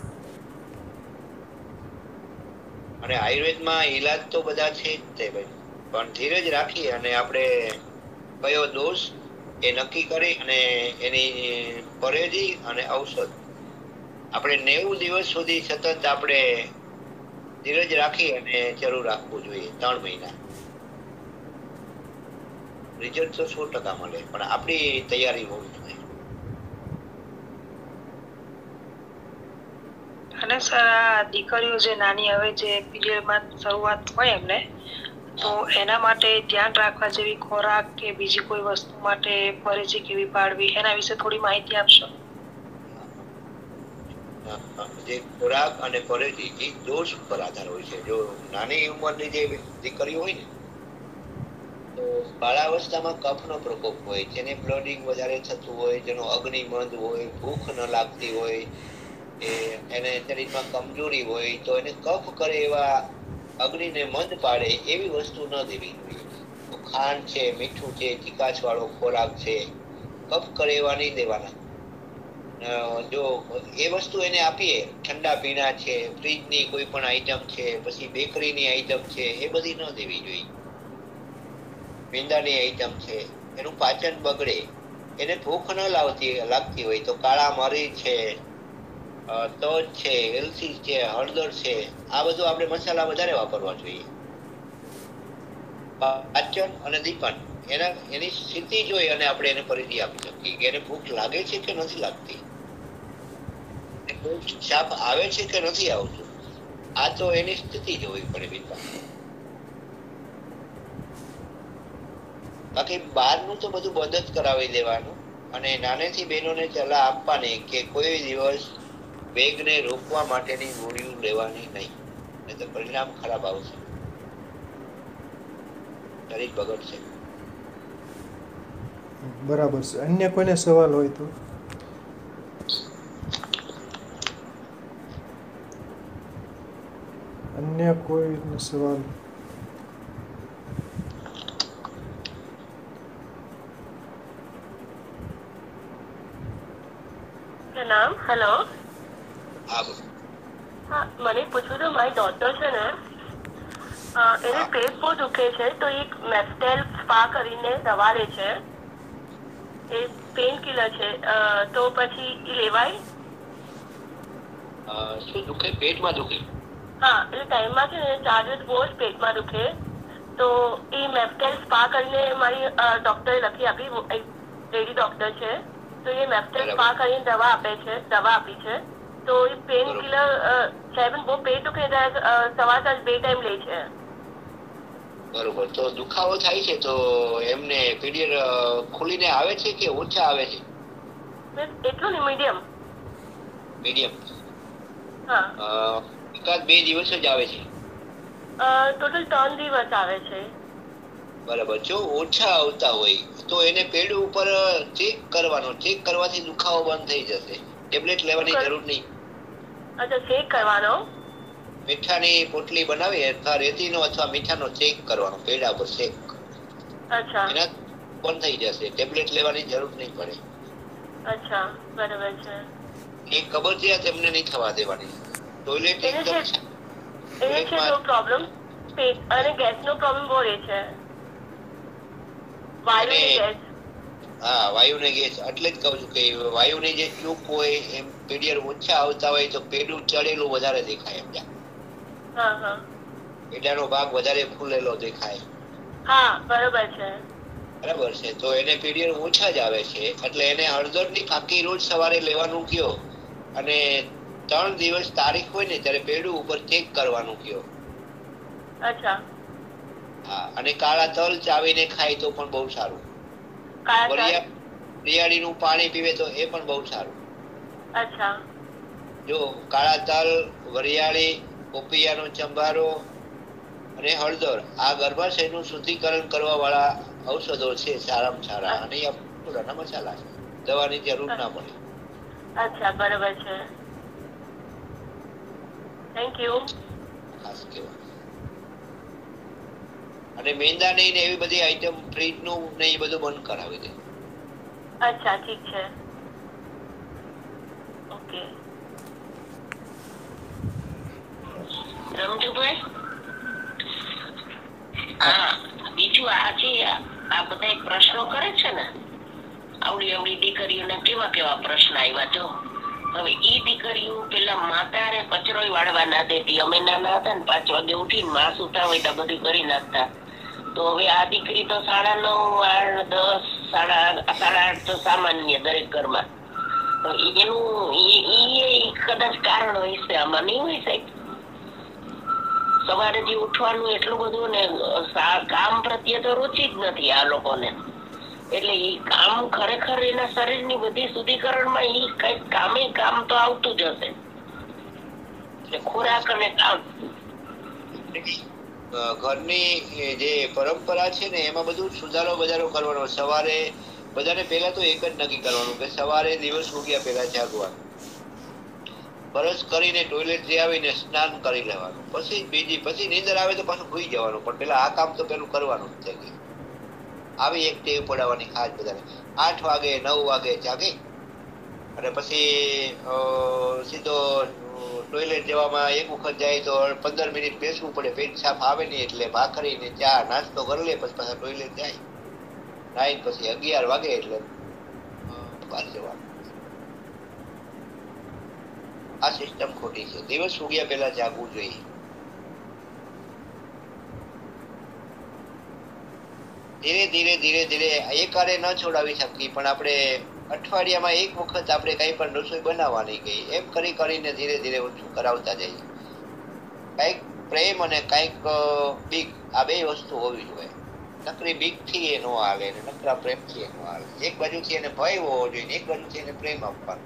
B: અને આયુર્વેદમાં ઈલાજ તો બધા છે જ તે ભાઈ, પણ ધીરજ રાખી અને આપણે કયો દોષ એ નક્કી કરી અને એની પરેજી અને ઔષધ આપણે 90 દિવસ સુધી સતત આપણે ધીરજ રાખી અને જરૂર રાખવું જોઈએ. 3 મહિના રિઝલ્ટ તો 100% મળે, પણ આપણી તૈયારી હોવી જોઈએ.
J: અને સર આ દીકરીઓ જે નાની હવે જે પીરિયડમાં શરૂઆત હોય એમને, તો એના માટે ધ્યાન રાખવા જેવી ખોરાક કે બીજી કોઈ વસ્તુ માટે પરેજી કેવી પાડવી એના વિશે થોડી માહિતી આપશો?
B: જે ખોરાક અને પરેજી એ ડોઝ ઉપર આધાર હોય છે. જો નાની ઉંમરની જે દીકરીઓ હોય ને તો બાળાવસ્થામાં કફનો પ્રકોપ હોય, જેને બ્લડિંગ વધારે થતું હોય, જેનો અગ્નિમંદ હોય, ભૂખ ન લાગતી હોય, એને શરીરમાં કમજોરી હોય, તો એને કફ કરે એવા અગ્નિને મંદ પાડે એવી વસ્તુ ન દેવી જોઈએ. ખાંડ છે, મીઠું છે, ચીકાશ વાળો ખોરાક છે, કફ કરે એવા નહીં દેવાના. જો એ વસ્તુ એને આપીએ, ઠંડા પીણા છે, ફ્રીજની કોઈ પણ આઈટમ છે, પછી બેકરીની આઈટમ છે, એ બધી ન દેવી જોઈએ. મેંદાની આઈટમ છે, એનું પાચન બગડે, એને ભૂખ ન લાગતી હોય તો કાળા મરી છે, તજ છે, એલચી છે, હળદર છે, આ બધું આપણે મસાલા વધારે વાપરવા જોઈએ. પાચન અને દીપન એની સ્થિતિ જોઈ અને આપણે એને પરિધિ આપી શકીએ કે એને ભૂખ લાગે છે કે નથી લાગતી, શાપ આવે છે કે નથી આવતું. આ તો એની સ્થિતિ જોવી પડે બીજા. બાકી બહારનું તો બધું બંધ જ કરાવી દેવાનું અને નાનેથી બહેનોને સલાહ આપવાની કે કોઈ દિવસ વેગને રોકવા માટેની ગોળીઓ લેવાની નહીં, નહીં તો પરિણામ ખરાબ આવશે, શરીર બગડશે.
A: બરાબર છે. અન્ય કોઈને સવાલ હોય તો? અન્ય કોઈને સવાલ?
K: નામ હેલો.
B: હા,
K: મને પૂછવું હતું, મારી ડોટર છે ને એને પેટ બહુ દુખે છે, તો એક મેસ્ટેલ સ્પા કરીને દવા લે છે, એ પેન કિલર છે, તો પછી એ લેવાય?
B: શું દુખે? પેટમાં દુખે?
K: હા, એટલે ટાઈમમાં છે ને 4 દિવસ બહુ જ પેટમાં દુખે, તો એ મેસ્ટેલ સ્પા કરીને મારી ડોક્ટરે લખી આપી, એક લેડી ડોક્ટર છે, તો એ મેસ્ટેલ સ્પા કરીને દવા આપી છે. તો એ પેન કિલર સાહેબ બહુ પેટ દુખે સવાર 2 ટાઈમ લે છે.
B: બરોબર. તો દુખાવો થાય છે તો એમને પીરિયડ ખુલીને આવે છે કે ઓછા આવે છે?
K: એટલું ને મીડિયમ.
B: હા. એકાદ 2 દિવસ જ આવે છે?
K: ટોટલ 3 દિવસ આવે છે.
B: બરાબર. જો ઓછા આવતા હોય તો એને પેડ ઉપર ચેક કરવાનો, ચેક કરવાથી દુખાવો બંધ થઈ જશે, ટેબ્લેટ લેવાની જરૂર નહીં.
K: અચ્છા, ચેક કરવાનો?
B: મીઠાની પોટલી બનાવી અથવા રેતીનો અથવા મીઠાનો ચેક કરવાનો, પેડા પર ચેક.
K: અચ્છા.
B: એના બંધ થઈ જશે, ટેબ્લેટ લેવાની જરૂર નહીં પડે.
K: અચ્છા, બરાબર છે.
B: એ કબજિયાત એમને નહીં થવા દેવાની. ટોયલેટ
K: એને છે નો પ્રોબ્લેમ, પેટ અને ગેસનો પ્રોબ્લેમ બહુ રહે છે. વાયુની ગેસ.
B: હા, વાયુને ગેસ. એટલે જ કહું છું કે વાયુની જે ટ્યુબ હોય એમ પીરિયડ ઓછા આવતા હોય તો પેડું ચડેલું વધારે દેખાય એમ. પેડાનો ભાગ વધારે ફૂલેલો દેખાય.
K: હા, બરાબર છે.
B: બરાબર છે. તો એને પીરિયડ ઓછા જ આવે છે, એટલે એને હળદરની ફાંકી રોજ સવારે લેવાનું કયો અને 3 દિવસ તારીખ હોય ને ત્યારે પેડું ઉપર ચેક કરવાનું કયો.
K: અચ્છા.
B: હા, અને કાળા તલ ચાવીને ખાય તો પણ બહુ સારું. વરિયાળીનું પાણી પીવે તો એ પણ બહુ સારું.
K: અચ્છા.
B: જો કાળા તલ, વરિયાળી, પોપિયાનો ચંબારો અને હળદર આ ગર્ભાશયનું શુદ્ધિકરણ કરવા વાળા ઔષધો છે, સારામાં સારા. અને પુરાના મસાલા છે, દવાની જરૂર ના પડે.
K: અચ્છા, બરાબર છે. Thank you.
B: ખાસ કેવું. અને મેંદાની ને એવી બધી આઈટમ ફ્રીજનું ને એ બધું બંધ કરાવી દે.
K: અચ્છા, ઠીક છે. ઓકે.
C: રમજુભાઈ, હા, બીજું આજે આ બધા પ્રશ્નો કરે છે ને, આવડી દીકરીઓને કેવા કેવા પ્રશ્ન આવ્યા. જો હવે ઈ દીકરીઓ પેલા માતાને કચરો વાળવા ના દેતી. અમે નાના હતા ને 5 વાગે ઉઠીને માં સુતા હોય તો બધું કરી નાખતા. તો હવે આ દીકરી તો 9:30, 10, 8:30 તો સામાન્ય દરેક ઘરમાં. તો એનું કદાચ કારણ હોય છે, આમાં નહીં હોય સાહેબ? સવારે જે ઉઠવાનું એટલું બધું ને કામ પ્રત્યે તો રુચિ જ નથી આ લોકોને. એટલે એ કામ ખરેખર એના શરીરની બધી શુદ્ધિકરણમાં એ કઈક કામ તો આવતું જ હશે. એટલે ખોરાક અને કામ
B: ઘરની જે પરંપરા છે ને એમાં બધું સુધારો વધારો કરવાનો. સવારે બધાને પહેલા તો એક જ નક્કી કરવાનું કે સવારે દિવસ ઉગ્યા પહેલા જાગવાનું, બ્રશ કરીને ટોયલેટ જે આવીને સ્નાન કરી લેવાનું, પછી નીંદર આવે તો પાછું ભૂઈ જવાનું, પણ પેલા આ કામ તો પેલું કરવાનું જ છે. આવી એક ટેવ પડાવવાની ખાસ બધાને. 8 વાગે 9 વાગે જાગી અને પછી સીધો ટોયલેટ જવામાં એક વખત જાય તો 15 મિનિટ બેસવું પડે, પેટ સાફ આવે નહીં એટલે ભાખરી ને ચા નાસ્તો કરી લે, પછી પાછા ટોયલેટ જાય, નાઈ પછી 11 વાગે એટલે બહાર જવાનું. આ સિસ્ટમ ખોટી છે. દિવસ ઉગ્યા પહેલા જાગવું જોઈએ. ધીરે ધીરે એકારે ન છોડાવી શકીએ, પણ આપણે અઠવાડિયામાં એક વખત આપણે કઈ પણ રસોઈ બનાવવાની ગઈ, એમ કરીને ધીરે ધીરે ઓછું કરાવતા જઈએ. કઈક પ્રેમ અને કઈક બીક, આ બે વસ્તુ હોવી જોઈએ. નકરી બીક થી એ ન હાલે, નકરા પ્રેમ થી એ ન હાલે. એક બાજુથી એને ભય હોવો જોઈએ, એક બાજુથી એને પ્રેમ આપવાનો.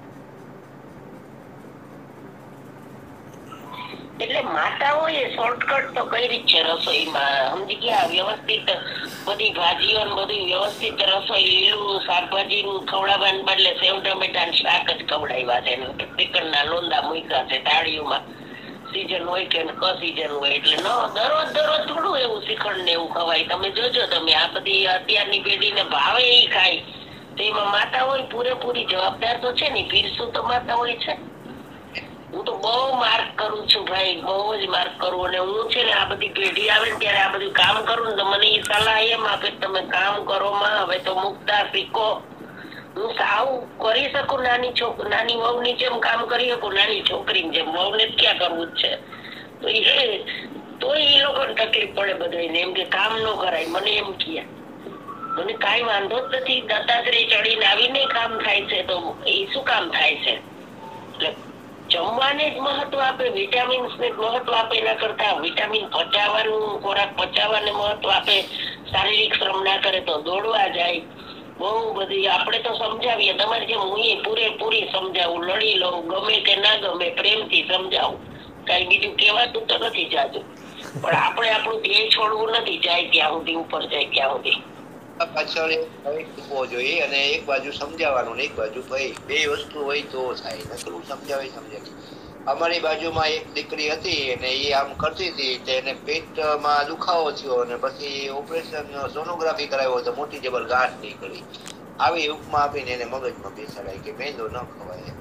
C: એટલે માતાઓએ શોર્ટકટ તો કરી છે રસોઈમાં, સમજી ગયા? વ્યવસ્થિત બધી ભાજીઓ ને બધી વ્યવસ્થિત રસોઈ, લીલું શાકભાજી ખવડાવવાને બદલે સેવ ટમેટા શાક જ ખવડાવ્યા છે, ચિકનના લોંદા મૂક્યા છે થાળીઓમાં. સીઝન હોય કે સીઝન હોય એટલે દરરોજ થોડું એવું શ્રીખંડ ને એવું ખવાય. તમે જોજો, તમે આ બધી અત્યારની પેઢીને ભાવે એ ખાય તો એમાં માતાઓએ પૂરેપૂરી જવાબદાર તો છે ને, પીરસું તો માતાઓએ છે. હું તો બહુ માર્ક કરું છું ભાઈ, બહુ જ માર્ક કરું. અને હું છે ને આ બધી પેઢી આવે ને ત્યારે આ બધું કામ કરું ને તો મને એ સલાહ એમ આપે તમે કામ કરો માં, હવે તો મુકતા શીખો. હું સાવ કરી શકું, નાની વહુની જેમ કામ કરી શકું, નાની છોકરીની જેમ. વહુને જ ક્યાં કરવું જ છે, તો એ લોકોને તકલીફ પડે બધાને, એમ કે કામ ન કરાય. મને એમ કહે મને કઈ વાંધો જ નથી, દત્તાત્રેય ચડીને આવીને કામ થાય છે તો એ શું કામ થાય છે? એટલે જમવાને જ મહત્વ આપે, વિટામિન્સ ને મહત્વ આપે, એના કરતા વિટામિન પચાવવાનું, ખોરાક પચાવવાને મહત્વ આપે. શારીરિક શ્રમ ના કરે તો દોડવા જાય. બહુ બધી આપણે તો સમજાવીએ, તમારે જેમ હું પૂરેપૂરી સમજાવું, લડી લઉં, ગમે કે ના ગમે પ્રેમથી સમજાવું, કઈ બીજું કહેવાતું તો નથી જાજુ. પણ આપણે આપણું ધ્યેય છોડવું નથી, જાય ત્યાં સુધી, ઉપર જાય ત્યાં સુધી.
B: પાછળ મૂકવો જોઈએ અને એક બાજુ સમજાવવાનું ને એક બાજુ ભય, બે વસ્તુ હોય તો થાય. નકરું સમજાવી. અમારી બાજુમાં એક દીકરી હતી અને એ આમ કરતી હતી, તેને પેટમાં દુખાવો થયો અને પછી ઓપરેશન સોનોગ્રાફી કરાવ્યો તો મોટી જબર ગાંઠ નીકળી. આવી ઉપમા આપીને એને મગજમાં બેસાડાય કે મેંદો ન ખવાય.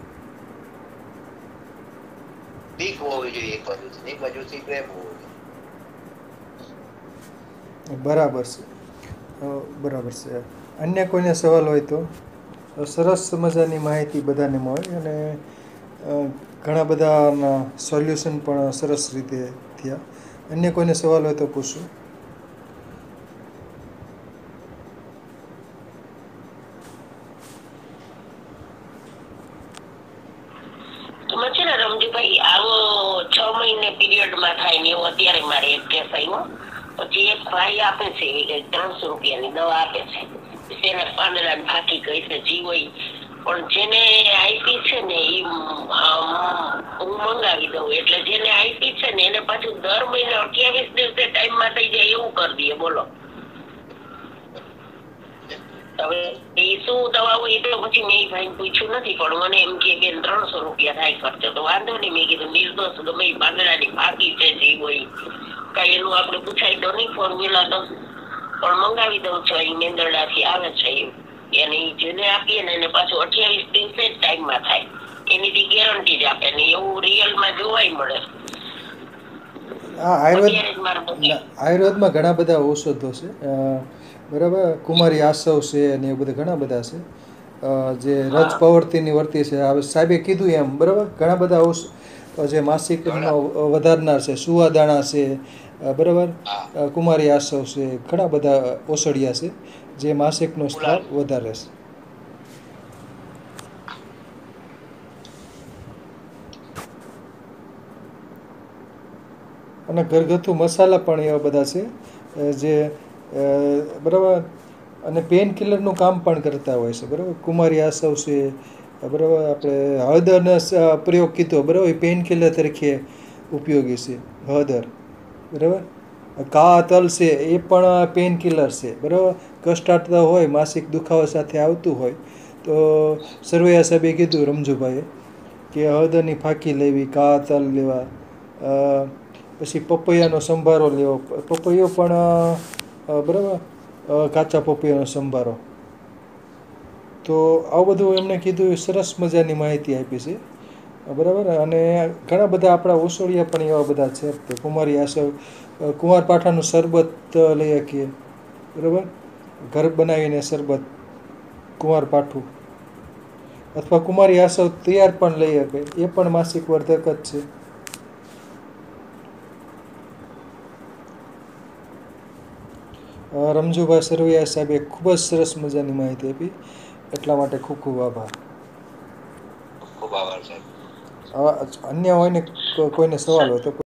B: બીક હોવી જોઈએ એક બાજુથી, એક બાજુથી પ્રેમ હોવો જોઈએ.
A: બરાબર છે. અન્ય કોઈને સવાલ હોય તો? સરસ મજાની માહિતી બધાને મળી અને ઘણા બધાના સોલ્યુશન પણ સરસ રીતે થયા. અન્ય કોઈને સવાલ હોય તો પૂછો.
C: છે ને રમજીભાઈ, આવો 6 મહિને પીરિયડમાં થાય ને એવું અત્યારે મારે એક કેસ આવ્યો. પછી એક ભાઈ આપે છે 300 રૂપિયાની દવા આપે છે, તેને પાંદડા ફાંકી ગઈ છે જીવોઈ, પણ જેને આપી છે ને એ હું મંગાવી દઉં, એટલે જેને આપી છે ને એને પાછું દર મહિને 28 દિવસે ટાઈમમાં થઈ જાય એવું કરી દઈએ. બોલો હવે એ શું દવા હોય એ તો પછી મેં ભાઈ પૂછ્યું નથી, પણ મને એમ કે બેન 300 રૂપિયા થાય ખર્ચો, તો વાંધો નહીં. મેં કીધું નિર્દોષ ગમે પાંદડાની ફાંકી છે જીવોઈ, કઈ એનું આપણે પૂછાય તો નહીં ફોર્મ્યુલા તો, પણ મંગાવી દઉં છું. અહીં મેંદરડાથી આવે છે એને જેને આપીએ ને એને પાછું 28 દિવસે જ ટાઈમમાં થાય, એની ગેરંટી જ આપે ને એવું રિયલમાં જોવાય મળે.
A: આયુર્વેદમાં ઘણા બધા ઔષધો છે, બરાબર. કુમારી આસવ છે અને એ બધા ઘણા બધા છે જે રજ પ્રવૃત્તિની વર્તી છે. હવે સાહેબે કીધું એમ, બરાબર, ઘણા બધા ઔષધ જે માસિકનો વધારનાર છે, સુવાદાણા છે, બરાબર, કુમારી આસવ છે, ઘણા બધા ઓસડિયા છે જે માસિકનો સ્ત્રાવ વધારે છે. અને ઘરગથ્થુ મસાલા પણ એવા બધા છે જે બરાબર અને પેઇન કિલરનું કામ પણ કરતા હોય છે, બરાબર. કુમારી આસવ છે, બરાબર. આપણે હળદરનો પ્રયોગ કીધો, બરાબર, એ પેઇન કિલર તરીકે ઉપયોગી છે. હળદર, બરાબર. કાળા તલ છે એ પણ પેન કિલર છે, બરાબર. કસ્ટાર્ડ હોય, માસિક દુખાવા સાથે આવતું હોય તો સરવૈયા સાહેબે કીધું રમજુભાઈએ કે હળદરની ફાંકી લેવી, કાળા તલ લેવા, પછી પપૈયાનો સંભારો લેવો. પપૈયો પણ બરાબર, કાચા પપૈયાનો સંભારો. તો આવું બધું એમણે કીધું. સરસ મજાની માહિતી આપી છે, બરાબર. અને ઘણા બધા આપણા ઓસોડિયા પણ એવા બધા છે. તો કુમારી આસવ, કુંવારપાઠાનું શરબત લઈ શકીએ, બરાબર. ઘર બનાવીને શરબત કુંવારપાઠું, અથવા કુમારી આસવ તૈયાર પણ લઈ શકે, એ પણ માસિક વર્ધક જ છે. રમજુભાઈ સરવૈયા સાહેબે ખૂબ જ સરસ મજાની માહિતી આપી, એટલા માટે ખૂબ ખૂબ આભાર.
B: ખૂબ આભાર સાહેબ.
A: અન્ય હોય ને કોઈને સવાલ હોય તો